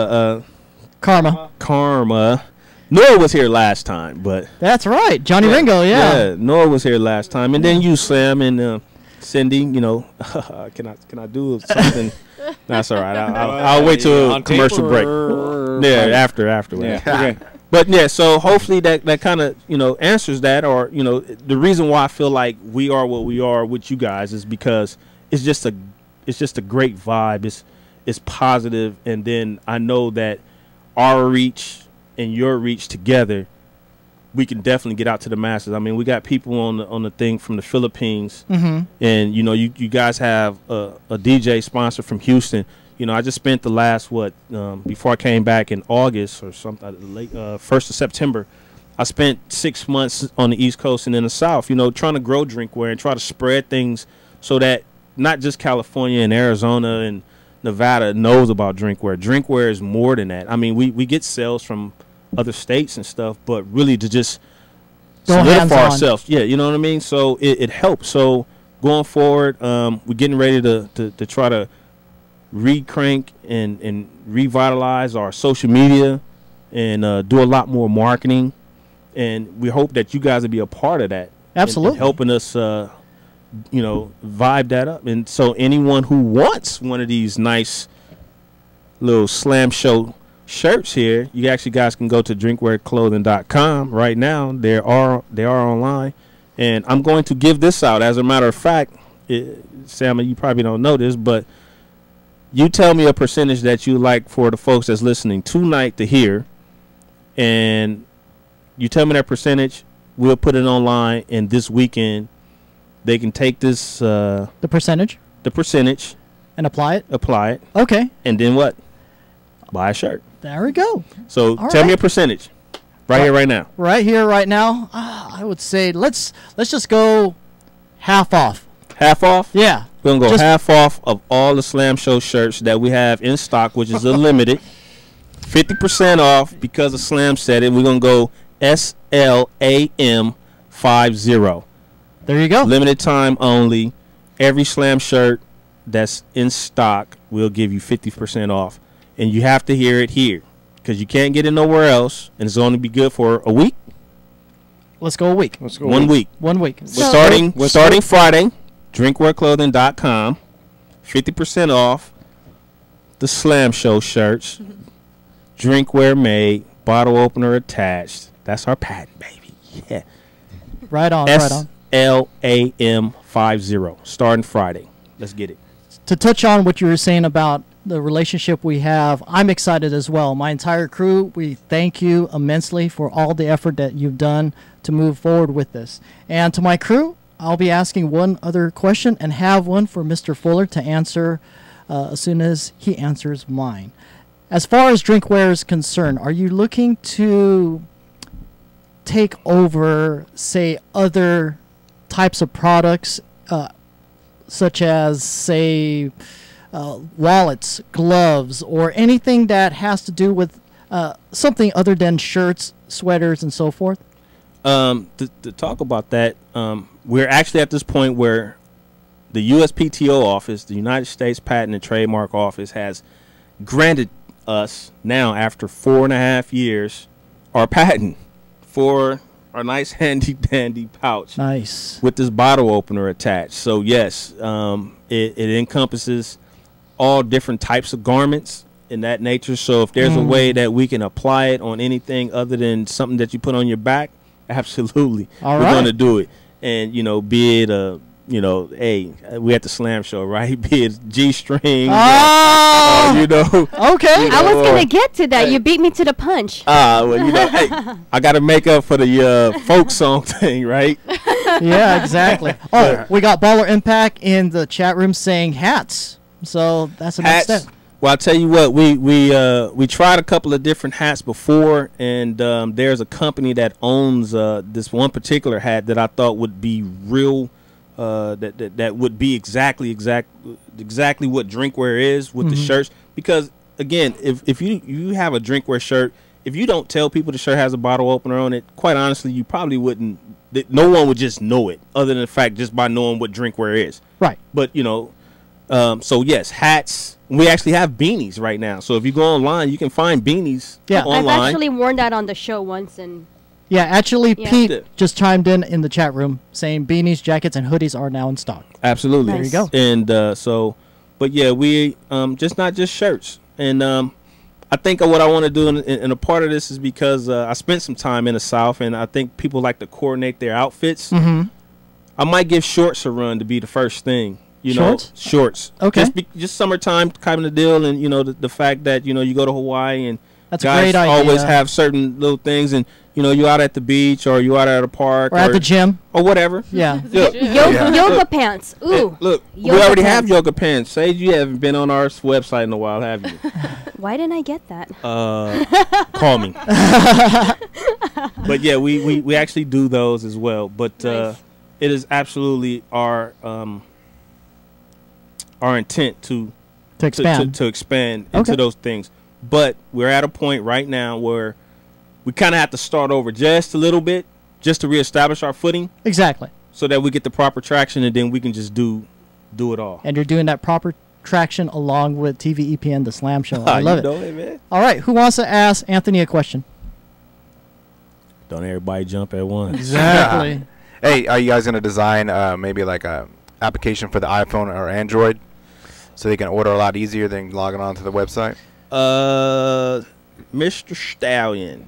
Karma. Noah was here last time, but that's right, Johnny Ringo. Yeah, Noah was here last time, and then you, Sam, and Cindy. You know, can I do something? That's all right. I'll wait till a commercial break. Yeah, afterwards. Yeah. Okay. But yeah, so hopefully that kind of, you know, answers that. Or, you know, the reason why I feel like we are what we are with you guys is because it's just a great vibe. It's positive, and then I know that our reach and your reach together, we can definitely get out to the masses. I mean, we got people on the thing from the Philippines, and you know, you guys have a DJ sponsor from Houston. You know, I just spent the last before I came back in August or something, late 1st of September. I spent 6 months on the East Coast and in the South. You know, trying to grow Drinkwear and try to spread things so that not just California and Arizona and Nevada knows about Drinkwear. Drinkwear is more than that. I mean, we get sales from other states and stuff, but really to just solidify ourselves. Yeah, you know what I mean? So it helps. So going forward, we're getting ready to try to re-crank and revitalize our social media and do a lot more marketing. And we hope that you guys will be a part of that. Absolutely. And helping us, you know, vibe that up. And so anyone who wants one of these nice little Slam Show shirts here, you actually guys can go to drinkwearclothing.com right now. They are online, and I'm going to give this out. As a matter of fact, Sam, you probably don't know this, but you tell me a percentage that you like for the folks that's listening tonight to hear, and you tell me that percentage. We'll put it online, and this weekend they can take this the percentage, and apply it. Okay. And then what? Buy a shirt. There we go. So All tell me right. a percentage. Right here, right now. Right here, right now. I would say let's just go half off. Half off? Yeah. We're gonna go Just- half off of all the Slam Show shirts that we have in stock, which is unlimited. 50% off because of Slam said it. We're gonna go SLAM50. There you go. Limited time only. Every Slam shirt that's in stock will give you 50% off, and you have to hear it here because you can't get it nowhere else, and it's only be good for a week. Let's go a week. Let's go 1 week. 1 week. Starting Friday, drinkwearclothing.com, 50% off the Slam Show shirts. Drinkware made, bottle opener attached. That's our patent, baby. Yeah. Right on, right on. SLAM50, starting Friday. Let's get it. To touch on what you were saying about the relationship we have, I'm excited as well. My entire crew, we thank you immensely for all the effort that you've done to move forward with this. And to my crew, I'll be asking one other question and have one for Mr. Fuller to answer as soon as he answers mine. As far as drinkware is concerned, are you looking to take over, say, other types of products, such as, say, wallets, gloves, or anything that has to do with something other than shirts, sweaters, and so forth? To talk about that, we're actually at this point where the USPTO office, the United States Patent and Trademark Office, has granted us now, after 4.5 years, our patent for our nice handy dandy pouch. Nice. With this bottle opener attached. So yes, it encompasses all different types of garments in that nature. So if there's a way that we can apply it on anything other than something that you put on your back, absolutely, all we're right. going to do it. And be it hey, we at the Slam Show, right? Be it G-string. Oh! Okay. I was going to get to that. You beat me to the punch. Well, hey, I got to make up for the folk song thing, right? Yeah, exactly. Oh, we got Baller Impact in the chat room saying hats. So that's the next step. Well, I'll tell you what, we tried a couple of different hats before, and there's a company that owns this one particular hat that I thought would be real, that would be exactly what drinkware is with the shirts. Because again, if you have a drinkware shirt, if you don't tell people the shirt has a bottle opener on it, quite honestly, you probably wouldn't. No one would just know it, other than the fact just by knowing what drinkware is. Right. But so yes, hats. We actually have beanies right now. So if you go online, you can find beanies online. I've actually worn that on the show once, and yeah, actually, Yeah. Pete just chimed in the chat room saying beanies, jackets, and hoodies are now in stock. Absolutely. There you go. And but yeah, we just not just shirts. And I think what I want to do, and a part of this is because I spent some time in the South, and I think people like to coordinate their outfits. Mm-hmm. I might give shorts a run to be the first thing. Shorts. Okay. Just summertime kind of deal, and the fact that you go to Hawaii and that's a guys great idea. always have certain little things, and you're out at the beach or you're out at a park or at the gym or whatever. Yeah. Yoga pants. Ooh. Look, we Yoga already pants. have yoga pants. Sage, you haven't been on our website in a while, have you? Why didn't I get that? Call me. But yeah, we actually do those as well. But it is absolutely our intent to expand to expand into those things. But we're at a point right now where we kind of have to start over just a little bit, just to reestablish our footing. Exactly. So that we get the proper traction, and then we can just do it all. And you're doing that proper traction along with TVEPN, the Slam Show. I love it. Man. All right, who wants to ask Anthony a question? Don't everybody jump at once. Exactly. Hey, are you guys going to design maybe like a application for the iPhone or Android so they can order a lot easier than logging on to the website? Mr. Stallion,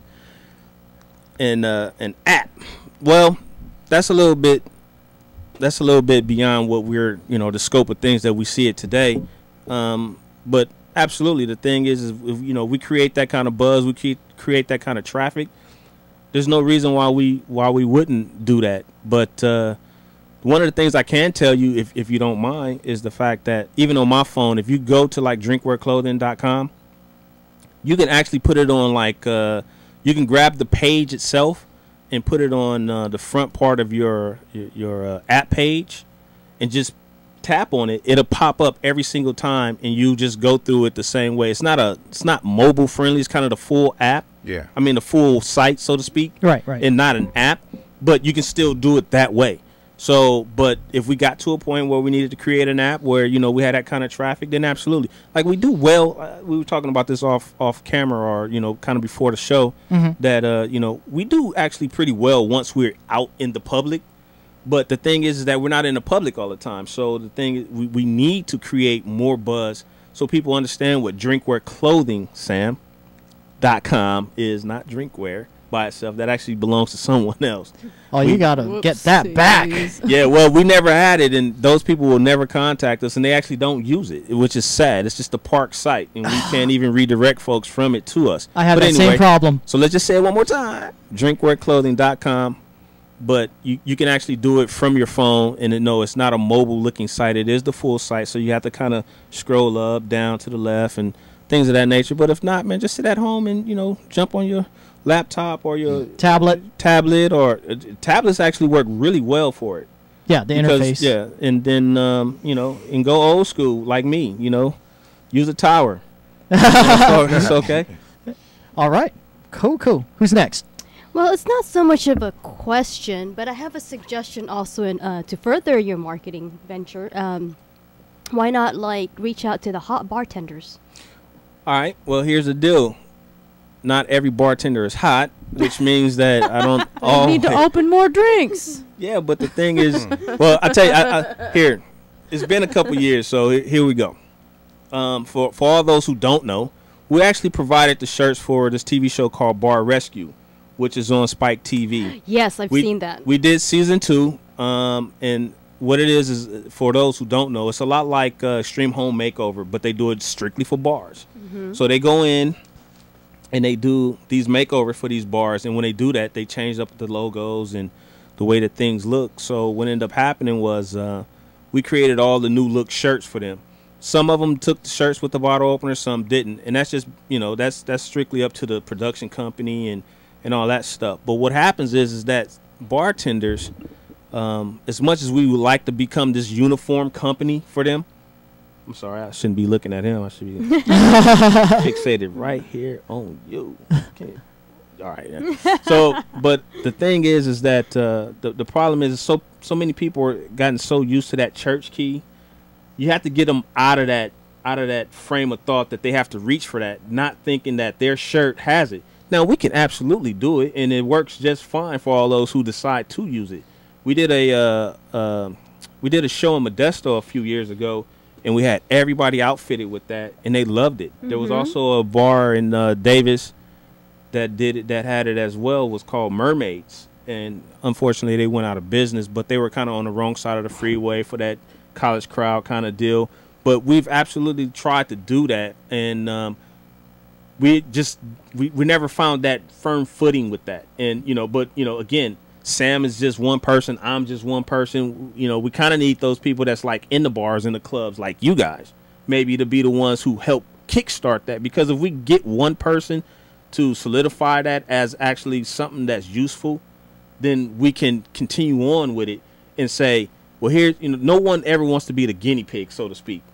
an app. Well, that's a little bit beyond what we're the scope of things that we see it today. But absolutely, the thing is if we create that kind of buzz, we create that kind of traffic. There's no reason why we wouldn't do that. But one of the things I can tell you, if you don't mind, is the fact that even on my phone, if you go to like drinkwearclothing.com, you can actually put it on like you can grab the page itself and put it on the front part of your app page, and just tap on it. It'll pop up every single time, and you just go through it the same way. It's not mobile friendly. It's kind of the full app. Yeah. I mean the full site, so to speak. Right. And not an app, but you can still do it that way. So, but if we got to a point where we needed to create an app where, you know, we had that kind of traffic, then absolutely. Like we do well, we were talking about this off camera, or, you know, kind of before the show, that, you know, we do actually pretty well once we're out in the public. But the thing is that we're not in the public all the time. So the thing is, we need to create more buzz so people understand what Drinkwear Clothing, Sam.com is, not Drinkwear by itself. That actually belongs to someone else. Oh, you gotta get that back. Yeah, well, we never had it, and those people will never contact us, and they actually don't use it, which is sad. It's just a park site, and we can't even redirect folks from it to us. I have that same problem. So let's just say it one more time. Drinkwearclothing.com. But you can actually do it from your phone, and no, it's not a mobile looking site. It is the full site, so you have to kind of scroll up, down to the left, and things of that nature. But if not, man, just sit at home and, you know, jump on your laptop or your tablet, or tablets actually work really well for it. Yeah, the interface. Yeah, and then you know, and go old school like me. You know, use a tower. That's okay. All right, cool. Who's next? Well, it's not so much of a question, but I have a suggestion also to further your marketing venture. Why not like reach out to the hot bartenders? All right. Well, here's the deal. Not every bartender is hot, which means that I don't. You need to open more drinks. Yeah, but the thing is, well, I tell you, here, it's been a couple years, so here we go. For all those who don't know, we actually provided the shirts for this TV show called Bar Rescue, which is on Spike TV. Yes, I've seen that. We did season 2, and what it is for those who don't know, it's a lot like Extreme Home Makeover, but they do it strictly for bars. So they go in and they do these makeovers for these bars, and when they do that, they change up the logos and the way that things look. So what ended up happening was we created all the new look shirts for them. Some of them took the shirts with the bottle opener, some didn't, and that's just, you know, that's strictly up to the production company and all that stuff. But what happens is that bartenders, as much as we would like to become this uniform company for them, I'm sorry, I shouldn't be looking at him. I should be fixated right here on you. Okay. All right. Yeah. So, but the thing is that the problem is so many people are gotten so used to that church key. You have to get them out of that frame of thought that they have to reach for that, not thinking that their shirt has it. Now, we can absolutely do it, and it works just fine for all those who decide to use it. We did a show in Modesto a few years ago, and we had everybody outfitted with that, and they loved it. There was also a bar in Davis that had it as well. It was called Mermaids, and unfortunately they went out of business, but they were kind of on the wrong side of the freeway for that college crowd kind of deal. But we've absolutely tried to do that, and we never found that firm footing with that. And but again, Sam is just one person, I'm just one person. We kind of need those people that's like in the bars and the clubs like you guys, maybe, to be the ones who help kickstart that. Because if we get one person to solidify that as actually something that's useful, then we can continue on with it and say, well, here, no one ever wants to be the guinea pig, so to speak,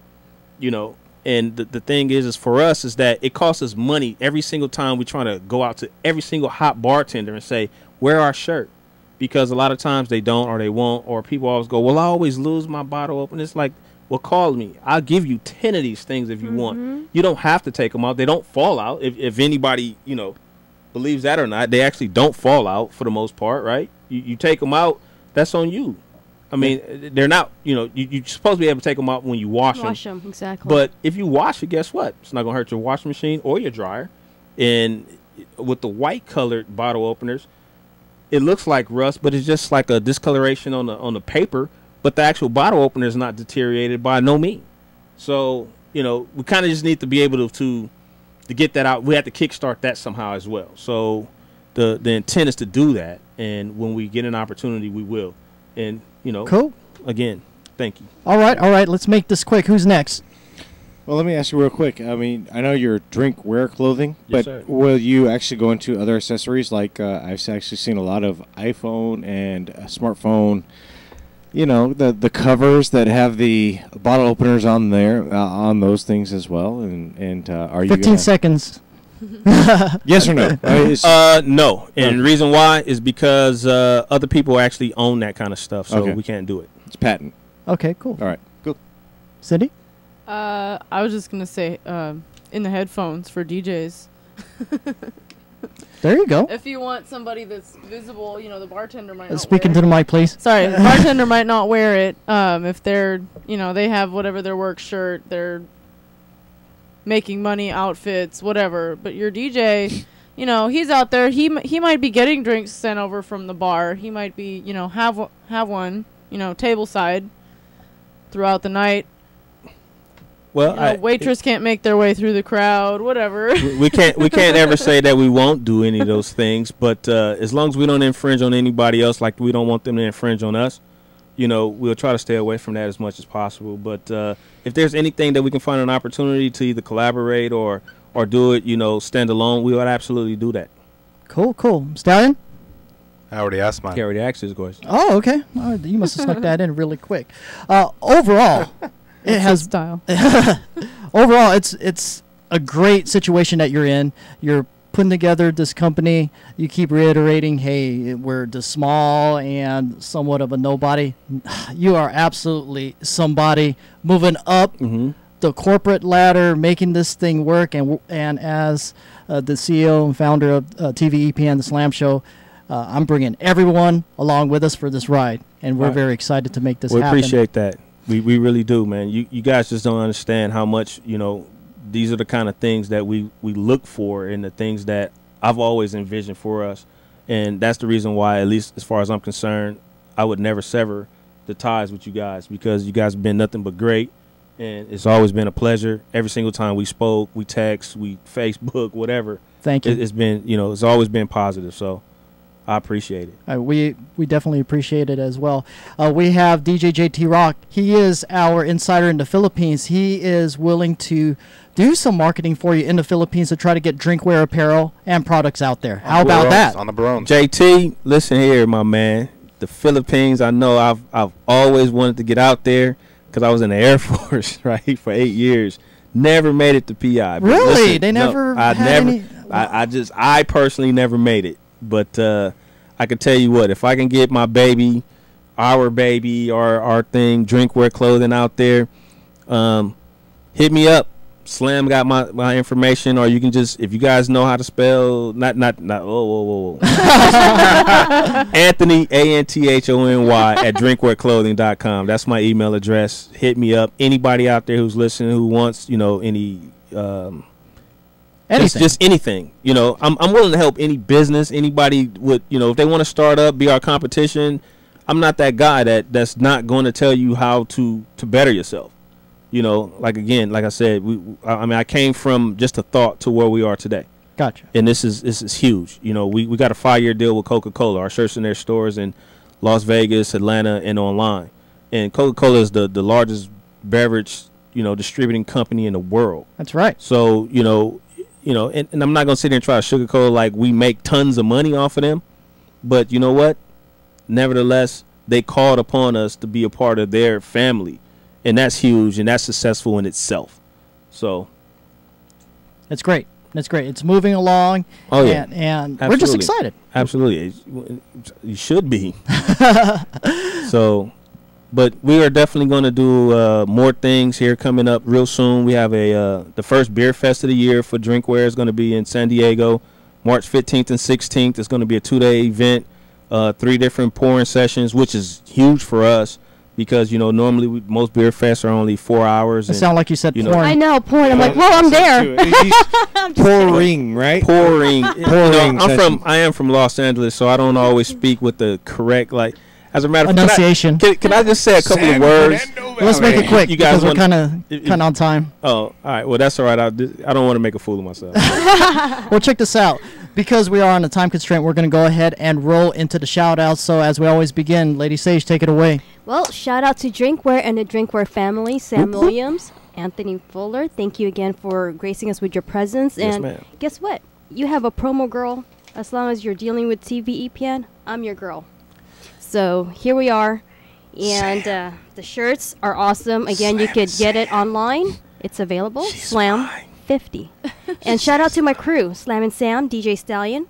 And the thing is for us is that it costs us money every single time we try to go out to every single hot bartender and say, wear our shirt. Because a lot of times they don't, or they won't, or people always go, well, I always lose my bottle open. It's like, well, call me. I'll give you 10 of these things if you want. You don't have to take them out. They don't fall out. If anybody, believes that or not, they actually don't fall out for the most part, right? You take them out, that's on you. I mean, they're not, you're supposed to be able to take them out when you wash them. Wash them, exactly. But if you wash it, guess what? It's not going to hurt your washing machine or your dryer. And with the white colored bottle openers, it looks like rust, but it's just like a discoloration on the paper. But the actual bottle opener is not deteriorated by no means. So, we kind of just need to be able to get that out. We have to kickstart that somehow as well. So the intent is to do that. And when we get an opportunity, we will. And, Cool. again, thank you. All right. Let's make this quick. Who's next? Well, let me ask you real quick. I mean, I know you're Drinkwear clothing, Yes, but sir. will you actually go into other accessories? Like I've actually seen a lot of iPhone and smartphone. You know, the covers that have the bottle openers on there, on those things as well. And are you 15 seconds. Yes or no? No. And the reason why is because other people actually own that kind of stuff, so Okay. we can't do it. It's patent. Okay, cool. All right, cool. Cindy? I was just gonna say, in the headphones for DJs. There you go. If you want somebody that's visible, the bartender might not Speaking wear to the mic, please. Sorry, the bartender might not wear it. If they're, they have whatever their work shirt, they're making money outfits, whatever. But your DJ, he's out there. He might be getting drinks sent over from the bar. He might be, have one, table side throughout the night. Well, waitress can't make their way through the crowd, whatever. we can't ever say that we won't do any of those things, but as long as we don't infringe on anybody else, like we don't want them to infringe on us, we'll try to stay away from that as much as possible. But if there's anything that we can find an opportunity to either collaborate or do it, stand alone, we would absolutely do that. Cool. Stallion? I already asked mine. He already asked his question. Oh, okay. You must have snuck that in really quick. Overall, it has style. Overall, it's a great situation that you're in. You're putting together this company. You keep reiterating, hey, we're the small and somewhat of a nobody. You are absolutely somebody moving up the corporate ladder, making this thing work. And as the CEO and founder of TVEPN, the Slam Show, I'm bringing everyone along with us for this ride. And we're very excited to make this happen. We appreciate that. We really do, man. You guys just don't understand how much, these are the kind of things that we look for and the things that I've always envisioned for us. And that's the reason why, at least as far as I'm concerned, I would never sever the ties with you guys, because you guys have been nothing but great. And it's always been a pleasure. Every single time we spoke, we text, we Facebook, whatever. Thank you. It's been, it's always been positive. So I appreciate it. We definitely appreciate it as well. We have DJ JT Rock. He is our insider in the Philippines. He is willing to do some marketing for you in the Philippines to try to get drinkware apparel and products out there. How about that? On the Barones. JT, listen here, my man. The Philippines, I know I've always wanted to get out there because I was in the Air Force, right, for 8 years. Never made it to PI. But really? listen, They never I had never. any? I personally never made it. But I can tell you what, if I can get my baby, our thing, Drinkwear clothing out there, hit me up. Slam got my information, or you can just, if you guys know how to spell, whoa. Anthony, ANTHONY at drinkwearclothing.com. That's my email address. Hit me up. Anybody out there who's listening who wants, any anything. Just anything. I'm willing to help any business, anybody would, if they want to start up, be our competition. I'm not that guy that's not going to tell you how to better yourself. Like I said, I came from just a thought to where we are today. Gotcha. And this is huge. We got a 5-year deal with Coca-Cola. Our shirts in their stores in Las Vegas, Atlanta, and online. And Coca-Cola is the largest beverage, distributing company in the world. That's right. So, and I'm not going to sit there and try to sugarcoat like we make tons of money off of them. But you know what? Nevertheless, they called upon us to be a part of their family. And that's huge, and that's successful in itself. So it's great. That's great. It's moving along. Oh, yeah. And we're just excited. Absolutely. You should be. But we are definitely going to do more things here coming up real soon. We have the first beer fest of the year for Drinkwear is going to be in San Diego, March 15th and 16th. It's going to be a 2-day event, 3 different pouring sessions, which is huge for us. Because, normally most beer fests are only 4 hours. It sound like you said pouring. I know, pouring. I'm like, well, I'm there. Pouring, right? Pouring. Pouring. I am from Los Angeles, so I don't always speak with the correct, as a matter of fact. Enunciation. Can I just say a couple of words? Let's make it quick, you guys because we're kind of on time. Oh, all right. Well, that's all right. I don't want to make a fool of myself. Well, check this out. because we are on a time constraint, we're going to go ahead and roll into the shout-outs. So as we always begin, Lady Sage, take it away. Well, shout out to Drinkwear and the Drinkwear family, Sam Williams, Anthony Fuller. Thank you again for gracing us with your presence. Yes, and ma'am. guess what? You have a promo girl. As long as you're dealing with TVEPN, I'm your girl. So here we are. And the shirts are awesome. Again, you could get it online. It's available. Slam 50. And shout out to my crew, Slam and Sam, DJ Stallion,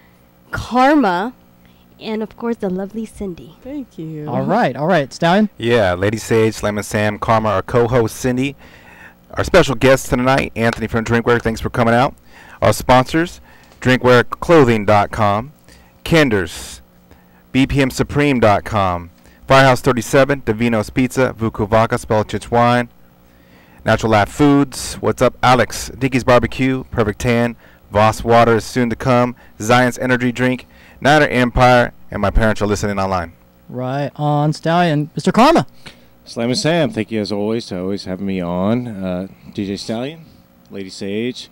Karma, and of course the lovely Cindy. Thank you. All right, Stallion. Yeah, Lady Sage, Slam and Sam, Karma, our co-host Cindy, our special guest tonight, Anthony from Drinkwear. Thanks for coming out. Our sponsors, drinkwearclothing.com, Kinders, bpmsupreme.com, Firehouse 37, Davino's Pizza, Vuku Vodka, Spelchich Wine, Natural Lab Foods, What's Up Alex, Dickie's Barbecue, Perfect Tan, Voss Water is soon to come, Zion's Energy Drink, Niner Empire, and my parents are listening online. Right on, Stallion. Mr. Karma. Slam and Sam, thank you as always to always having me on. DJ Stallion, Lady Sage,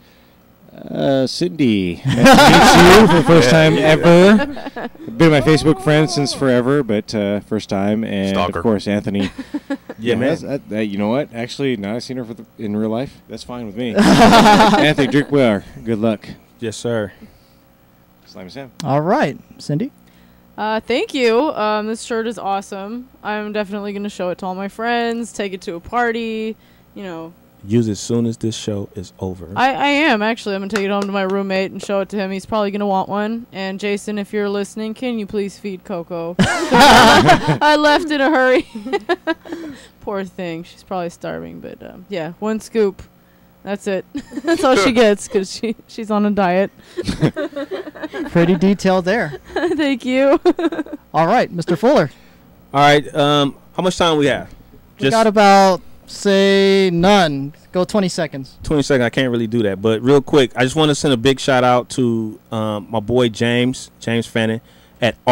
Cindy, nice to meet you for the first time ever. Been my Facebook friend since forever, but first time. And Stalker. Of course, Anthony. Yeah, man. You know what? Actually, now I've seen her in real life. That's fine with me. Anthony, Drinkwear, good luck. Yes, sir. Slam and Sam. All right, Cindy. Thank you. This shirt is awesome. I'm definitely going to show it to all my friends, take it to a party, you know. Use it as soon as this show is over. I am, actually. I'm going to take it home to my roommate and show it to him. He's probably going to want one. And Jason, if you're listening, can you please feed Coco? I left in a hurry. Poor thing. She's probably starving. But, yeah, one scoop. That's it. That's all she gets because she's on a diet. Pretty detailed there. Thank you. All right, Mr. Fuller. All right. How much time we have? We got about, say, none. Go 20 seconds. 20 seconds. I can't really do that. But real quick, I just want to send a big shout out to my boy James Fannin at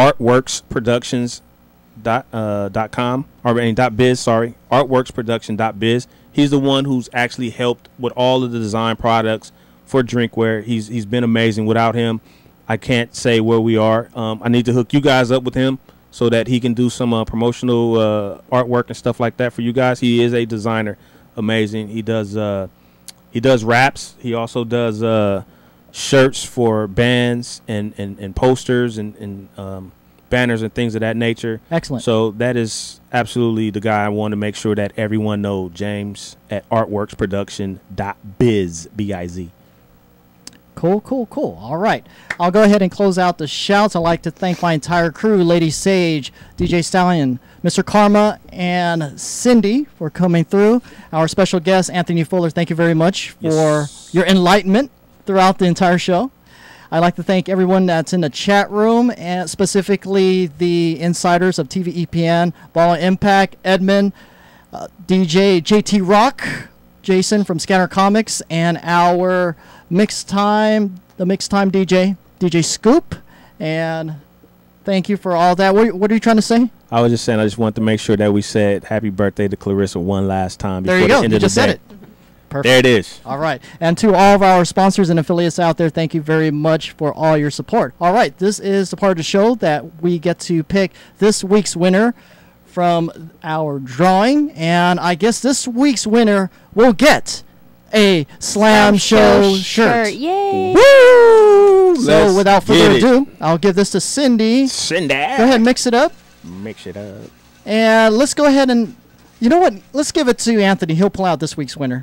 artworksproductions.com .biz, sorry, artworksproduction.biz. He's the one who's actually helped with all of the design products for Drinkwear. He's been amazing. Without him, I can't say where we are. I need to hook you guys up with him so that he can do some promotional artwork and stuff like that for you guys. He is a designer, amazing. He does raps. He also does shirts for bands and posters and banners and things of that nature. Excellent. So that is absolutely the guy I want to make sure that everyone knows. James at artworksproduction.biz, B-I-Z. Cool. All right. I'll go ahead and close out the shouts. I'd like to thank my entire crew, Lady Sage, DJ Stallion, Mr. Karma, and Cindy for coming through. Our special guest, Anthony Fuller, thank you very much for your enlightenment throughout the entire show. I'd like to thank everyone that's in the chat room, and specifically the insiders of TVEPN, Ball and Impact, Edmund, DJ JT Rock, Jason from Scanner Comics, and our the mixed time DJ Scoop. And thank you for all that. What are you trying to say? I was just saying I just want to make sure that we said happy birthday to Clarissa one last time before there you go. the end You of the just said day. it. Perfect. There it is. All right. And to all of our sponsors and affiliates out there, thank you very much for all your support. All right. This is the part of the show that we get to pick this week's winner from our drawing. And I guess this week's winner will get a Slam Show shirt. Yay! Woo! So Let's without get further it. ado, I'll give this to Cindy. Cindy. Go ahead, mix it up. Mix it up. And let's go ahead and, you know what? Let's give it to Anthony. He'll pull out this week's winner.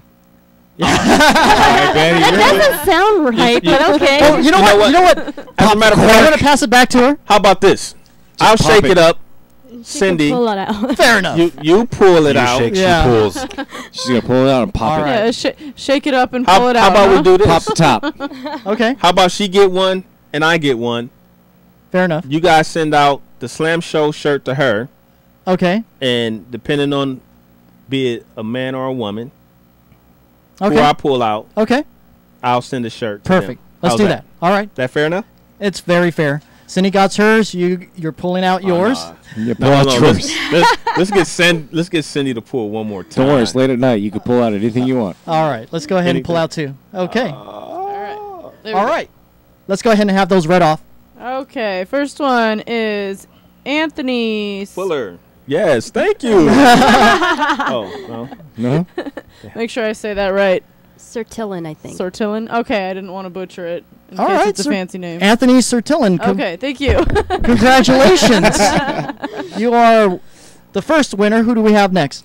That doesn't sound right, but okay. Oh, you know what? As a matter of I'm fact, going to pass it back to her. how about this? I'll pop shake it. it up. She Cindy, can pull it out. Fair enough. you pull it You out. shake, Yeah. she pulls. She's going to pull it out and pop All it. right. Yeah, shake it up and How, pull it how out. about huh? we do this? Pop the top. Okay. How about she get one and I get one? Fair enough. You guys send out the Slam Show shirt to her, Okay. and depending on be it a man or a woman, who Okay. I pull out, Okay. I'll send a shirt. to Perfect. them. Let's How's do that. All right. That fair enough? It's very fair. Cindy got hers. You're pulling out yours. You pull No, out no, yours. let's get Cindy to pull one more time. Don't worry, it's late at night. You can pull out anything you want. All right. Let's go ahead and pull out two. Okay. All right. All right. let's go ahead and have those read off. Okay, first one is Anthony Fuller. Yes, thank you. Oh, no. Make sure I say that right. Sertillin, I think. Sertillin? Okay, I didn't want to butcher it. In All case right, it's a fancy name. Anthony Sertillin. Okay, thank you. Congratulations. You are the first winner. Who do we have next?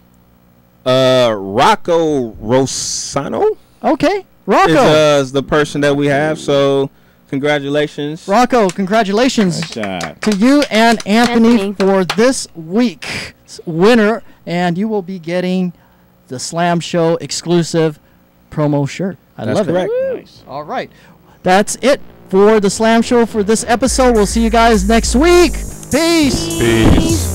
Rocco Rossano. Okay, Rocco is the person that we have. So, congratulations, Rocco. Congratulations to you and Anthony for this week's winner, and you will be getting the Slam Show exclusive promo shirt. I love correct. it. Nice. All right, that's it for the Slam Show for this episode. We'll see you guys next week. Peace. Peace.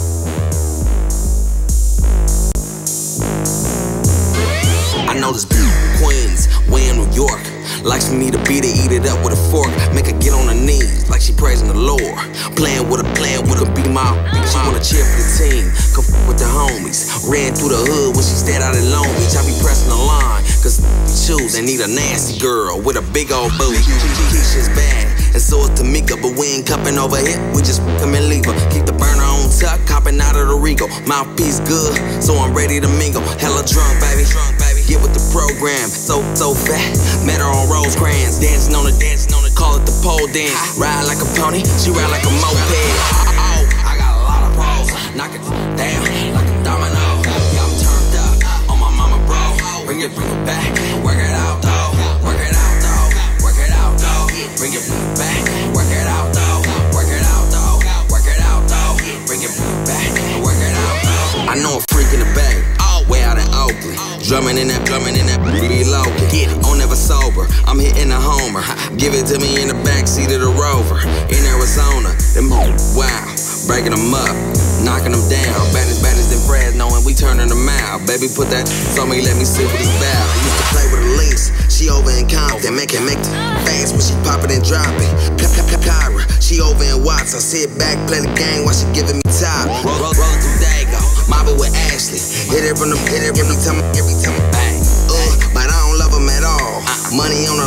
I know this Queens, way in New York. Likes for me to beat it, eat it up with a fork. Make her get on her knees, like she praising the Lord. Playing with her, be my. She wanna cheer for the team, come with the homies. Ran through the hood when she stayed out in Long Beach. I be pressing the line, cause we choose and need a nasty girl with a big old booty. Keisha's bad, and so is Tamika, but we ain't cupping over here. We just come and leave her. Keep the burner on tuck, hopping out of the Regal. Mouthpiece good, so I'm ready to mingle. Hella drunk, baby. Get with the program, so fat. Met her on Rosecrans, dancing on the, call it the pole dance. Ride like a pony, she ride like a moped. Oh, I got a lot of pros, knock it down like a domino. Yeah, I'm turned up on my mama, bro. Bring it back, work it out though, work it out though, work it out though. Bring it back, work it out though, work it out though, work it out though. Bring it back, work it out though. I know a freak in the back. Way out in Oakland, drumming in that, be local. On never sober, I'm hitting a homer. Give it to me in the backseat of the Rover. In Arizona, them wow, breaking them up, knocking them down. Baddest than Fresno, and we turning them out. Baby, put that on me, let me see what it's about. I used to play with a Lynx, she over in Compton, make it fast when she pop it and drop it. Kyra, she over in Watts. I sit back, play the game while she giving me top. Roll through Dago, mobbing with Ashley. Hit it from the every time bang. But I don't love them at all. Money on